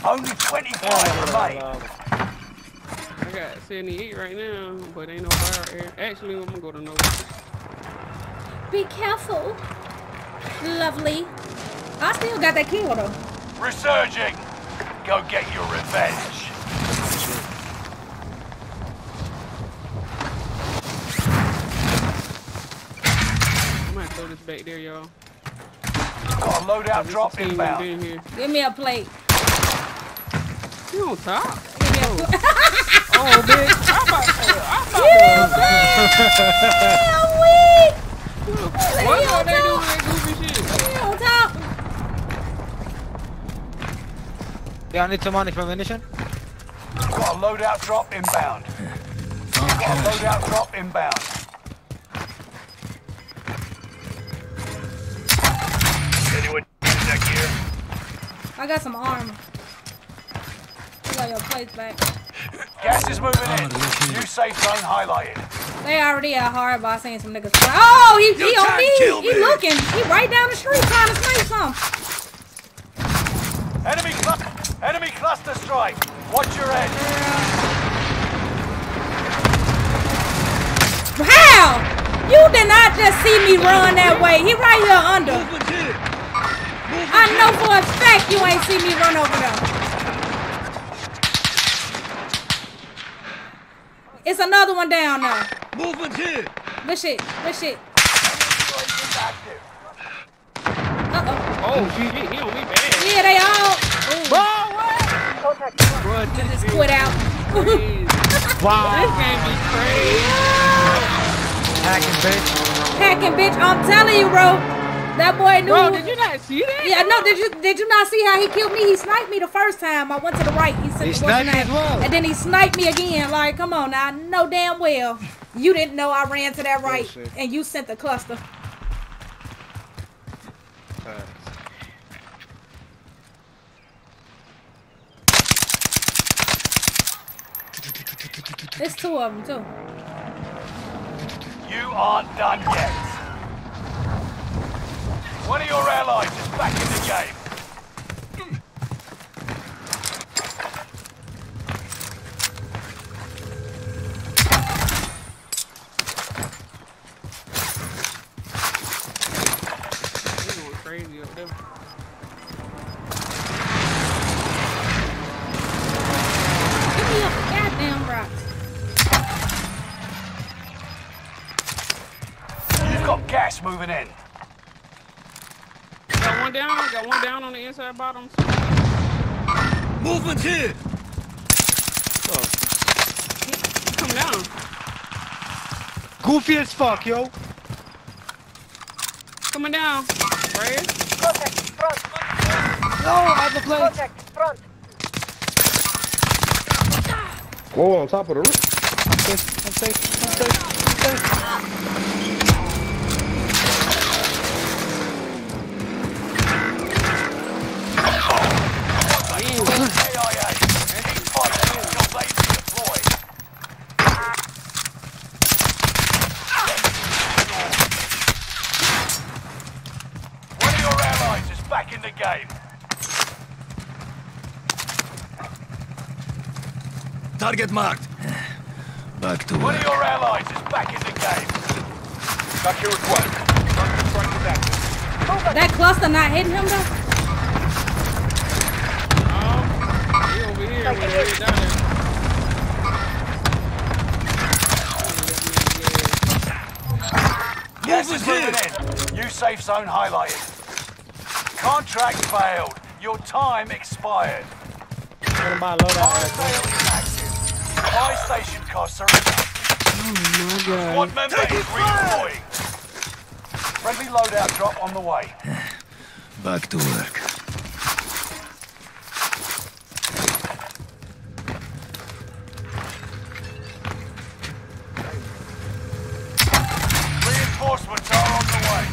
S2: Only 25 remain.
S4: I got 78 right now, but ain't no fire air. Actually, I'm gonna go to no.
S1: Be careful. Lovely. I still got that kill though.
S2: Resurging. Go get your revenge.
S4: I might throw this back there, y'all.
S2: Got a loadout drop inbound.
S1: Give me a plate.
S4: You on top?
S1: Give me a plate.
S4: Oh, bitch. I'm about What are they doing that goofy shit?
S1: He on top.
S9: Yeah, I need some money for ammunition.
S2: Got a loadout drop inbound. Got a loadout drop inbound.
S8: Anyone use that gear?
S1: I got some armor. You got your plates back.
S2: Gas is moving in. New safe zone highlighted.
S1: They already at hard, but I seen some niggas. Oh, he on me. He looking. He right down the street trying to snipe some.
S2: Enemy cluster strike. Watch your head.
S1: How? You did not just see me run that way. He right here under. I know for a fact you ain't see me run over there. It's another one down there.
S3: Movement here.
S1: Good shit. Good shit. Uh-oh.
S4: Oh, shit. He on me bad.
S1: Yeah, they all.
S6: Contact.
S1: Just quit out.
S9: Wow.
S4: This game be crazy.
S9: Hacking bitch.
S1: Hacking bitch. I'm telling you, bro. That boy knew.
S4: Bro, did you not see that?
S1: Yeah, no, did you not see how he killed me? He sniped me the first time. I went to the right. He
S9: sniped me as well.
S1: And then he sniped me again. Like, come on now. I know damn well you didn't know I ran to that right.
S9: Bullshit.
S1: And you sent the cluster. There's two of them, too.
S2: You aren't done yet. One of your allies is back in the game.
S4: He's going crazy up there.
S1: Give me a goddamn rock.
S2: You've got gas moving in.
S4: Got one down on the inside bottom.
S3: Movement here.
S4: Come down.
S9: Goofy as fuck, yo.
S4: Coming down. Right here.
S6: Contact. Front.
S9: No, I have a plate.
S6: Contact. Front.
S5: Whoa, on top of the roof.
S9: I'm safe.
S2: AIA. Any fighter is laser deployed. One of your allies is back in the game.
S3: Target marked. Back to
S2: One
S3: work.
S2: of your allies is back in the game. Got your request. Cluster strike is active.
S1: That cluster not hitting him, though?
S4: He over here. When they down there.
S2: Gas is moving in. New safe zone highlighted. Contract failed. Your time expired.
S9: Gonna buy a loadout
S2: Fire
S9: right there.
S2: sale is active. Buy station costs are Squad member is redeploying. Friendly loadout drop on the way.
S3: Back to work.
S2: Reinforcements are on the way.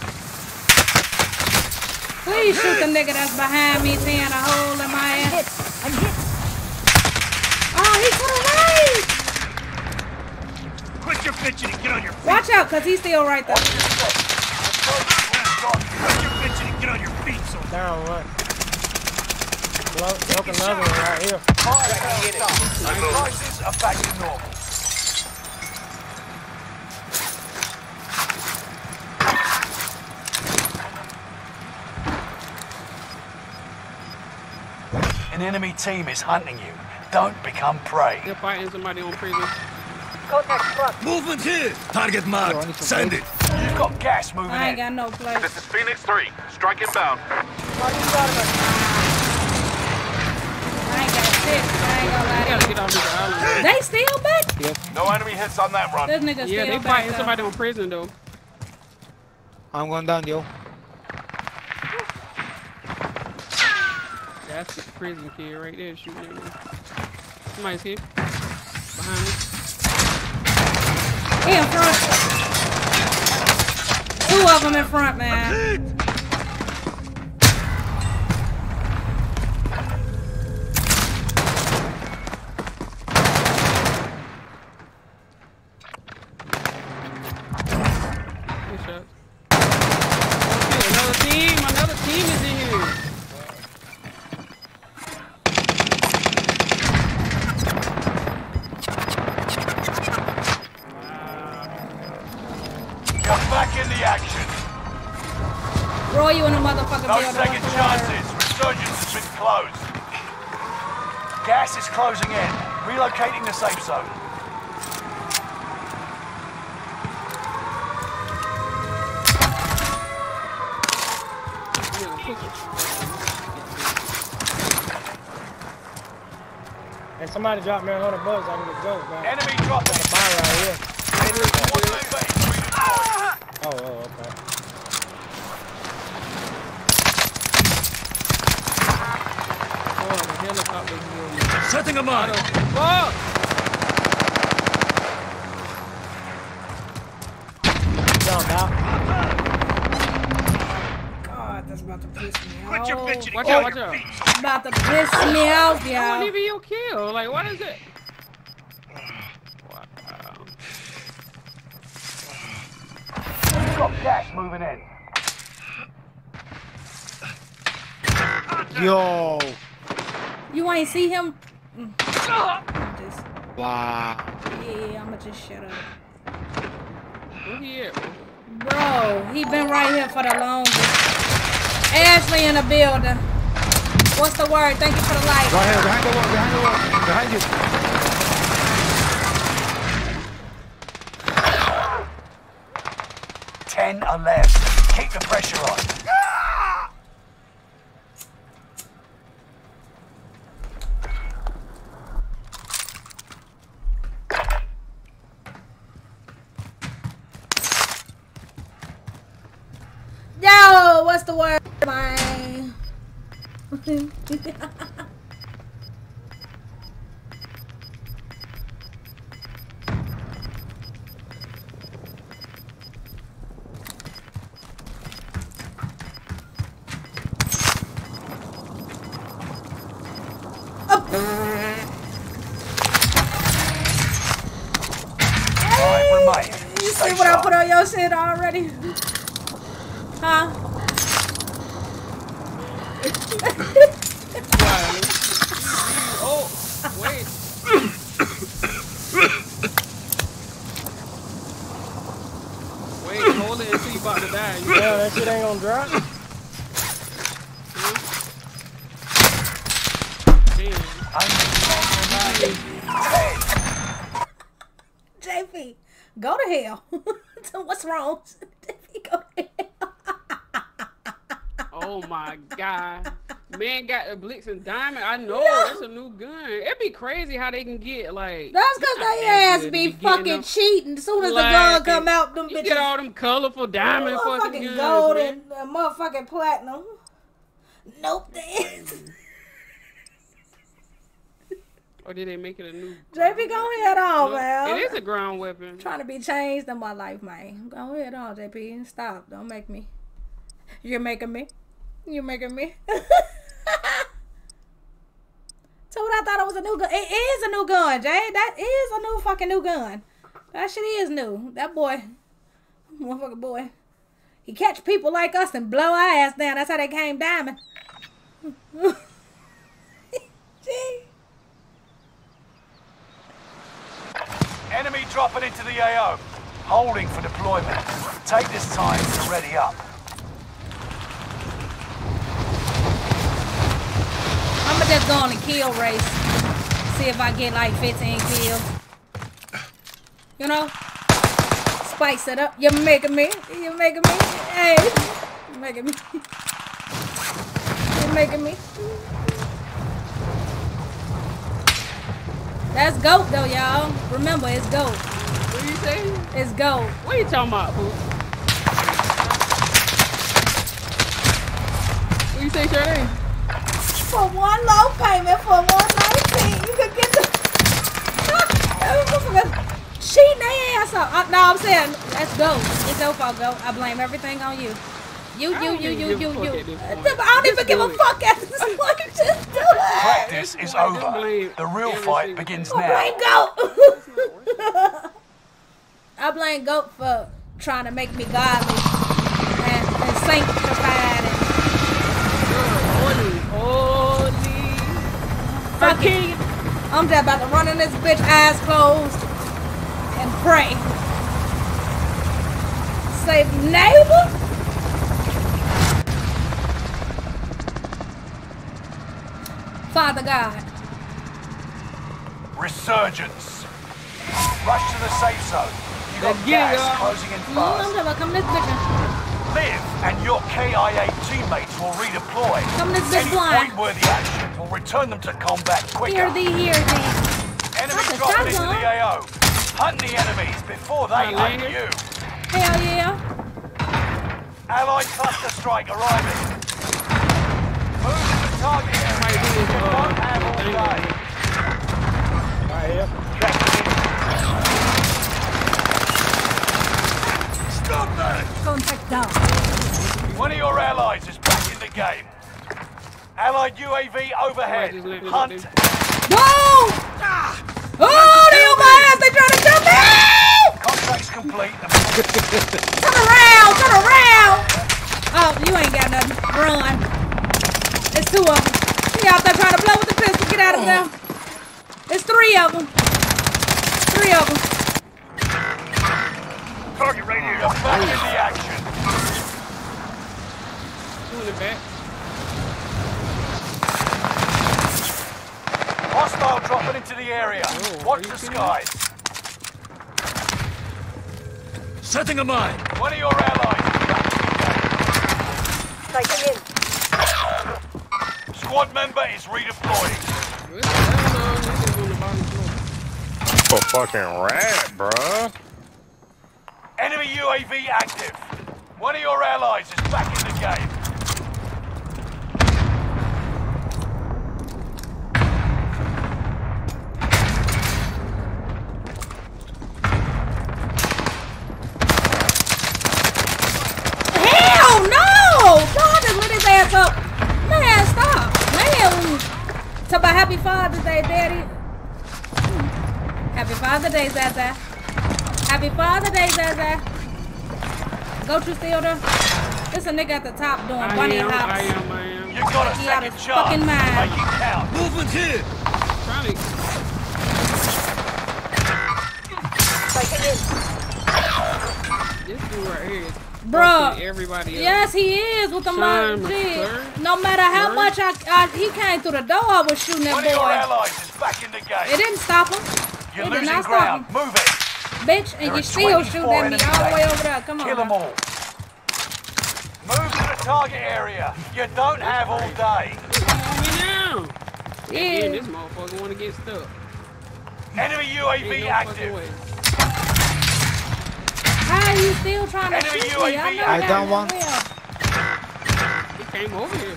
S1: Please shoot the nigga that's behind me, tearing a hole in my ass.
S6: I'm hit.
S1: Oh, he's to the right!
S8: Quit your bitching and get on your feet.
S1: Watch out, because he's still right there.
S8: Quit your bitching and get on your feet, so
S9: Down one.
S5: Broke another one right here.
S2: Fire sales done. Prices are back to normal. An enemy team is hunting you. Don't become prey.
S4: They're fighting somebody on prison.
S6: Contact front.
S3: Movement here! Target marked. Send it.
S2: You've got gas moving
S1: I ain't
S2: in.
S1: got no place.
S8: This is Phoenix 3. Strike inbound.
S1: I ain't got shit. I ain't gonna
S4: I
S1: lie
S4: gotta
S1: to
S4: get off this island.
S1: you. They still back?
S8: No enemy hits on that run.
S1: This nigga
S4: Yeah,
S1: still
S4: they
S1: back
S4: fighting
S1: though.
S4: somebody on prison though.
S9: I'm going down, yo.
S4: That's the prison kid right there shooting at me. Somebody's here. Behind me.
S1: He in front. Two of them in front, man.
S4: Good shot. Okay, another team is in here.
S2: You're back in the action.
S1: Roy, you in the motherfucking
S2: No
S1: building.
S2: second
S1: What's the
S2: chances. Resurgence has been closed. Gas is closing in. Relocating the safe zone.
S5: Hey, somebody dropped me $100. I can get jokes, man.
S2: Enemy dropping.
S5: Got a buy right here.
S2: One member is redeployed.
S5: Oh, okay.
S4: Oh, the helicopter is
S3: Setting a mark.
S4: fuck!
S5: Jump out.
S1: God, that's about to piss me
S8: Quit your
S1: off.
S8: bitching
S4: Watch
S8: and
S4: out,
S8: call
S4: watch
S8: your
S4: out.
S8: feet.
S1: About to piss me off,
S4: That wasn't
S1: y'all.
S4: even your kill. Like, what is it? Wow.
S2: You've got gas moving in.
S9: Yo.
S1: You ain't see him? Just,
S9: Wow.
S1: yeah, I'ma just shut up.
S4: Where he at?
S1: Bro, he been right here for the longest. Ashley in the building. What's the word? Thank you for the light.
S9: Right here, behind the wall, behind the wall. Behind you.
S2: 10 are left. Keep the pressure on.
S1: Yo, what's the word, man?
S2: Five remain.
S1: You
S2: Stay
S1: see what I
S2: sharp.
S1: put on your shit already? Huh?
S4: Oh, wait. Wait, hold it until you about to die. You
S5: Yeah, that shit ain't gonna drop.
S4: Damn.
S1: JP, go to hell. What's wrong? JP, go to hell.
S4: Oh my god. Man got the Blitz and Diamond. I know that's a new gun. It'd be crazy how they can get like.
S1: That's because they ass be fucking cheating. As soon as the gun come out, them
S4: you
S1: bitches.
S4: get all them colorful diamond fucking
S1: Motherfucking
S4: guns,
S1: gold
S4: man.
S1: and motherfucking platinum. Nope, they
S4: Or did they make it a new?
S1: JP, go ahead on,
S4: Look,
S1: man.
S4: it is a ground weapon.
S1: Trying to be changed in my life, man. Go ahead on, JP. Stop. Don't make me. You're making me. You're making me. So what I thought it was a new gun. It is a new gun, Jay. That is a new fucking new gun. That shit is new. That boy, motherfucking boy, he catch people like us and blow our ass down. That's how they came diamond.
S2: dropping into the AO. Holding for deployment. Take this time to ready up.
S1: I'ma just go on a kill race. See if I get like 15 kills. You know? Spice it up. You're making me. You're making me. Hey. You're making me. You're making me. That's GOAT though, y'all. Remember, it's GOAT.
S4: What you say?
S1: It's GOAT.
S4: What you talking about, fool? What you say, Shirley?
S1: For one low payment, for 119, you could get the cheating their ass up. No, I'm saying that's GOAT. It's your fault, GOAT. I blame everything on you. You. I don't even give a fuck at this point. Just do it.
S2: Practice is over. The real fight begins now.
S1: I blame GOAT. I blame GOAT for trying to make me godly and sanctified. Fuck it. I'm just about to run in this bitch, eyes closed, and pray. Say, neighbor. Father God.
S2: Resurgence. Rush to the safe zone. You got gas closing in fast.
S1: I'm gonna come this bitch.
S2: Live and your KIA teammates will redeploy.
S1: Come this bitch blind.
S2: Any point-worthy action will return them to combat quicker.
S1: Hear thee.
S2: Enemy dropping into the AO. Hunt the enemies before they hunt you.
S1: Hell yeah.
S2: Allied cluster strike arriving. Move to the target area. You don't have all day.
S5: Right here.
S2: Stop that!
S1: Contact down.
S2: One of your allies is back in the game. Allied UAV overhead. Hunt.
S1: Whoa! Oh, they on my ass! They trying to jump me!
S2: Contract's complete.
S1: Turn around! Oh, you ain't got nothing. Run. It's two of them. He out there trying to blow with the pistol. Get out of there. It's three of them.
S2: Target right here. You're back in the action.
S4: Doing it back.
S2: Hostile dropping into the area. Watch the skies.
S3: Setting a mine.
S2: One of your allies.
S6: Taking in.
S2: Squad member is redeploying.
S8: Oh, fucking rat, bruh.
S2: Enemy UAV active. One of your allies is back in the game.
S1: Hell no! God just lit his ass up. Man, stop. Man. Talk about Happy Father's Day, Daddy. Happy Father's Day, Zaza. Happy Father's Day, Zaza. Go to still there. There's a nigga at the top doing bunny hops.
S4: I am.
S2: You got a
S1: He out
S2: second
S1: his
S2: chance.
S1: fucking mind.
S2: Make it count.
S3: Movement here.
S4: Trying to.
S6: Taking in.
S4: This dude right here is
S1: Bruh.
S4: everybody else.
S1: Yes, he is with the
S4: Shine,
S1: shit.
S4: sir.
S1: No matter how
S4: Sir.
S1: much he came through the door, I was shooting that
S2: One of your
S1: boy.
S2: allies is back in the
S1: It
S2: game.
S1: didn't stop him.
S2: You're
S1: It did
S2: losing
S1: not
S2: ground.
S1: stop him.
S2: Move it.
S1: Bitch, and
S2: There
S1: you
S2: are
S1: still
S2: 24
S1: shooting at me
S2: enemies
S1: all the way
S2: active.
S1: over there. Come on.
S2: Kill them
S1: now.
S2: all. Move to the target area. You don't have all day.
S4: On me now.
S1: Yeah.
S4: Yeah, this motherfucker want to get stuck.
S2: Enemy
S4: Ain't
S2: UAV
S4: no fucking
S2: active.
S4: way.
S1: How are you still trying to
S2: Enemy
S1: shoot me?
S2: UAV
S1: I know
S5: I
S1: that
S5: done one.
S1: well.
S4: He came over here.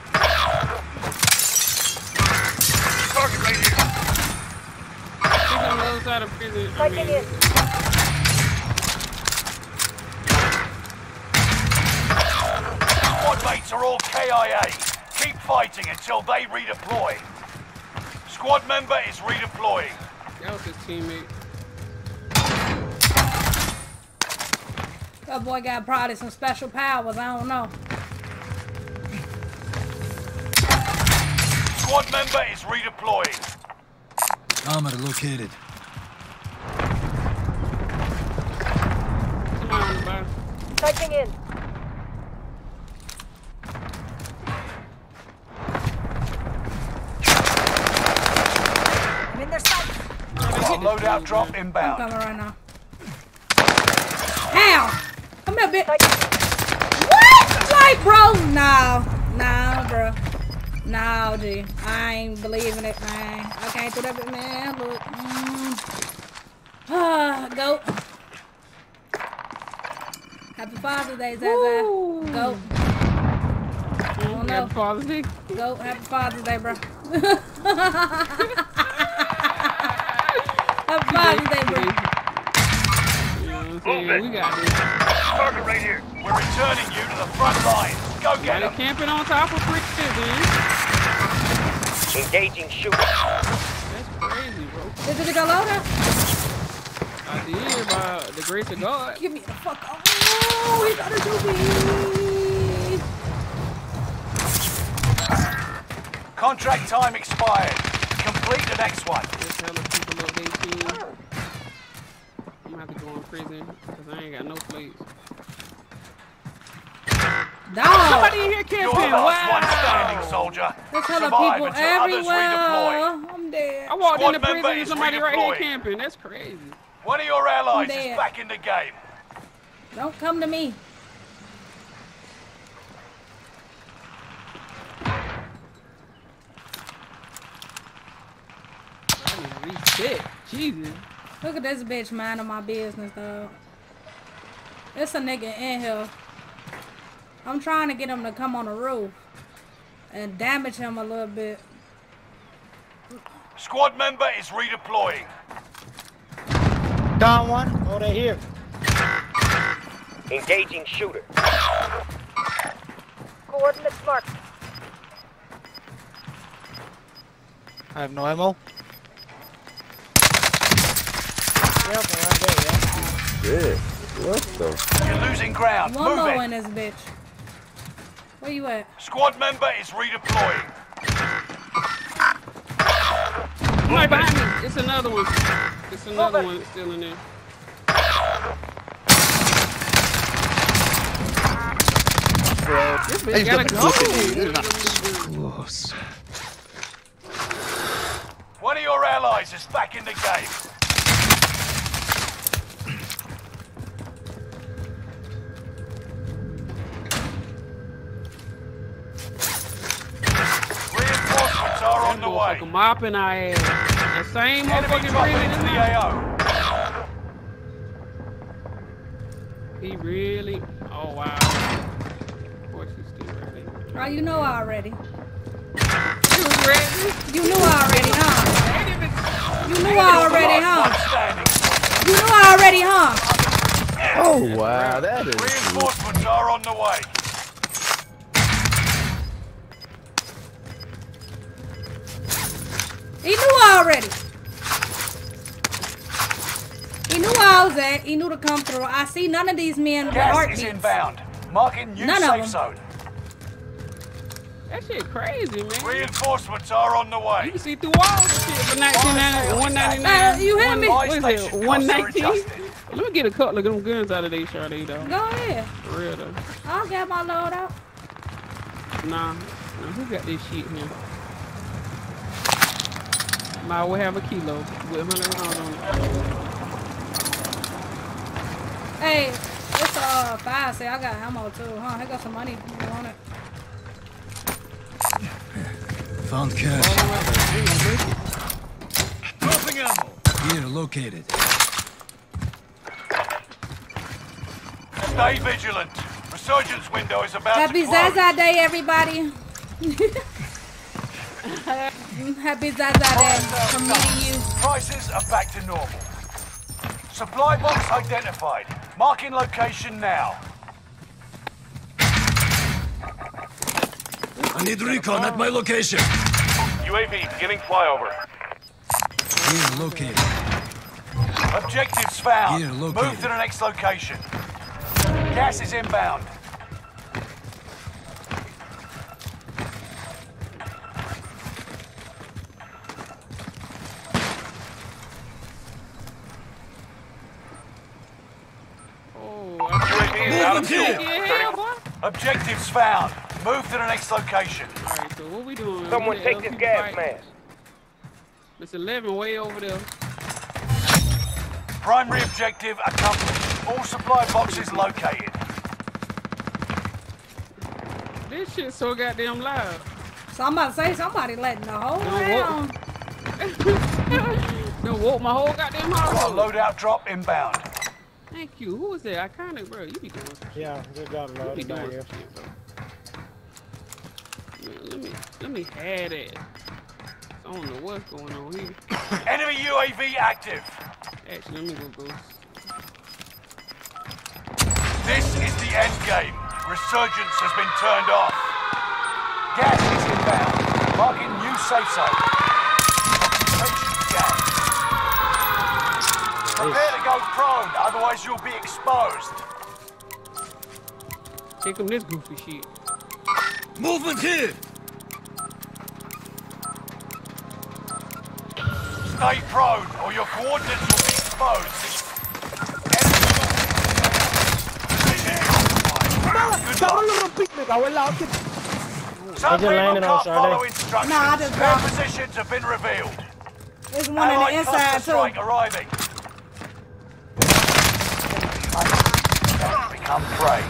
S2: Target right here.
S4: He's on the other side of prison.
S6: Taking in.
S2: Squad mates are all KIA. Keep fighting until they redeploy. Squad member is redeploying.
S4: That was his teammate.
S1: That boy got probably some special powers. I don't know.
S2: Squad member is redeploying.
S3: Armor located.
S6: moving in. I'm in their sights.
S2: Got a loadout drop
S1: I'm
S2: inbound.
S1: coming right now. Ow! Come here, bitch.
S6: Sight.
S1: What? Like, bro? No, bro. No, G. I ain't believing it, man. I can't do that, but man, look. Go. Happy Father's Day, Zaza. Go. I don't know.
S4: Happy Father's Day.
S1: Go. Happy Father's Day, bro. Happy Father's Day, bro.
S4: You know what I'm saying? We got this.
S2: Target right here. We're returning you to the front line. Go get
S4: Got it
S2: them.
S4: camping on top of freaking man.
S6: Engaging shooter.
S4: That's crazy, bro.
S1: Did you get your loader?
S4: I did by the grace of God.
S1: Give me the fuck off. Oh, he gotta do me.
S2: Contract time expired. Complete the next one.
S4: Just telling people up they team. I'm gonna have to go in prison because I ain't got no place.
S1: Dog.
S4: Somebody in here
S2: You're
S4: camping.
S2: the last one
S4: Wow.
S2: standing, soldier.
S1: There's hella
S2: Survive
S1: people
S2: until others redeploy.
S1: everywhere. I'm dead.
S4: I walked
S2: Squad
S4: into prison
S2: member
S4: and
S2: is
S4: somebody right here
S2: redeployed.
S4: camping. That's crazy.
S2: One of your allies
S1: I'm
S2: is
S1: dead.
S2: back in the game.
S1: Don't come to me.
S4: I need to reset. Jesus.
S1: Look at this bitch minding my business, dog. There's a nigga in here. I'm trying to get him to come on the roof and damage him a little bit.
S2: Squad member is redeploying.
S9: Down one. Oh, they're here.
S6: Engaging shooter. Coordinates marked.
S9: I have no ammo. Yep, they're right there, yeah.
S8: Shit. What the?
S2: You're losing ground.
S1: One
S2: Move
S1: more
S2: it.
S1: in this bitch. Where you at?
S2: Squad member is redeploying.
S4: Right behind me. It's another one. It's another one that's still in there. This bitch gotta go.
S3: Close.
S2: One of your allies is back in the game. Reinforcements are on
S4: That
S2: the way.
S4: motherfucker mopping our ass. That same
S2: Enemy
S4: motherfucking
S2: dropping
S4: breathing
S2: into
S4: in
S2: the
S4: there.
S2: AO.
S4: He really. Oh wow. Of course he's still ready.
S1: Oh, you know already.
S4: You was ready?
S1: You knew already, huh? You knew already,
S2: Last
S1: huh?
S2: one standing.
S1: You knew already, huh?
S8: Oh wow, that is.
S2: Reinforcements are on the way.
S1: He knew already. He knew I was at. He knew to come through. I see none of these men with
S2: Gas is
S1: heartbeats.
S2: inbound. Marking new
S1: None of
S2: safe
S1: them.
S2: zone.
S4: That shit crazy, man.
S2: Reinforcements are on the
S4: You
S2: way.
S4: can see through walls and shit for 199.
S1: You hear me?
S4: What is it?
S2: Station costs are
S4: 119?
S2: adjusted.
S4: Let me get a couple of them guns out of these Sade though.
S1: Go ahead.
S4: For real though.
S1: I'll get my load out.
S4: Nah, who got this shit here? Might well have a kilo with 100 rounds on it.
S1: Hey, it's 5. Say I got ammo too, huh? I got some money. You want it?
S3: Found cash. Dropping ammo. Here, located.
S2: Stay vigilant. Resurgence window is about
S1: Happy
S2: to close.
S1: Zaza Day, everybody. Happy Zaza Day from me to you.
S2: Prices are back to normal. Supply box identified. Marking location now.
S3: I need recon at my location.
S2: UAV beginning flyover.
S3: Here, located.
S2: Objectives found.
S3: Here,
S2: Move
S3: located.
S2: to the next location. Gas is inbound.
S4: Oh,
S2: UAV is Balance
S4: Yeah,
S2: all.
S4: hell, boy.
S2: Objectives found. Move to the next location.
S4: Alright, so what we doing?
S6: Someone
S4: We
S6: take
S4: let
S6: this
S4: people
S6: gas
S4: fight.
S6: mask.
S4: It's 11 way over there.
S2: Primary objective accomplished. All supply boxes located.
S4: This shit's so goddamn loud.
S1: So I'm about to say somebody letting the whole
S4: Don't
S1: round.
S4: Done woke my whole goddamn
S2: Got
S4: house
S2: a
S4: up.
S2: loadout drop inbound.
S4: Thank you. Who was that? Iconic, bro. You be doing some shit.
S5: Yeah, we got a
S4: You
S5: lot
S4: be
S5: of
S4: doing
S5: down here.
S4: some shit, bro. Man, let me have that. I don't know what's going on here.
S2: Enemy UAV active.
S4: Actually, let me go.
S2: This is the end game. Resurgence has been turned off. Gas is inbound. Marking new safe zone. Concentration gas. Prepare to go prone, otherwise you'll be exposed.
S4: Take him this goofy shit.
S3: Movement here!
S2: Stay prone, or your coordinates will be exposed. Good luck. Some
S5: They just landed
S2: people
S5: on
S2: can't follow
S5: Sade.
S2: instructions.
S1: Nah, I just
S2: Their
S1: dropped.
S2: positions have been revealed.
S1: There's one in the
S2: Allied
S1: inside
S2: cluster
S1: too.
S2: strike arriving. Become prey.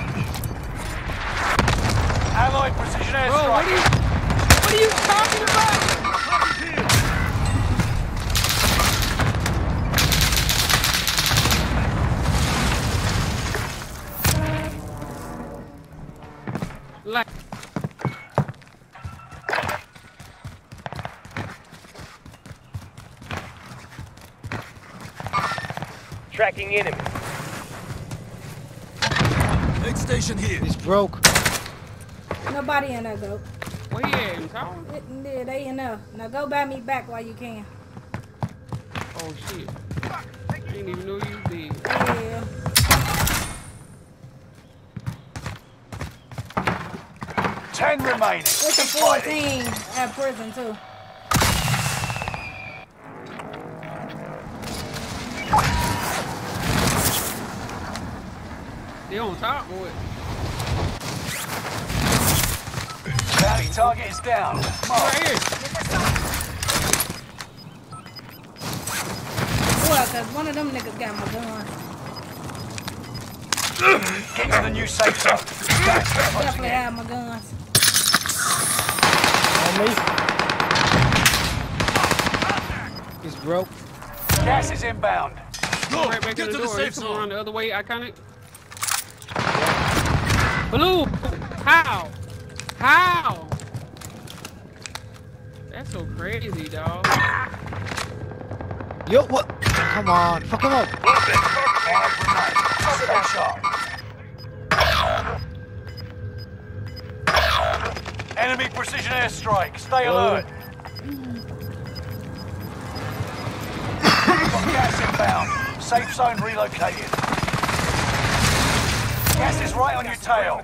S2: Allied precision
S4: Bro, what
S2: airstrike.
S4: are you talking about? Like,
S6: Tracking enemy.
S3: Aid station here.
S5: It's broke.
S1: Nobody in there, go.
S4: where you at? In town?
S1: Yeah, they in there. Now go buy me back while you can.
S4: Oh shit. I didn't even know you was dead.
S1: Yeah.
S2: Ten remaining.
S1: It's a
S2: Keep fighting.
S1: 14 at prison too.
S4: They on top, boy.
S2: Bounty target is down. Mark.
S4: Right here.
S1: Well, cause one of them niggas got my gun.
S2: Get to the new safe zone. That's
S1: Definitely have my guns.
S5: On me. It's broke.
S2: Gas is inbound.
S3: Go!
S4: Right back
S3: Get
S4: to the door.
S3: safe
S4: You come around
S3: zone!
S4: the other way, Iconic. Blue! How? How? That's so crazy, dog.
S9: Yo, what? Come on, fuck him up.
S2: Stay sharp. Enemy precision airstrike. Stay alert. Got gas inbound. Safe zone relocated. Gas is right on your tail.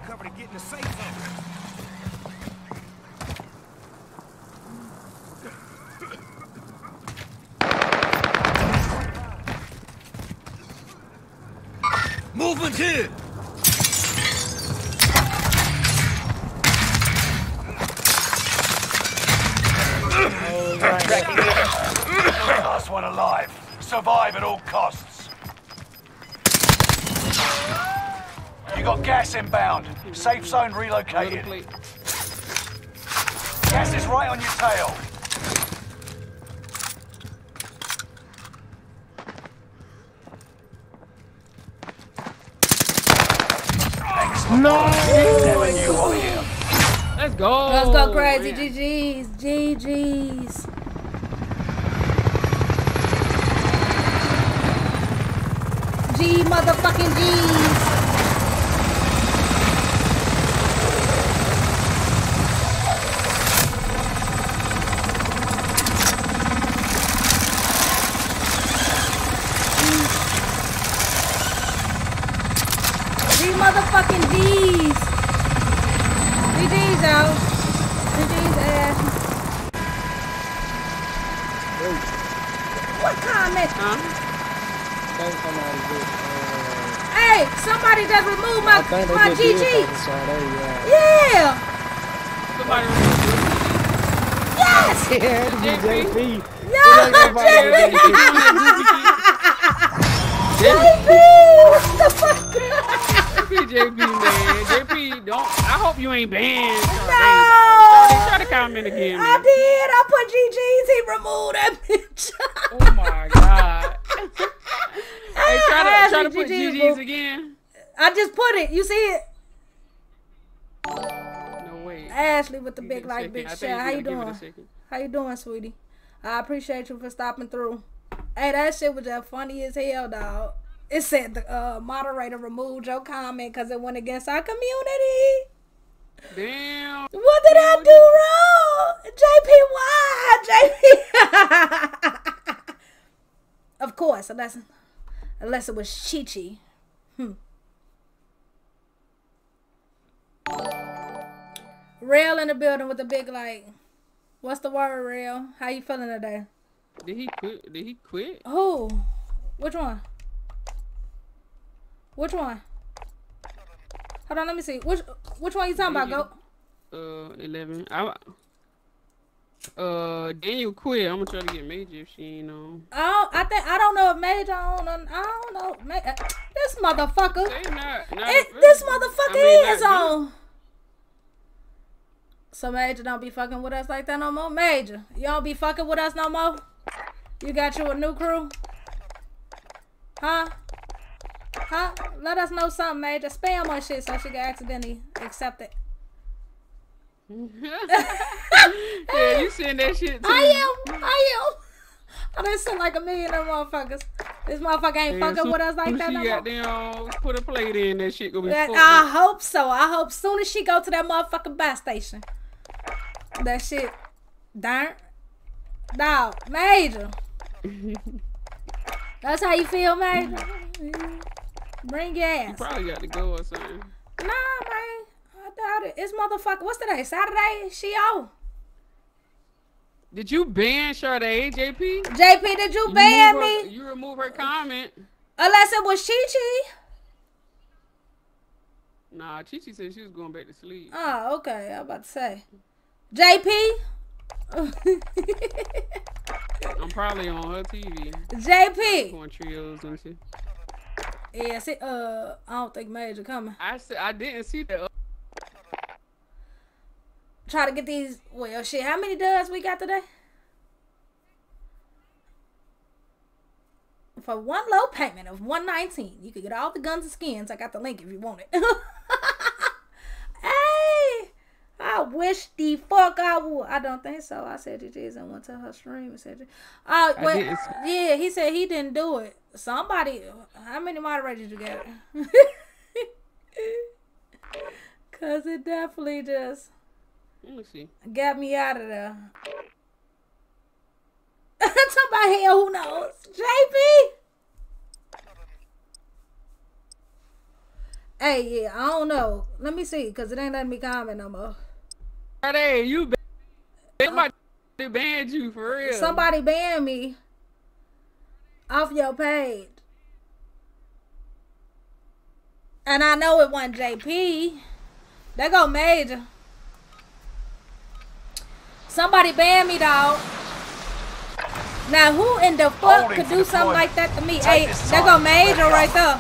S3: Movement here!
S6: Tracking enemy.
S2: Last one alive. Survive at all costs. You got gas inbound. Safe zone
S4: Another
S2: relocated.
S4: plate.
S2: Gas is right on your tail. Excellent.
S5: No!
S2: Never knew what you.
S4: Let's go.
S1: Let's go crazy.
S4: Man.
S1: GG's. GG's. G motherfucking G's. G motherfucking G's. GG's out. GG's ass. What comment?
S4: Huh?
S5: That's somebody good.
S1: Hey, Wait, somebody just removed my GG. Yeah.
S4: Somebody
S1: Yes.
S5: Yeah, JP.
S1: No, JP, what the fuck?
S4: JP, man. JP, don't. I hope you ain't banned.
S1: No.
S4: Try to comment again, man.
S1: I did. I put GG's. He removed that bitch.
S4: Oh my god. Hey, try to put GG's again.
S1: I just put it. You see it?
S4: No way.
S1: Ashley with the big like big shot. How you doing?
S4: Give it
S1: How you doing, sweetie? I appreciate you for stopping through. Hey, that shit was just funny as hell, dog. It said the moderator removed your comment because it went against our community.
S4: Damn.
S1: What did I do wrong? JP, why? JP. Of course, unless it was Chi-Chi. Rail in the building with the big like. What's the word, Rail? How you feeling today?
S4: Did he quit? Did he quit?
S1: Who? Which one? Which one? Hold on, let me see. Which one you talking about, Go?
S4: 11. Daniel quit. I'm gonna try to get Major if she ain't on.
S1: Oh, I don't know if Major on. I don't know. This motherfucker. This motherfucker is on. So Major don't be fucking with us like that no more. Major, you don't be fucking with us no more. You got you a new crew? Huh? Huh? Let us know something, Major. Spam on shit so she can accidentally accept it.
S4: Yeah, you send that shit too.
S1: I am. I done sent like 1 million of motherfuckers. This motherfucker ain't fucking with us like that no more.
S4: Goddamn, put a plate in, that shit gonna be fucked
S1: I
S4: up.
S1: hope so. I hope soon as she go to that motherfucking bus station. That shit. Darn. Dog. Major. That's how you feel, Major? Bring your ass.
S4: You probably got to go or something.
S1: Nah, man. I doubt it. It's motherfucker. What's today? Saturday? She out.
S4: Did you ban Sade, JP?
S1: JP, did you ban me?
S4: You remove her comment.
S1: Unless it was Chi-Chi.
S4: Nah, Chi-Chi said she was going back to sleep.
S1: Oh, okay. I was about to say. JP?
S4: I'm probably on her TV.
S1: JP.
S4: Going trios and shit.
S1: Yeah, see, I don't think Major coming.
S4: I didn't see that.
S1: Try to get these. Well, shit. How many dubs we got today? For one low payment of $119, you could get all the guns and skins. I got the link if you want it. Hey, I wish the fuck I would. I don't think so. I said GG's and went to her stream and said, well, yeah, he said he didn't do it. Somebody, how many moderators you got? Cause it definitely just.
S4: Let me see.
S1: Got me out of there. Somebody here who knows. JP. Hey, yeah, I don't know. Let me see, cause it ain't letting me comment no more.
S4: Hey, you somebody banned you for real.
S1: Somebody banned me off your page. And I know it wasn't JP. There go Major. Somebody banned me, dog. Now, who in the fuck could do something like that to me? Hey, there go Major right there.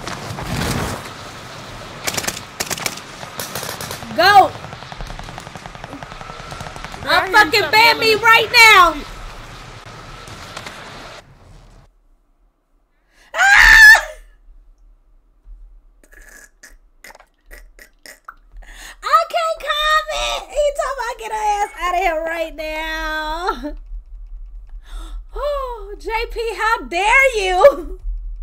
S1: Go. I'm fucking ban me right now. Ah! I can't comment. He told me I get her ass out of here right now. Oh, JP, how dare you?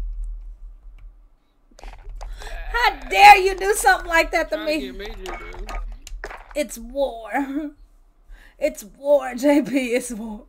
S1: How dare you do something like that to me? It's war. It's war, JP. It's war.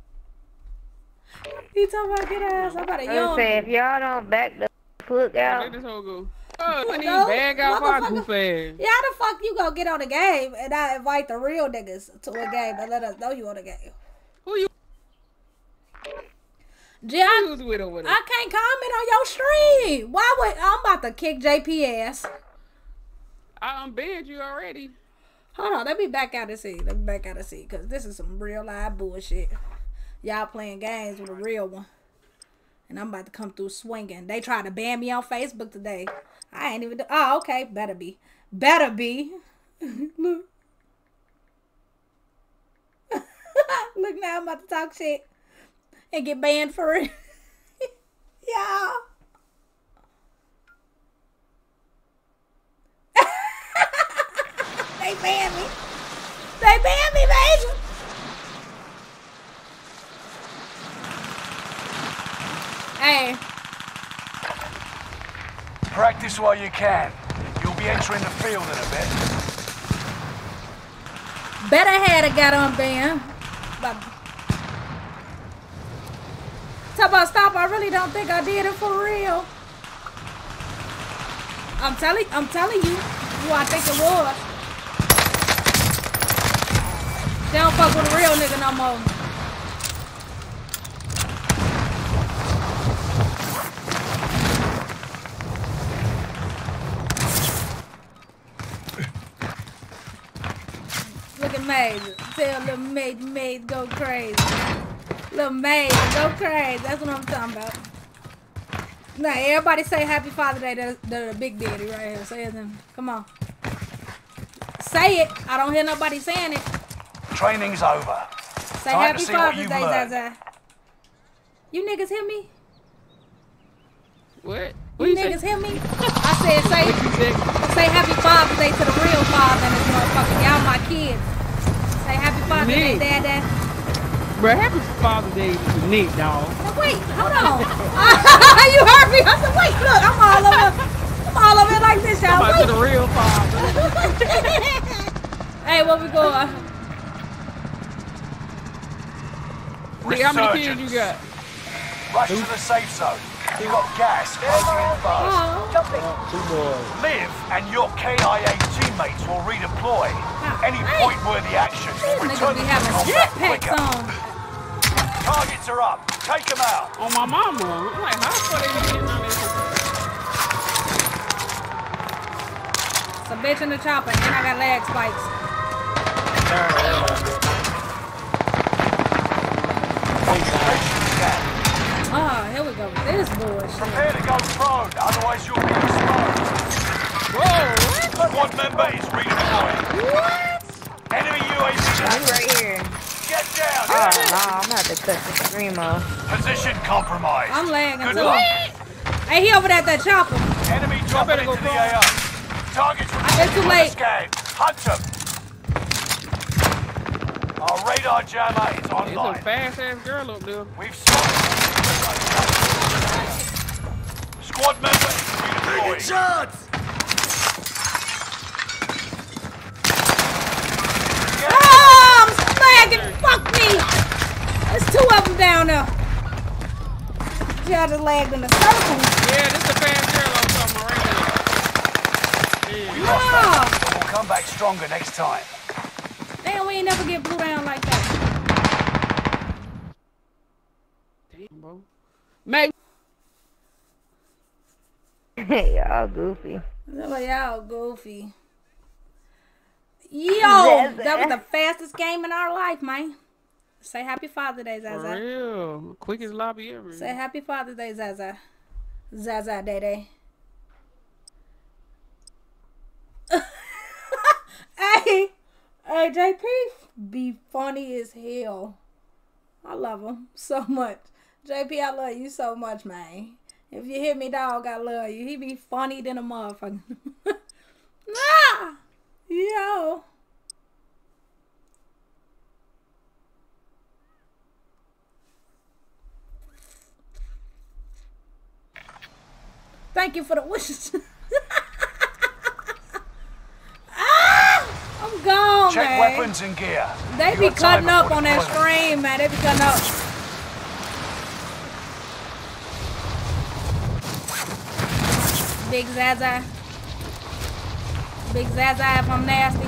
S1: He told me I get her ass. I'm about to yawn.
S6: If y'all don't back the fuck out.
S4: Let this whole go. Oh, I need bag out my goof ass.
S1: Yeah, how the fuck you gonna get on the game and I invite the real niggas to a game and let us know you on the game?
S4: Who you?
S1: I can't comment on your stream. Why would I'm about to kick JPS?
S4: I unbanned you already.
S1: Hold on, let me back out and see. Because this is some real live bullshit. Y'all playing games with a real one. And I'm about to come through swinging. They tried to ban me on Facebook today. I ain't even do. Oh, okay. Better be. Look. Look now, I'm about to talk shit. And get banned for it. Yeah. They banned me. Baby. Hey.
S2: Practice while you can. You'll be entering the field in a bit.
S1: Better had it got unbanned. Talk about stop. I really don't think I did it for real. I'm telling you who I think it was. They don't fuck with a real nigga no more. Look at Maze. Tell little Maze go crazy. Little Maze go crazy. That's what I'm talking about. Now everybody say Happy Father's Day to the big daddy right here. Say it then. Come on. Say it. I don't hear nobody saying it.
S2: Training's over.
S1: Say
S2: Time
S1: Happy Father's Day, Zaza. You niggas hear me?
S4: What?
S1: You niggas hear me? I said say Happy Father's Day to the real father and this motherfucker. Y'all my kids. Say Happy Father's Day, Dad.
S4: Bro, Happy Father's Day to Nick, dog.
S1: Now wait, hold on. You heard me? I said, wait, look, I'm all over it like this, y'all.
S4: To the real father.
S1: Hey, where we going?
S4: Nick, how many kids you got?
S2: Rush to the safe zone. You got gas closing in fast. Live and your KIA teammates will redeploy. Any point-worthy action will return to combat quicker. Targets are up. Take them out.
S4: On my mama. I'm like, how the fuck they getting on this?
S1: It's a bitch in the chopper, and I got lag spikes. Oh, here we go with this bullshit.
S2: Prepare to go prone, otherwise you'll be exposed.
S4: Whoa, what?
S2: Squad member is redeploying.
S4: What?
S2: Enemy UAV.
S6: I'm right here.
S2: Get down.
S6: Oh, no, I'm gonna have to cut the stream off.
S2: Position compromised.
S1: I'm lagging
S2: Good
S1: too.
S2: luck.
S1: Hey, he over there at that chopper.
S2: Enemy dropping into the AO. Targets
S1: It's too late.
S2: scan. Hunt them. Our radar jammer is
S4: It's
S2: online.
S4: a fast-ass girl up there.
S2: We've spotted. Squad member is redeployed.
S3: Shots!
S1: Oh, I'm lagging. Fuck me. There's two of them down there. Y'all just lagged in a circle.
S4: Yeah, this is a fast girl on something right there.
S2: We lost that, but we'll come back stronger next time.
S1: Damn, we ain't never get blew down like that.
S4: Damn, bro. Meg.
S6: Y'all goofy.
S1: Y'all goofy. Yo, that was the fastest game in our life, man. Say Happy Father's Day, Zaza.
S4: For real. Quickest lobby ever.
S1: Say Happy Father's Day, Zaza. Zaza Day Day. Hey, JP be funny as hell. I love him so much. JP, I love you so much, man. If you hit me, dog, I love you. He be funny than a motherfucker. Ah! Yo. Thank you for the wishes. I'm gone,
S2: Check
S1: man.
S2: weapons and gear.
S1: They
S2: You
S1: be
S2: got time
S1: cutting up
S2: before
S1: on that
S2: deployment.
S1: stream, man. They be cutting up. Big Zaza. Big Zaza if I'm nasty.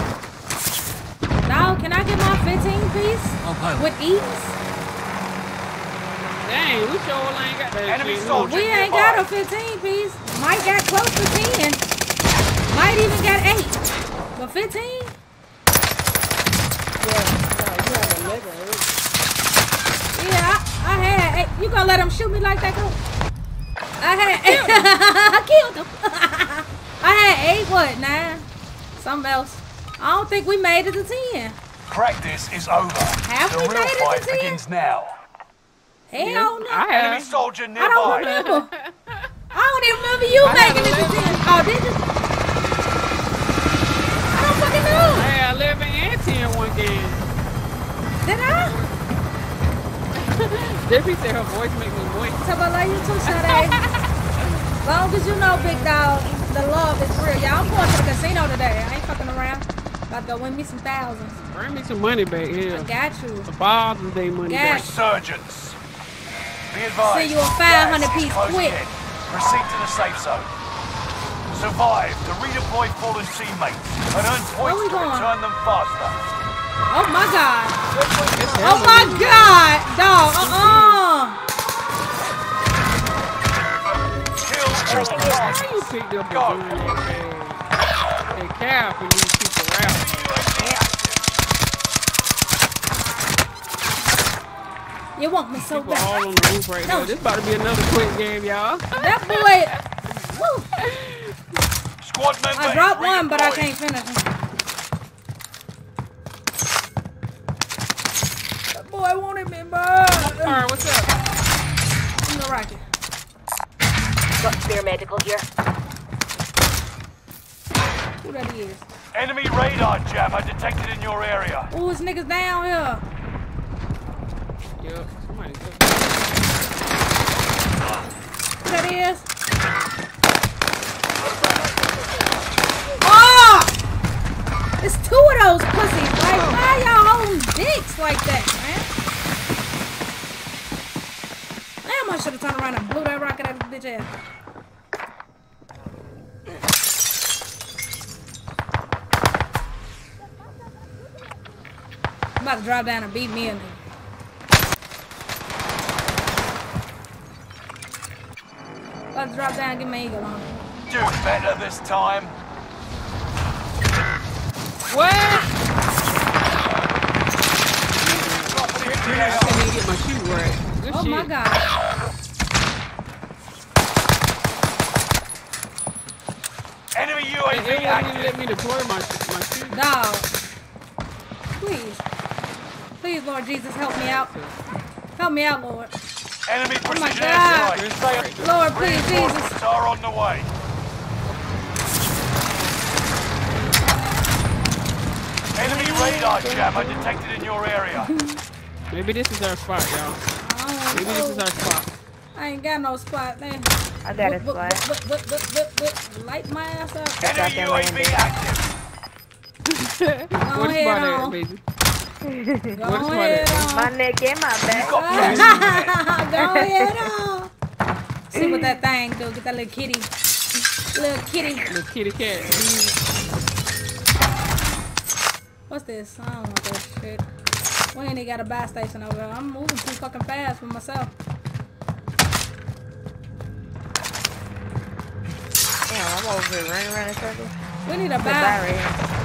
S1: Now, can I get my 15 piece with ease?
S4: Dang, we sure ain't got that
S2: Enemy
S4: shit.
S2: soldier
S1: We ain't got a 15 piece. Might got close to 10. Might even got 8. But 15? Yeah, I had 8. You gonna let him shoot me like that, girl? I had 8. I killed him. I had 8, what, 9? Something else. I don't think we made it to 10.
S2: Practice is over.
S1: Have
S2: The
S1: we
S2: real
S1: made it to
S2: fight
S1: 10?
S2: begins now.
S1: Hell no.
S2: Enemy soldier
S1: I don't
S2: nearby.
S1: remember. I don't even remember you making it to 10. Oh, did you? I don't fucking know.
S4: I had 11 and 10 one game.
S1: Did I?
S4: Debbie said her voice make me moist.
S1: So I love you too, Sade. Long as you know, big dog, the love is real. Y'all, I'm going to the casino today. I ain't fucking around. About to go win me some thousands.
S4: Bring me some money back here.
S1: I got you.
S4: The Father's Day money back.
S2: Resurgence. Be advised.
S1: Send you a 500 piece quick.
S2: Proceed to the safe zone. Survive to redeploy fallen teammates and earn points to return them faster.
S1: Oh my god. Oh my god, dog.
S2: Kill all
S4: How you picked up a gun like that? They care for these people around.
S1: You want me so
S4: People all
S1: bad.
S4: on the roof right now. This about to be another quick game, y'all.
S1: That boy. Woo.
S2: Squad members.
S1: I dropped one, but I can't finish him. That boy wanted me, bro.
S4: Alright, what's up?
S1: I'm the rocket.
S6: Got spare medical here.
S1: Who that is?
S2: Enemy radar jammer detected in your area.
S1: Ooh, this nigga's down here.
S4: Yep, somebody good.
S1: Who that is? Oh! It's 2 of those pussies. Like, why y'all holding dicks like that, man? Damn, I should have turned around and blew that rocket at his bitch ass. I'm about to drop down and beat me in there. About to drop down and get my eagle on.
S2: Do better this time.
S4: What? I can't get my shoe right. Good
S1: Oh
S4: shit.
S1: my god.
S2: Enemy
S4: Hey,
S2: UAV
S4: they wouldn't even
S2: active.
S4: let me deploy my shoe.
S1: Dog. Please. Please, Lord Jesus, help me out. Help me out, Lord.
S2: Enemy
S1: Oh my
S2: precision
S1: god.
S2: airstrike.
S1: Lord, please, Jesus.
S2: Reinforcements are on the way. Enemy radar jammer detected in your area.
S4: Maybe this is our spot, y'all. Maybe this is our spot.
S1: I ain't got no spot, man.
S6: I got a spot.
S1: Light my ass up.
S2: Enemy UAV active.
S1: Go
S4: What
S1: ahead
S4: spot
S1: on.
S4: at, baby?
S1: Go
S4: What spot
S1: ahead
S4: at?
S1: on.
S6: My neck and my back.
S1: Go ahead on. See what that thing do. Get that little kitty. Little kitty.
S4: The kitty cat.
S1: What's this? I don't want that shit. We ain't even got a buy station over here. I'm moving too fucking fast for myself.
S6: Damn, I'm over here running around in circles.
S1: We need a
S6: Buy
S1: buy.
S6: right here.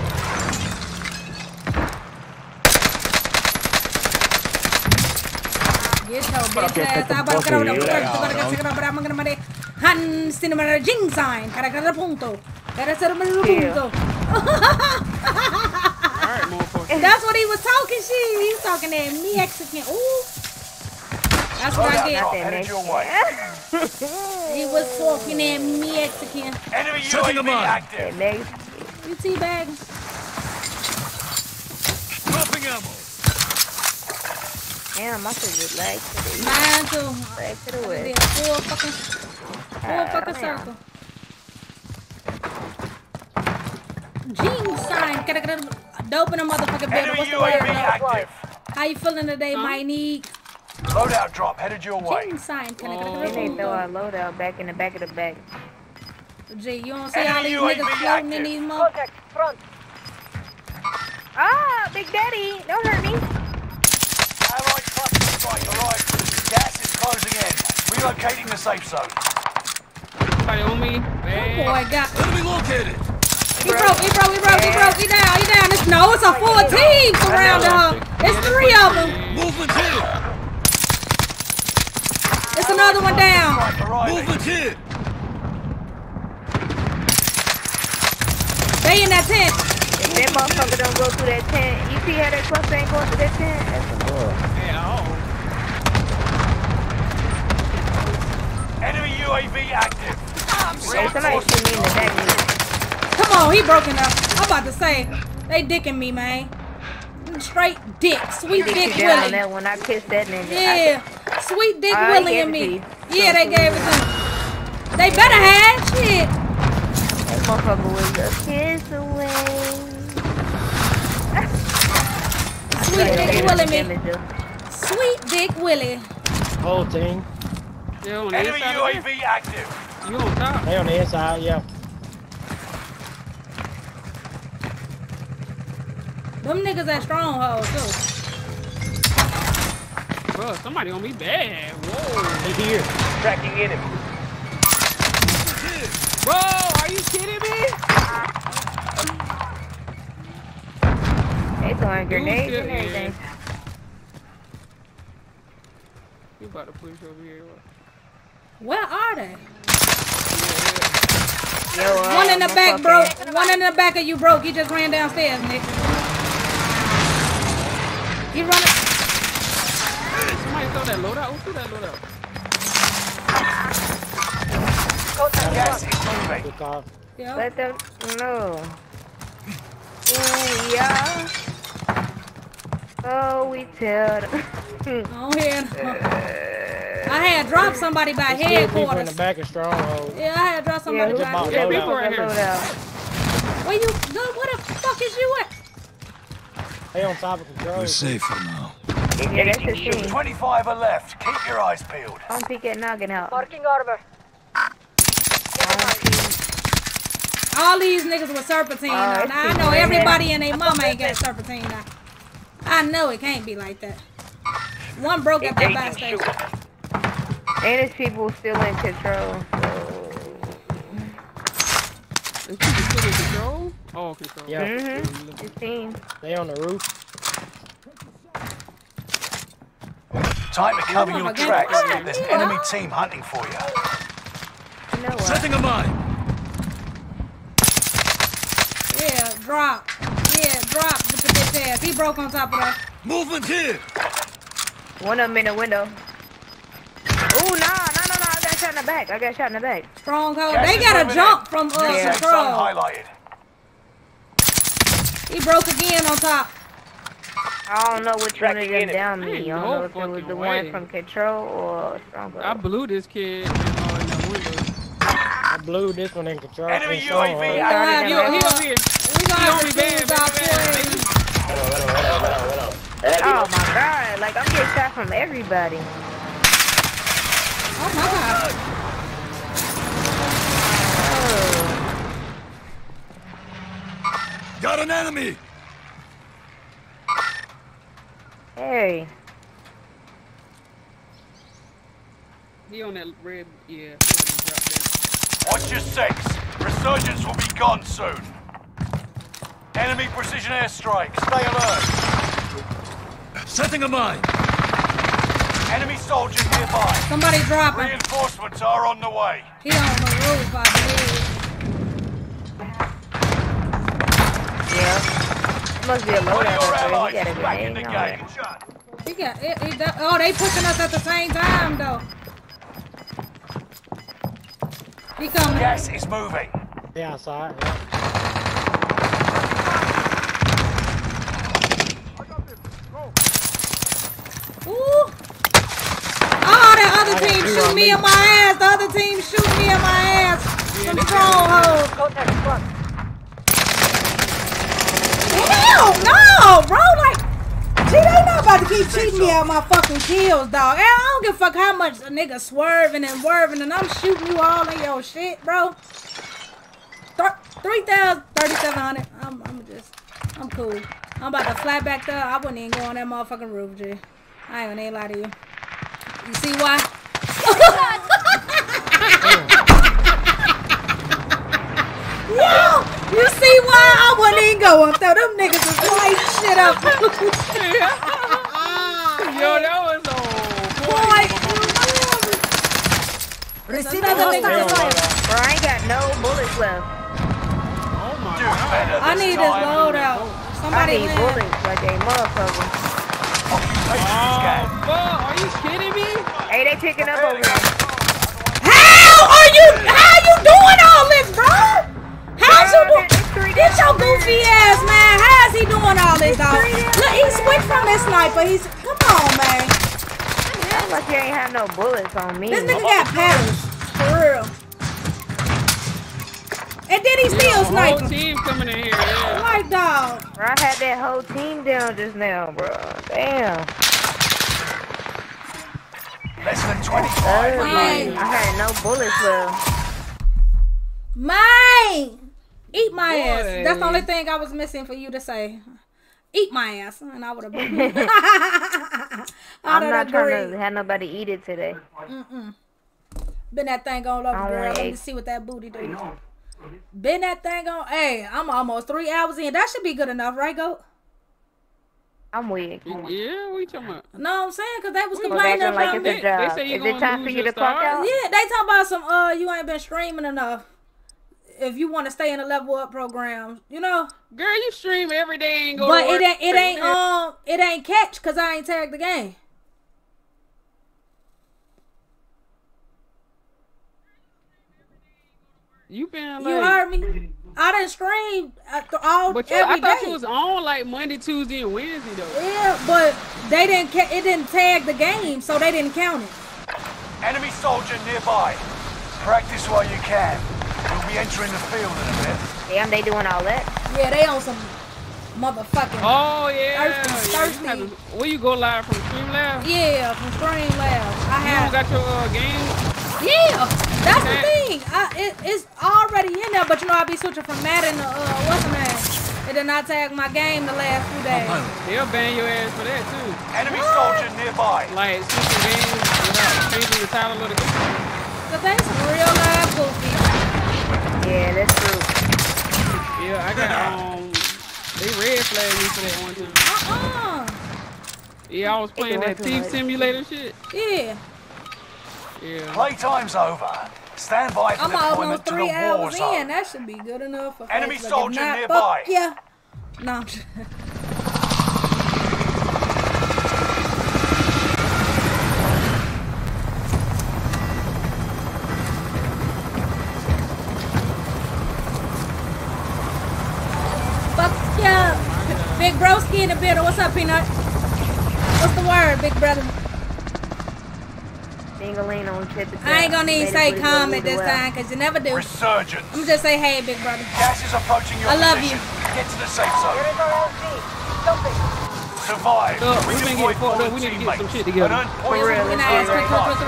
S1: Get your bitch ass out. I'm gonna make Han cinema jing sign. Cara punto. Cara punto.
S4: Alright, motherfucker.
S1: That's what he was talking shit. He was talking that Mexican. Ooh. That's what I
S2: Loadout
S1: get.
S2: drop headed your way.
S1: He was talking that Mexican.
S2: Enemy
S3: Setting them
S2: UAV
S3: on.
S2: active.
S1: You teabagging?
S3: Dropping ammo.
S6: Damn, I should just lag to the east.
S1: Mine too.
S6: Lag to the
S1: I
S6: west.
S1: did a full fucking
S6: Damn.
S1: circle. Gene sign. Dope in a motherfucking building.
S2: Enemy
S1: What's the
S2: UAV
S1: word, though?
S2: active.
S1: How you feeling today, my need?
S2: Loadout drop headed your way.
S1: Gene sign.
S6: We need to throw our loadout back in the back of the back.
S1: Gee, you don't see all these
S2: Enemy
S1: niggas
S2: UAV
S1: floating in
S2: active.
S1: these motherfuckers?
S6: Contact, front. Ah, Big Daddy, don't hurt me.
S2: Allied cluster strike arrived. Gas is closing in. Relocating the safe zone.
S4: Somebody on me.
S1: Oh boy, got.
S3: Enemy located.
S1: He broke. He down. It's a full team surrounding her. It's 3 of them.
S3: Movement here.
S1: It's another one down.
S3: Movement here.
S1: They in that tent.
S10: If that motherfucker don't go through that tent, you see how that cluster ain't going through that tent? That's some bull.
S2: Enemy UAV active.
S10: Hey, somebody shoot me in the back.
S1: Come on, he broken up. I'm about to say, they dicking me, man. Straight dick, sweet dick Willie.
S10: That when I kissed that nigga.
S1: Yeah, sweet dick Willie and me. Yeah, they gave it to me. They better have shit.
S10: That motherfucker was a kiss away.
S1: Sweet dick Willie me. Sweet dick Willie.
S5: Whole team.
S2: Enemy UAV active.
S4: You on top?
S5: They on the inside, yeah.
S1: Them niggas at stronghold too.
S4: Bro, somebody on me bad. Whoa.
S5: They here.
S2: Tracking enemy.
S4: Bro, are you kidding me?
S10: They throwing grenades and everything.
S4: You about to push over here.
S1: Where are they?
S10: Yo,
S1: One in the back broke. One in the back of you broke. He just ran downstairs, Nick. He running.
S4: Somebody throw that loadout. Who threw that loadout?
S2: Gas is moving.
S5: Good call.
S1: Yeah.
S10: Let them know. Ooh, yeah. Oh, we tell them.
S1: On here. I had dropped somebody by
S5: People in
S1: headquarters.
S5: the back of stronghold.
S1: Yeah, I had dropped somebody by
S5: about
S4: Yeah,
S1: headquarters.
S4: people right here.
S1: Where you? Where the fuck is you at?
S5: They on top of control.
S3: We're safe for now.
S10: Yeah, that's the thing.
S2: 25 are left. Keep your eyes peeled.
S10: Don't peek at knocking out.
S6: Marking armor.
S1: All these niggas with serpentine. Now I know everybody and their mama ain't got serpentine now. I know it can't be like that. One broke at that gas station.
S10: And it's people still in control.
S4: Is people still in control? Oh, control.
S5: Yeah.
S10: Mm-hmm. 15.
S5: They on the roof.
S2: Time to cover your tracks. There's an enemy team hunting for you.
S10: You know what?
S3: Setting a mine.
S1: Yeah, drop. Yeah, drop with the bitch ass. He broke on top of that.
S3: Movement here.
S10: One of them in the window. Ooh, no. I got shot in the back.
S1: Stronghold. They got a jump from
S2: Safe zone
S1: control.
S2: highlighted.
S1: He broke again on top.
S10: I don't know which one of them down me. I
S4: Ain't
S10: don't
S4: no
S10: know if it was
S4: fucking
S10: the
S4: way.
S10: one from control or stronghold.
S4: I blew this kid in that window.
S5: I blew this one in control.
S2: Enemy
S5: in
S2: UAV
S5: stronghold.
S1: He
S2: active.
S1: gonna
S4: He
S1: have
S4: over here.
S1: we gonna have to
S4: He on me
S1: choose
S4: bad,
S1: our
S4: bad,
S1: plays.
S10: Oh my god, like I'm getting shot from everybody.
S1: Oh my god.
S3: Got an enemy.
S10: Hey.
S4: He on that red, yeah.
S2: Watch your six. Resurgence will be gone soon. Enemy precision airstrike. Stay alert.
S3: Setting a mine.
S2: Enemy soldiers nearby.
S1: Somebody dropping.
S2: Reinforcements are on the way.
S1: He on the roof, I believe.
S10: Yeah. Must be a
S2: One of
S10: loadout
S2: your
S10: up there.
S2: allies
S10: He got a
S2: is back in the
S10: grenade.
S2: game.
S1: He got oh, they pushing us at the same time though. He coming.
S2: Gas is moving.
S5: They outside. Yeah.
S1: Ooh. Oh, the other team shoot me in my ass. The other team shoot me in my ass. Some stronghold.
S6: Contact front.
S1: Hell no, bro. Like, gee, they not about to keep cheating me out my fucking kills, dog. I don't give a fuck how much a nigga swerving and swerving, and I'm shooting you all in your shit, bro. 3,000, 3,700. I'm cool. I'm about to fly back there. I wouldn't even go on that motherfucking roof, G. I ain't gonna lie to you. You see why? Yo, you see why I wouldn't even go up there? Them niggas is lighting shit up.
S4: Yo, that was
S1: Receive other niggas.
S10: Bro, I ain't got no bullets left.
S4: Oh my God.
S1: I need this loadout. Somebody
S10: I need bullets like a motherfucker.
S4: Fuck, are you kidding me?
S10: Hey, they picking up over here.
S1: How you doing all this, bro? How's you doing? Get your goofy ass, man. How is he doing all this, dog? Look, he switched from his sniper. Come on, man.
S10: Sounds like you ain't have no bullets on me.
S1: This nigga got patterns, for real. And then he still sniping.
S4: Whole team coming in here. Yeah.
S1: Like, dog.
S10: Bro, I had that whole team down just now, bro. Damn.
S2: Less than 25.
S1: Man.
S10: I had no bullets left.
S1: Man. Eat my ass. That's the only thing I was missing for you to say. Eat my ass. And I would have been.
S10: I'm not trying to have nobody eat it today.
S1: Been that thing on over, girl. Let me see what that booty do. Been that thing on. Hey, I'm almost 3 hours in. That should be good enough, right, Goat?
S10: I'm weak.
S4: Yeah, what you talking about?
S1: No, I'm saying, because they was complaining about
S10: like it's a job.
S4: Is
S10: it time for you to clock out?
S1: Yeah, they talking about some, you ain't been streaming enough. If you want to stay in a level up program, you know.
S4: Girl, you stream every day and go
S1: but
S4: to work.
S1: it ain't catch because I ain't tagged the game.
S4: You been like,
S1: You heard me? I done streamed all
S4: but
S1: every
S4: I thought
S1: day.
S4: you was on like Monday, Tuesday, and Wednesday though.
S1: Yeah, but they didn't. It didn't tag the game, so they didn't count it.
S2: Enemy soldier nearby. Practice while you can. We'll be entering the field in a bit.
S10: Damn, they doing all that?
S1: Yeah, they on some motherfucking.
S4: Oh yeah.
S1: Thirsty.
S4: Where you go live from Streamlabs?
S1: Yeah, from Streamlabs.
S4: You don't got your game?
S1: Yeah, that's the thing. It's already in there, but you know I be switching from Madden to what's the name? It did not tag my game the last few days.
S4: They'll ban your ass for that too.
S2: Enemy soldier nearby.
S4: Like switching games without changing the title of the game.
S1: Cause they some real live goofy.
S10: Yeah, that's true.
S4: Yeah, I got they red flagged me for that one time. Yeah, I was playing that Thief Simulator shit.
S1: Yeah.
S4: Yeah.
S2: Playtime's over. Stand by for
S1: I'm
S2: deployment
S1: almost
S2: to the
S1: 3
S2: war
S1: hours
S2: zone.
S1: in. That should be good enough for
S2: Enemy
S1: Facebook.
S2: soldier
S1: If not,
S2: nearby.
S1: fuck yeah. No. I'm just- Fuck yeah. Big broski in the building. What's up, Peanut? What's the word, big brother? I ain't gonna need to say comment this time because you never do.
S2: Resurgence.
S1: I'm gonna just say hey, big brother.
S2: Gas is approaching your
S1: I love
S2: position.
S1: you.
S2: Get to the safe zone. Survive.
S4: We've been getting fucked up. We need to get some shit together.
S10: For real.
S1: Can I ask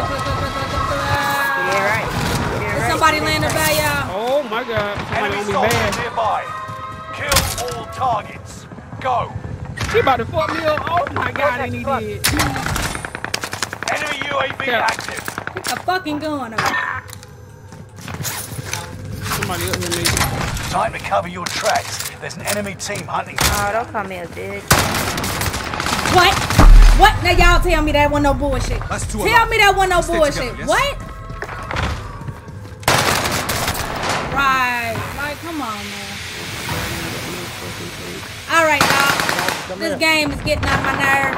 S10: Yeah, right.
S1: Is somebody landing by y'all?
S4: Oh my god. Somebody
S2: Enemy
S4: on me
S2: soldier
S4: bad.
S2: nearby. Kill all targets. Go.
S4: She about to fuck me up. Oh my god, and he did.
S2: Enemy UAV active.
S1: Get the fucking gun up.
S4: Somebody else in me.
S2: Time to cover your tracks. There's an enemy team hunting.
S10: Oh, don't call me a bitch.
S1: What? What? Now y'all tell me that wasn't no bullshit. Tell me that wasn't no bullshit.
S3: Together, yes?
S1: What? Right. Like, come on, man. Alright, dog. This game is getting on my nerve.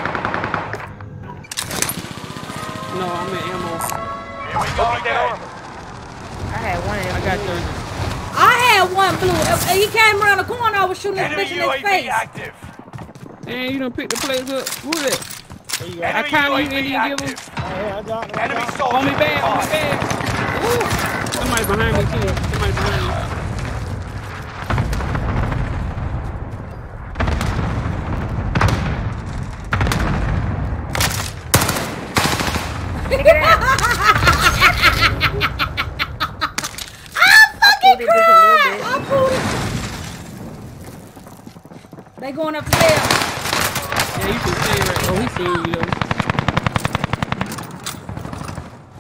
S4: No, I'm in ammo.
S2: Here we go again.
S10: I had one of them.
S4: I got 30.
S1: I had one blue. He came around the corner. I was shooting this
S2: Enemy
S1: bitch in his
S2: UAV
S1: face.
S2: active.
S4: And you done picked the place up. Who is that? I
S2: Enemy
S4: count you
S2: UAV
S4: Indian give him.
S2: active. Enemy soldier
S4: On me bad, on me
S2: nearby.
S4: bad. Ooh. Somebody behind me too. Somebody behind me.
S1: I pulled it. They going up the stairs.
S4: Yeah, you can stay right. Oh, he seen you though.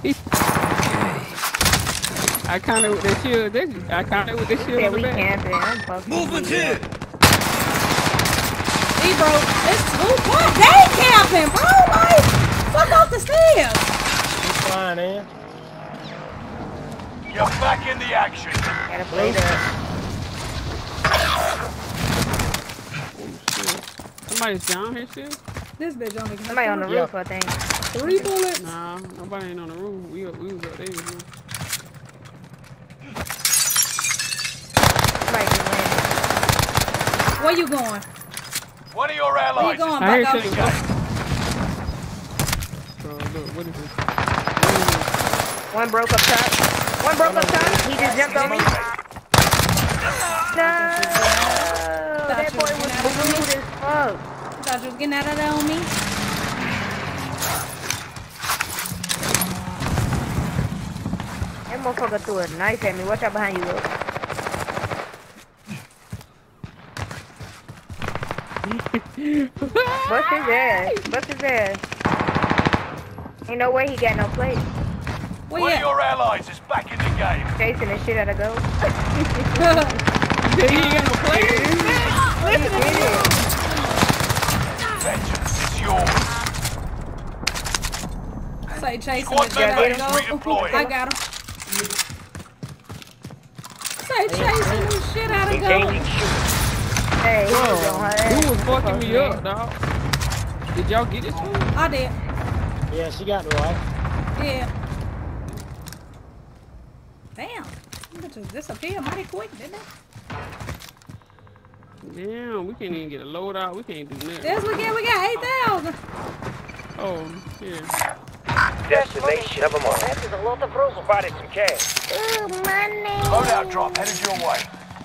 S4: I counted with the shield. I counted with the shield on the back.
S3: Movement here.
S1: He broke. What? They camping, bro. Like, fuck off the stairs.
S5: He's flying in.
S2: You're back in the action.
S10: Gotta play that.
S4: Somebody's down here still?
S1: This bitch only got
S10: Somebody on the roof, I think.
S1: 3 bullets.
S4: Nah, nobody ain't on the roof. We was up there.
S10: Somebody just landed.
S1: Where you going?
S2: One of your
S1: Where
S2: allies
S1: you going,
S4: I heard
S1: Bucko?
S4: something. Look, what is this?
S10: One broke up top. One broke up top. He just jumped on me. No, that boy was rude as fuck.
S1: I thought you was getting out of there on me.
S10: That motherfucker threw a knife at me. Watch out behind you, look. Bust his ass. Bust his ass. Ain't no way he got no plate.
S1: Where
S2: One
S1: you
S2: of your allies is back in the game.
S10: Chasing the shit out of go.
S4: He ain't got no plate.
S10: Listen to me.
S2: Vengeance is yours.
S1: Say chasing
S2: Squad
S1: the shit out
S2: member
S1: of
S2: is
S1: go.
S2: redeployed.
S1: I got him. Say chasing the shit out of go.
S10: Hey, he was on her ass.
S4: Who was fucking me up, dog? Did y'all get this one?
S1: I did.
S5: Yeah, she got the right.
S1: Yeah. Damn. It just disappeared mighty quick, didn't it?
S4: Damn, we can't even get a load out. We can't do nothing.
S1: Yes, we got 8,000.
S4: Oh, yeah.
S6: Destination of them all. That is a lot of rules.
S2: Spotted some cash.
S10: Ooh, money.
S2: Loadout drop headed your way.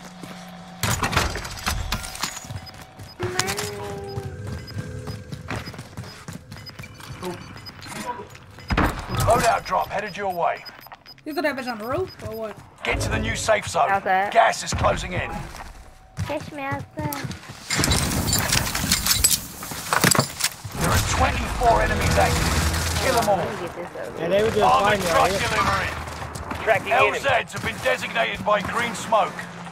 S2: Loadout drop headed your way.
S1: You threw that bitch on the roof or what?
S2: Get to the new safe zone.
S10: Outside.
S2: Gas is closing in.
S10: Catch me outside.
S2: There are 24 enemies active. Kill them all.
S10: Let me get this over.
S5: And they were just
S2: Armored
S5: fighting
S2: truck
S5: right here.
S2: delivery.
S6: Tracking enemy.
S2: LZs have been designated by green smoke.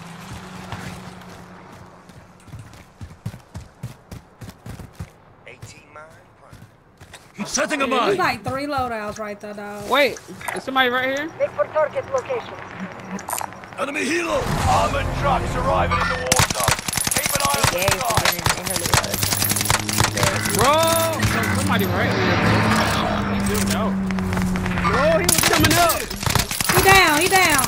S3: Setting a
S1: There's
S3: mine.
S1: like 3 loadouts right there, dog.
S4: Wait, is somebody right here?
S6: Make for target location.
S3: Enemy helo.
S2: Armored trucks arriving in the war zone. Keep an eye on
S10: Yeah,
S2: the sky.
S10: in her little
S4: Bro, there's somebody right here. He do know. Bro, he was coming up.
S1: He down.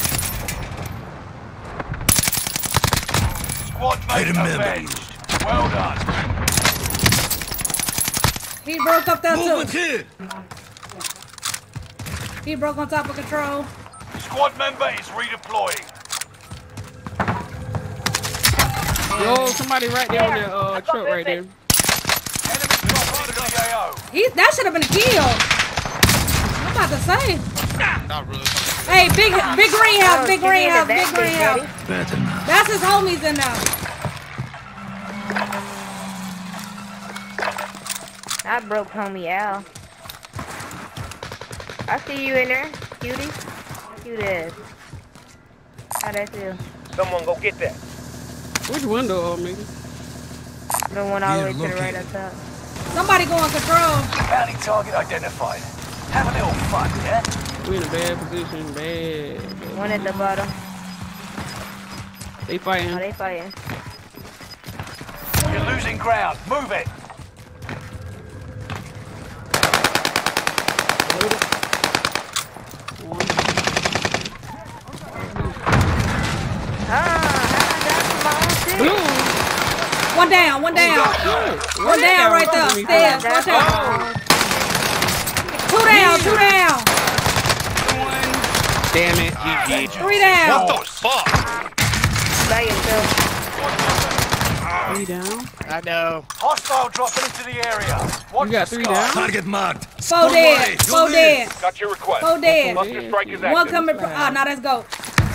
S2: Squad
S3: I
S2: mate
S3: remember
S2: avenged. Well done.
S1: He broke up there
S3: Movement
S1: too.
S3: here.
S1: He broke on top of control.
S2: Squad member is redeploying.
S4: Yo, somebody right there on the truck right there.
S2: Enemy drop into the AO.
S1: That should have been a kill. I'm about to say.
S3: Not really.
S1: Hey, big greenhouse, big
S10: Oh, she
S1: greenhouse,
S10: needed
S1: big
S10: that,
S1: greenhouse.
S3: Better now.
S1: That's his homies in there.
S10: I broke homie Al. I see you in there, cutie. Cute ass. How that feel?
S6: Someone go get that.
S4: Which window, nigga?
S10: The one all the way to the
S3: looking.
S10: right up top.
S1: Somebody going control.
S2: Bounty target identified. Have a little fun, yeah?
S4: We in a bad position, bad.
S10: One at the bottom.
S4: They fighting.
S10: Oh, they fighting.
S2: You're losing ground. Move it.
S4: Blue.
S1: One down. One down right there. Stairs. Watch out. 2 down. 2 down.
S4: Damn it, GG.
S1: 3 down.
S3: What the fuck?
S10: By yourself.
S4: 3 down.
S5: I know.
S2: Hostile dropping into the area. Watch
S4: You got
S2: the
S4: 3
S2: sky.
S4: down?
S3: Target marked.
S1: 4
S3: Don't
S1: dead.
S3: worry,
S1: 4
S3: you'll
S1: dead.
S3: live.
S2: Got your request.
S1: 4 dead.
S2: Cluster strike is
S1: One
S2: active.
S1: coming. Oh, now let's go.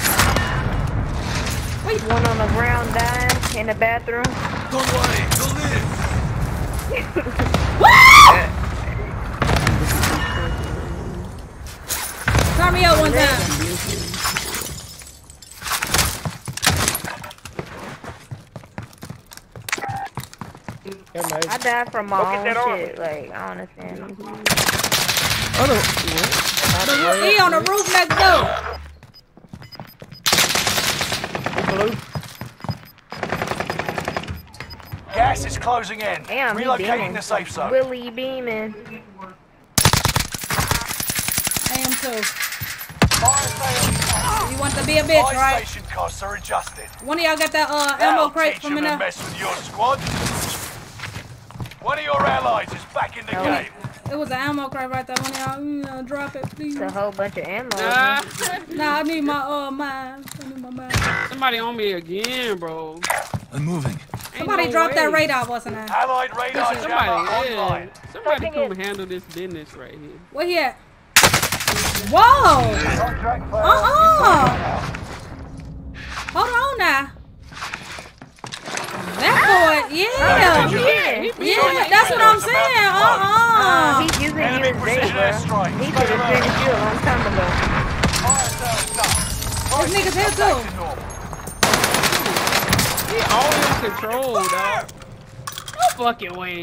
S10: One on the ground dying in the bathroom.
S3: Don't worry, you'll live.
S1: Turn me up one time.
S10: I died from my own shit. Like, I don't understand.
S1: He on the roof next door.
S2: Gas is closing in.
S10: Damn,
S2: relocating the safe zone.
S10: Willie beaming.
S1: I am too. You want to be a bitch, right?
S2: Station costs are adjusted.
S1: One of y'all got that ammo crate from in there?
S2: Mess with your squad. One of your allies is back in the game.
S1: It was an ammo crate right there. One of y'all, drop it, please.
S10: It's a whole bunch of ammo.
S1: Nah, I need my mine. I need my mine.
S4: Somebody on me again, bro.
S3: I'm moving.
S1: Somebody dropped that radar, wasn't it?
S2: Allied radar online.
S4: Somebody come handle this business right here.
S1: Where he at? Whoa! Hold on now. That boy, yeah, that's what I'm saying.
S10: He's using you as bait, bro. He could have finished you a long time ago.
S1: This nigga's here too.
S4: He all in control, dog. No fucking way.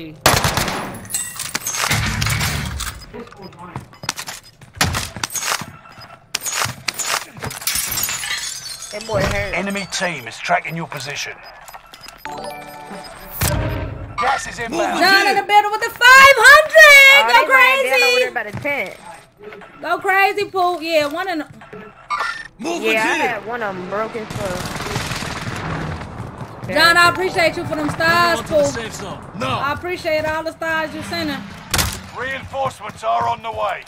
S10: That boy hurt.
S2: Enemy team is tracking your position. Gas is inbound.
S1: John in the middle with the 500. Go crazy.
S10: By the tent.
S1: Go crazy, Pooh. Yeah, one in.
S10: Yeah, I had one of them broken for.
S1: John, I appreciate you for them stars, Pooh.
S3: No.
S1: I appreciate all the stars you sending.
S2: Reinforcements are on the way.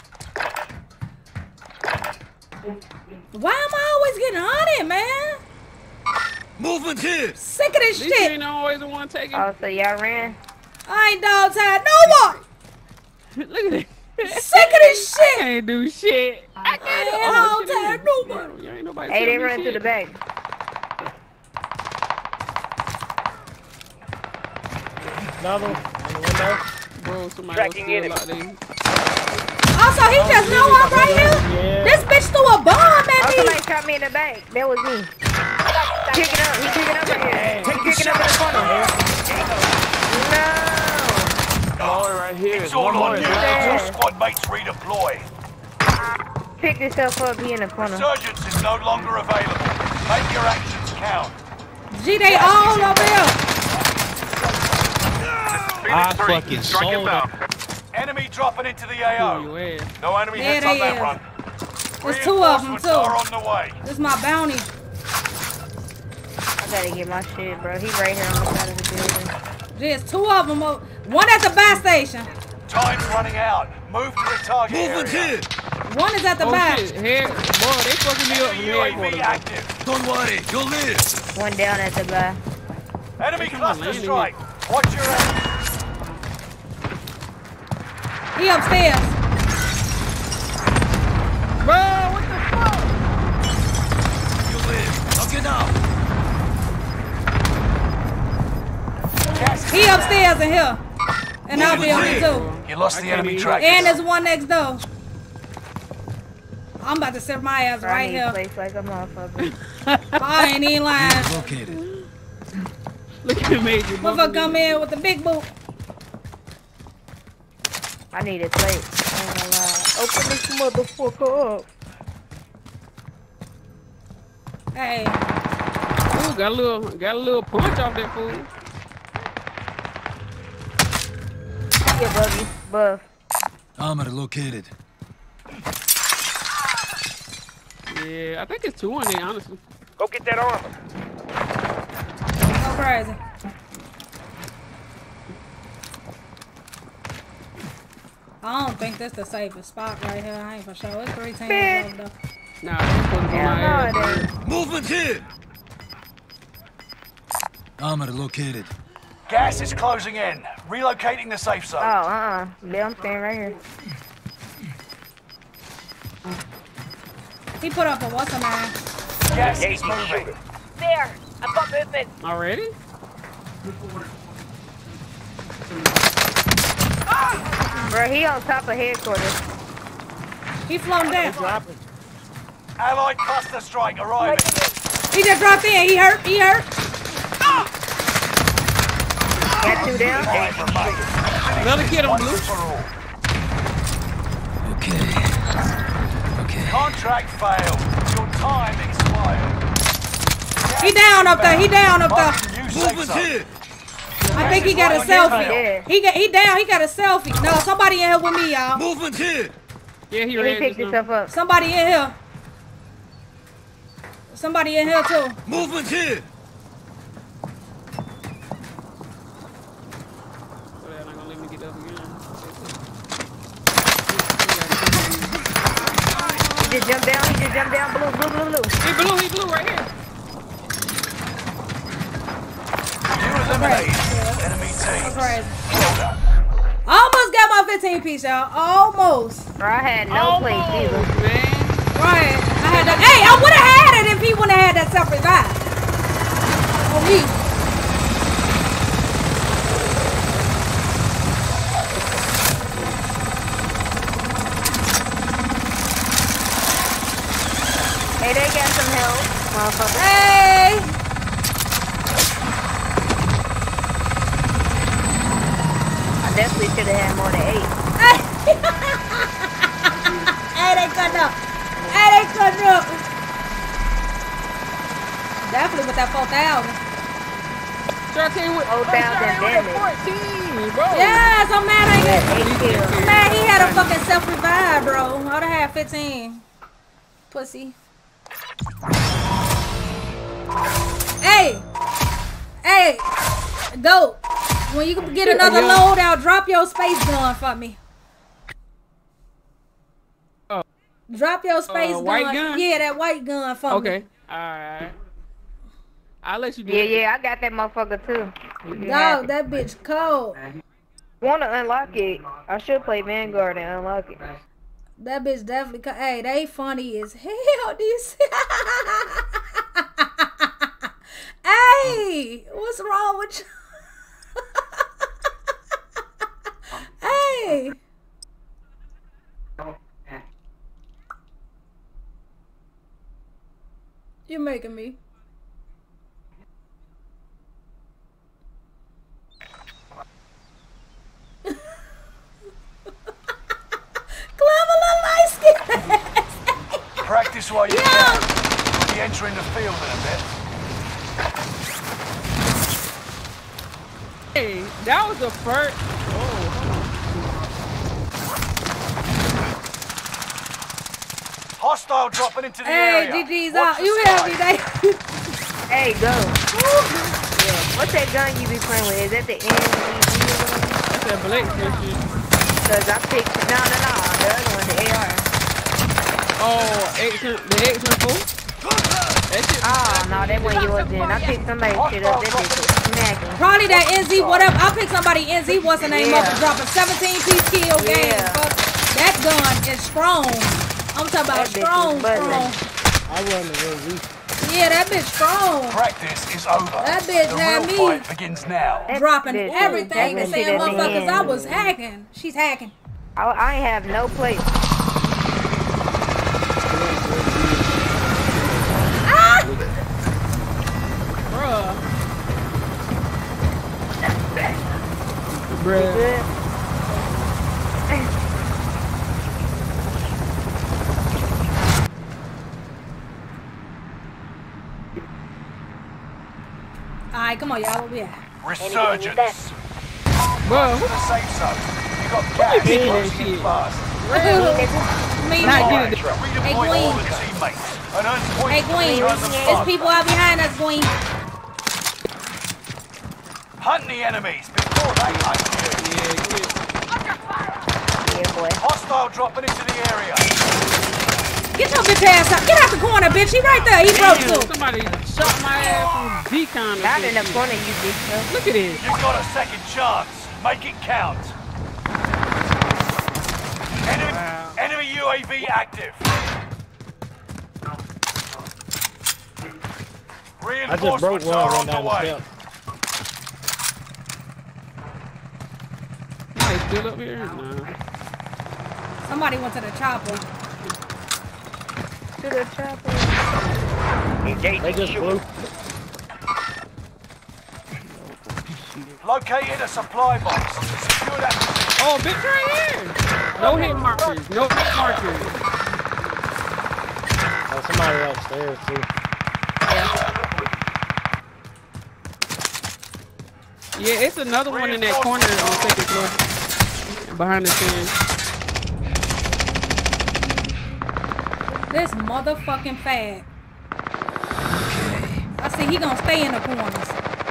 S1: Why am I always getting hunted, man?
S3: Movement here.
S1: Sick of this
S4: shit.
S1: shit.
S4: Ain't always the one taking.
S10: Oh, so y'all ran?
S1: I ain't dog tired no more.
S4: Look at it.
S1: Sick of this shit.
S4: I can't do shit. I can't
S1: dog tired no more.
S4: Ain't nobody.
S10: Hey, they ran through the back.
S5: Another in the window.
S4: Bro, somebody else still locked in.
S1: Also, he just know I'm right here.
S5: Yeah.
S1: This bitch threw a bomb at me.
S10: Somebody shot me in the back. That was me. Kicking up. He's kicking up right here. He's kicking up in the corner. No.
S3: Boy, right here.
S2: It's all on you. Your squad mates redeploy.
S10: Pick yourself up. He in the corner.
S2: Resurgence is no longer available. Make your actions count.
S1: G, they all over here.
S5: I fucking sold it.
S2: Enemy dropping into the AO. No enemy
S1: There
S2: hits on
S1: they
S2: that
S1: is.
S2: run.
S1: There's two of them,
S2: Reinforcements are on
S1: too.
S2: the way.
S1: This is my bounty.
S10: I gotta get my shit, bro. He right here on the side of the building.
S1: There's two of them. One at the bus station.
S2: Time's running out. Move to the target
S3: Movement
S2: area.
S3: here.
S1: One is at the back.
S4: Shit. Boy, they fucking me up from
S2: UAV
S4: headquarters.
S2: active.
S3: Don't worry, you'll live.
S10: One down at the back.
S2: Enemy cluster strike. Watch your enemy.
S1: He upstairs.
S4: Bro, what the fuck?
S3: You'll live. Now get out.
S1: He upstairs in here. And I'll be on it too.
S2: You lost the enemy track.
S1: And there's one next door. I'm about to sit my ass
S10: Bro,
S1: right
S10: I need
S1: here.
S10: place like a motherfucker.
S1: I ain't even lying.
S3: Located.
S4: Look at me.
S1: Motherfucker come in with the big boot.
S10: I need a plate. I ain't gonna lie. Open this motherfucker up.
S1: Hey.
S4: Ooh, got a little punch off that fool.
S10: Yeah, buggy. Buff.
S3: Armor located.
S4: Yeah, I think it's two in there, honestly.
S2: Go get that armor.
S1: Go crazy. I don't think this the safest spot right here. I ain't for sure. It's 3 teams over there.
S4: Nah, that's supposed to be my ass.
S3: Movement here. Armor located.
S2: Gas is closing in. Relocating the safe zone.
S10: Yeah, I'm staying right here.
S1: He put up a what's a man.
S2: Gas is moving.
S6: There. I've got movement.
S4: Already?
S10: Bro, he on top of headquarters.
S1: He flown down.
S2: Allied cluster strike arriving.
S1: He just dropped in. He hurt. He hurt.
S10: Got 2 down.
S4: Another kid on blue.
S3: Okay.
S2: Contract failed. Your time expired.
S1: He down up there. He down up there.
S3: Movement here.
S1: I think he got a selfie. He down. He got a selfie. No, somebody in here with me, y'all.
S3: Movement here.
S4: Yeah, he
S10: picked himself up.
S1: Somebody in here. Somebody in here too.
S3: Movement here.
S10: He just jumped down. Blue.
S4: He blew right here.
S2: You eliminated enemy teams.
S1: Almost got my 15 piece, y'all. Almost.
S10: Bro, I had no place either.
S4: Man.
S1: Right. I would have had it if he wouldn't have had that self-revive. Oh, me.
S10: Hey, they got some help, motherfucker.
S1: Hey.
S10: I definitely should have had more than 8.
S1: Hey, they cutting up. Definitely with that 4,000.
S4: Sure, I tell you what.
S10: 4,000 damage.
S4: 14, bro.
S1: Yes, I'm mad I get.
S10: 8 kills.
S1: Man, he had a fucking self-revive, bro. I'd have had 15. Pussy. Hey, dope. When you get another loadout, drop your space gun for me. Drop your space gun.
S4: White gun?
S1: Yeah, that white gun for me.
S4: Okay. Alright. I'll let you do it.
S10: Yeah, I got that motherfucker too.
S1: Dog, that bitch cold.
S10: Wanna unlock it? I should play Vanguard and unlock it.
S1: That bitch definitely cold. Hey, they funny as hell. These. Hey, what's wrong with you? Hey. You're making me. Clever little light skin.
S2: Practice while you can. We'll be entering the field in a bit.
S4: Hey, that was the first.
S2: Hostile dropping into the
S1: Hey,
S2: area.
S1: GG's
S2: Watch
S1: out.
S2: the
S1: You
S2: sky.
S1: hear me, Dave?
S10: Hey, go. Yeah. What's that gun you be playing with? Is that the NVG?
S4: That's that Blake shit.
S10: Cause I picked no, the other one, the AR.
S4: Oh, the X-4? That shit.
S10: Oh no, that wasn't yours then. I picked somebody's shit up. That bitch was smacking.
S1: Probably that NZ, whatever. I picked somebody NZ, what's the name up and drop a 17-piece kill game. Fuck. That gun is strong. I'm talking about strong.
S5: I run the real weak.
S1: Yeah, that bitch strong.
S2: Practice is over.
S1: That bitch
S2: the
S1: had
S2: real
S1: me
S2: fight begins now.
S1: dropping
S10: bitch,
S1: everything and
S10: that
S1: saying,
S10: bitch at the
S1: motherfuckers,
S10: end.
S1: I was hacking. She's hacking.
S10: I ain't have no place.
S4: Bruh.
S1: Alright, come on, y'all. Where we at?
S2: Resurgence.
S4: Bro,
S2: To the safe zone. You got gas
S4: did that
S2: closing in
S4: shit?
S2: fast.
S1: Me,
S4: Not
S1: me.
S4: getting it.
S2: Redeploy all the teammates and earn points
S1: Hey,
S2: for
S1: Gwen.
S2: return them
S1: There's
S2: fast.
S1: people out behind us, Gwen.
S2: Hunt the enemies before they hunt you.
S10: Yeah, boy.
S2: Hostile dropping into the area.
S1: Get your bitch ass out. Get out the corner, bitch. He right there. He broke
S4: damn,
S1: too.
S4: somebody shot my ass from decon.
S10: Not in the corner, you bitch.
S4: Look at this.
S2: You've got a second chance. Make it count. Enemy UAV active.
S5: I just broke
S2: Reinforcements
S5: one
S2: are
S5: run
S2: on the
S5: down the
S2: way.
S5: step.
S4: Somebody still up here? Nah.
S1: Somebody went to the chopper.
S10: to the chopper.
S5: They just flew.
S2: Located a supply box. Secure that position.
S4: Oh, bitch, right here. No hit markers. No hit markers.
S5: Oh, somebody upstairs too.
S4: Yeah, it's another one in that corner on second floor. Behind the stairs.
S1: This motherfucking fag. I see he gonna stay in the corners.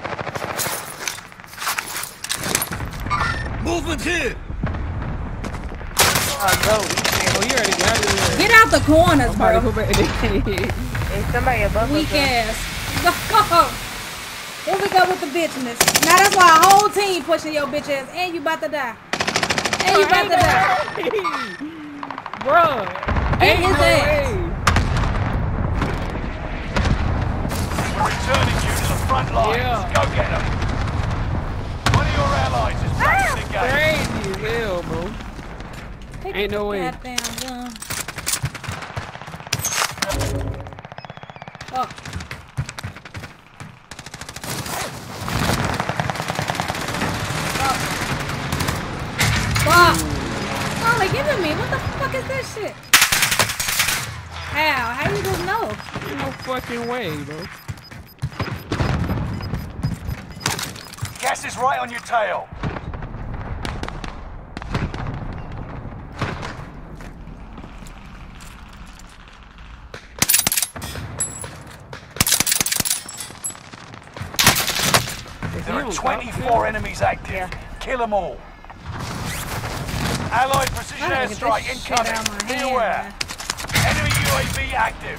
S3: Movement here!
S10: Oh, no.
S4: Oh, you already got it.
S1: Get out the corners, bro.
S10: There's somebody above us.
S1: Weak ass. Go. Here we go with the bitchness. Now that's why a whole team pushing your bitch ass. And you about to die. And you about to die.
S4: Bruh.
S1: Get his ass.
S2: We're returning you to the front lines.
S4: Yeah.
S2: Go get them. One of your allies is back in the game.
S4: Crazy as hell, bro. Ain't no way.
S1: Goddamn gun. Oh. Fuck. Oh, they giving me. What the fuck is this shit? How? How you just know?
S4: Ain't no fucking way, bro.
S2: Gas is right on your tail. There are 24 enemies active.
S10: Yeah.
S2: Kill them all. Allied precision airstrike incoming. Be aware. Enemy UAV active.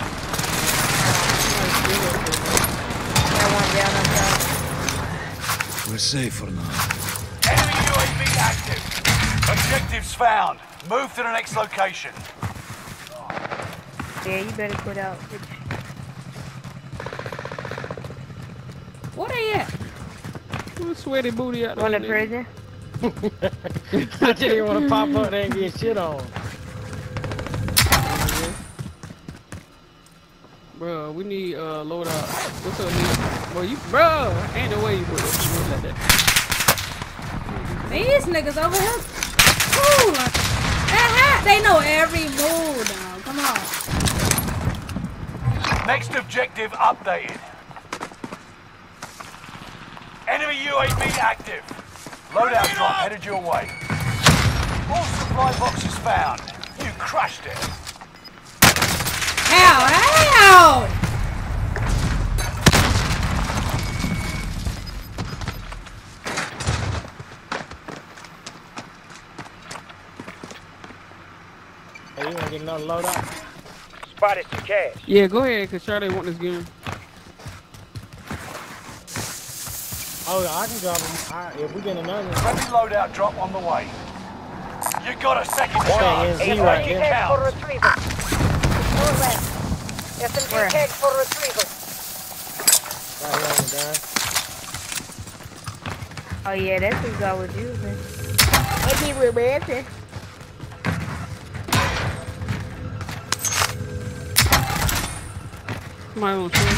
S10: That one down on top.
S3: We're safe for now.
S2: Enemy UAV active. Objectives found. Move to the next location.
S10: Yeah, you better put out.
S1: Where they at?
S4: Who's sweaty booty out there?
S10: On the prison?
S5: I just didn't want to pop up there and get shit on.
S4: Bro, we need load out. What's up, nigga? Bro, bro, ain't no way you put it like that.
S1: These niggas over here. Ooh, they know every move, dog. Come on.
S2: Next objective updated. Enemy UAV active. Loadout drop headed your way. All supply boxes found. You crushed it.
S1: How?
S5: Hey, you wanna get another loadout?
S6: Spotted some cash.
S4: Yeah, go ahead, cause Charlie want this gun.
S5: Oh, I can drop them. If we get another.
S2: Friendly loadout drop on the way. You got a second
S5: Stay
S2: chance.
S5: in Z right
S2: Make it
S5: there.
S6: Tag for
S2: count.
S6: retrieval. More left. SMG
S10: Where?
S6: tag for retrieval.
S5: Right here on the gun.
S10: Oh, yeah, that's what I was using. It'd be romantic.
S4: Somebody on shore.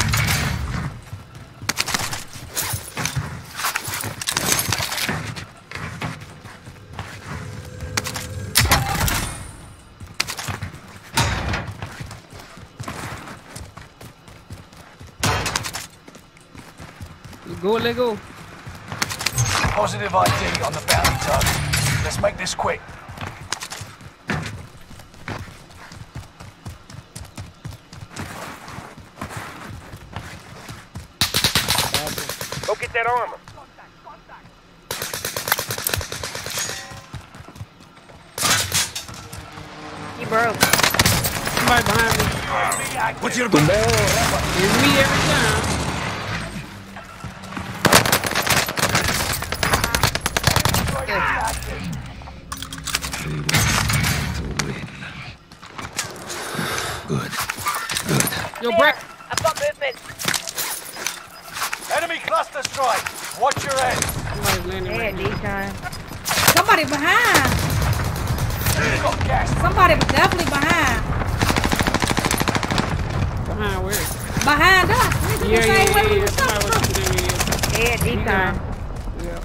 S4: Let go.
S2: Positive ID on the bounty target. Let's make this quick.
S6: Go get that armor.
S10: He broke.
S4: Somebody behind me.
S2: UAV active.
S3: What's your back?
S4: It's me every time.
S3: Good.
S4: Yo, Brett.
S6: I've got movement.
S2: Enemy cluster strike. Watch your head.
S4: Somebody's landing
S10: Yeah,
S4: right now.
S10: D-time.
S1: Somebody behind.
S2: You got gas.
S1: Somebody definitely behind.
S4: Behind where?
S1: Behind us. Nigga,
S4: Yeah,
S1: the
S4: yeah,
S1: same way we
S4: yeah.
S1: was
S4: Somebody
S1: coming
S4: was
S1: from.
S4: shooting.
S10: Yeah, deep time.
S4: Yeah.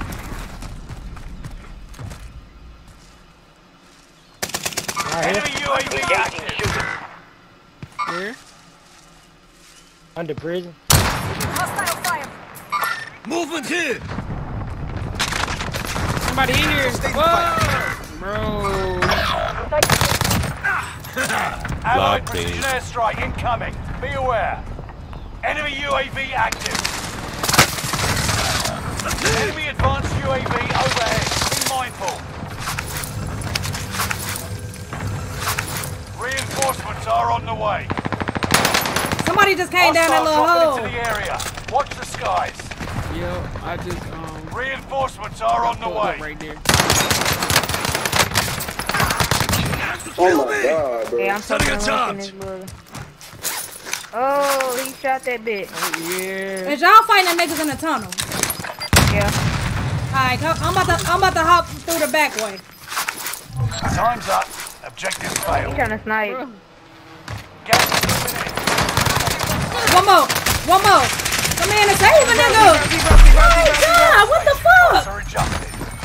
S2: Enemy UAV active.
S4: Where?
S5: Under prison.
S6: Hostile fire.
S3: Movement here!
S4: Somebody in here. Whoa! Bro.
S2: Allied
S7: Lock
S2: precision
S7: these.
S2: airstrike incoming. Be aware. Enemy UAV active. Enemy advanced UAV overhead. Be mindful. Reinforcements are on the way.
S1: Somebody just came down that
S2: Hostiles
S1: little
S2: dropping
S1: hole.
S2: into the area. Watch the skies.
S4: Yo, I just
S2: Reinforcements are on the
S4: pulled up
S2: way.
S4: right there.
S8: Oh my god, bro.
S10: Yeah, I'm
S3: Starting
S10: fucking
S3: a
S10: up in
S3: charge.
S10: this brother. Oh, he shot that bitch.
S4: Yeah.
S1: Is y'all fighting the niggas in the tunnel?
S10: Yeah.
S1: Alright, I'm about to hop through the back way.
S2: Time's up. Objective
S10: He
S2: failed.
S10: trying to snipe.
S4: Bro.
S2: Gas is moving in.
S1: One more. Come in and save a nigga. Oh my god, what the fuck?
S2: Are adjusted.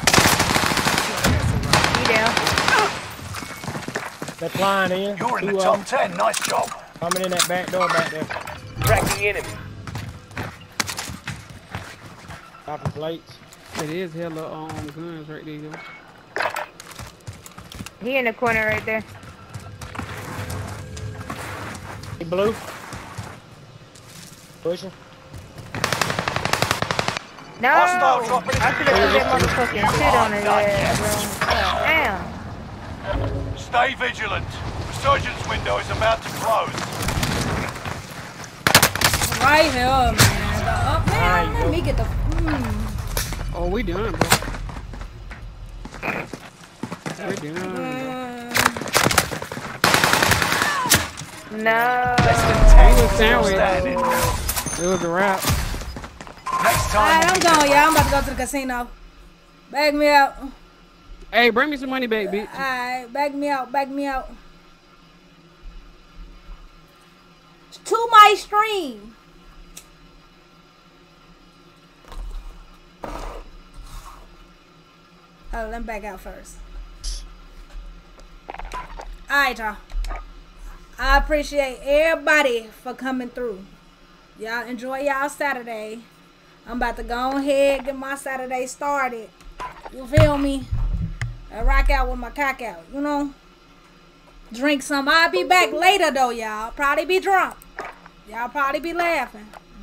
S10: He down.
S5: They're flying in.
S2: You're in
S5: Two
S2: the
S5: of
S2: top
S5: them
S2: 10. Nice job.
S5: coming in that back door back there.
S2: Tracking enemy.
S5: Popping plates.
S4: It is hella guns right there. Yo.
S10: He in the corner right there.
S5: He blue. Pushing.
S10: No!
S2: Hostile dropping
S10: I should have put that motherfucking shit on his ass, bro. Damn.
S2: Stay vigilant. Resurgence window is about to close.
S1: Right here, man. Man,
S5: Nice,
S1: let me get the.
S4: Oh, we done, bro. We done.
S10: No.
S2: Less than
S4: He
S2: 10
S4: was sandwiched.
S2: standing.
S4: It was a wrap.
S2: Next time.
S1: Alright, I'm gone, y'all. I'm about to go to the casino. Bag me out.
S4: Hey, bring me some money back, bitch.
S1: Alright, bag me out. To my stream. Oh, let me back out first. Alright, y'all. I appreciate everybody for coming through. Y'all enjoy y'all Saturday. I'm about to go ahead and get my Saturday started. You feel me? And rock out with my cock out, you know? Drink some. I'll be back later though, y'all. Probably be drunk. Y'all probably be laughing.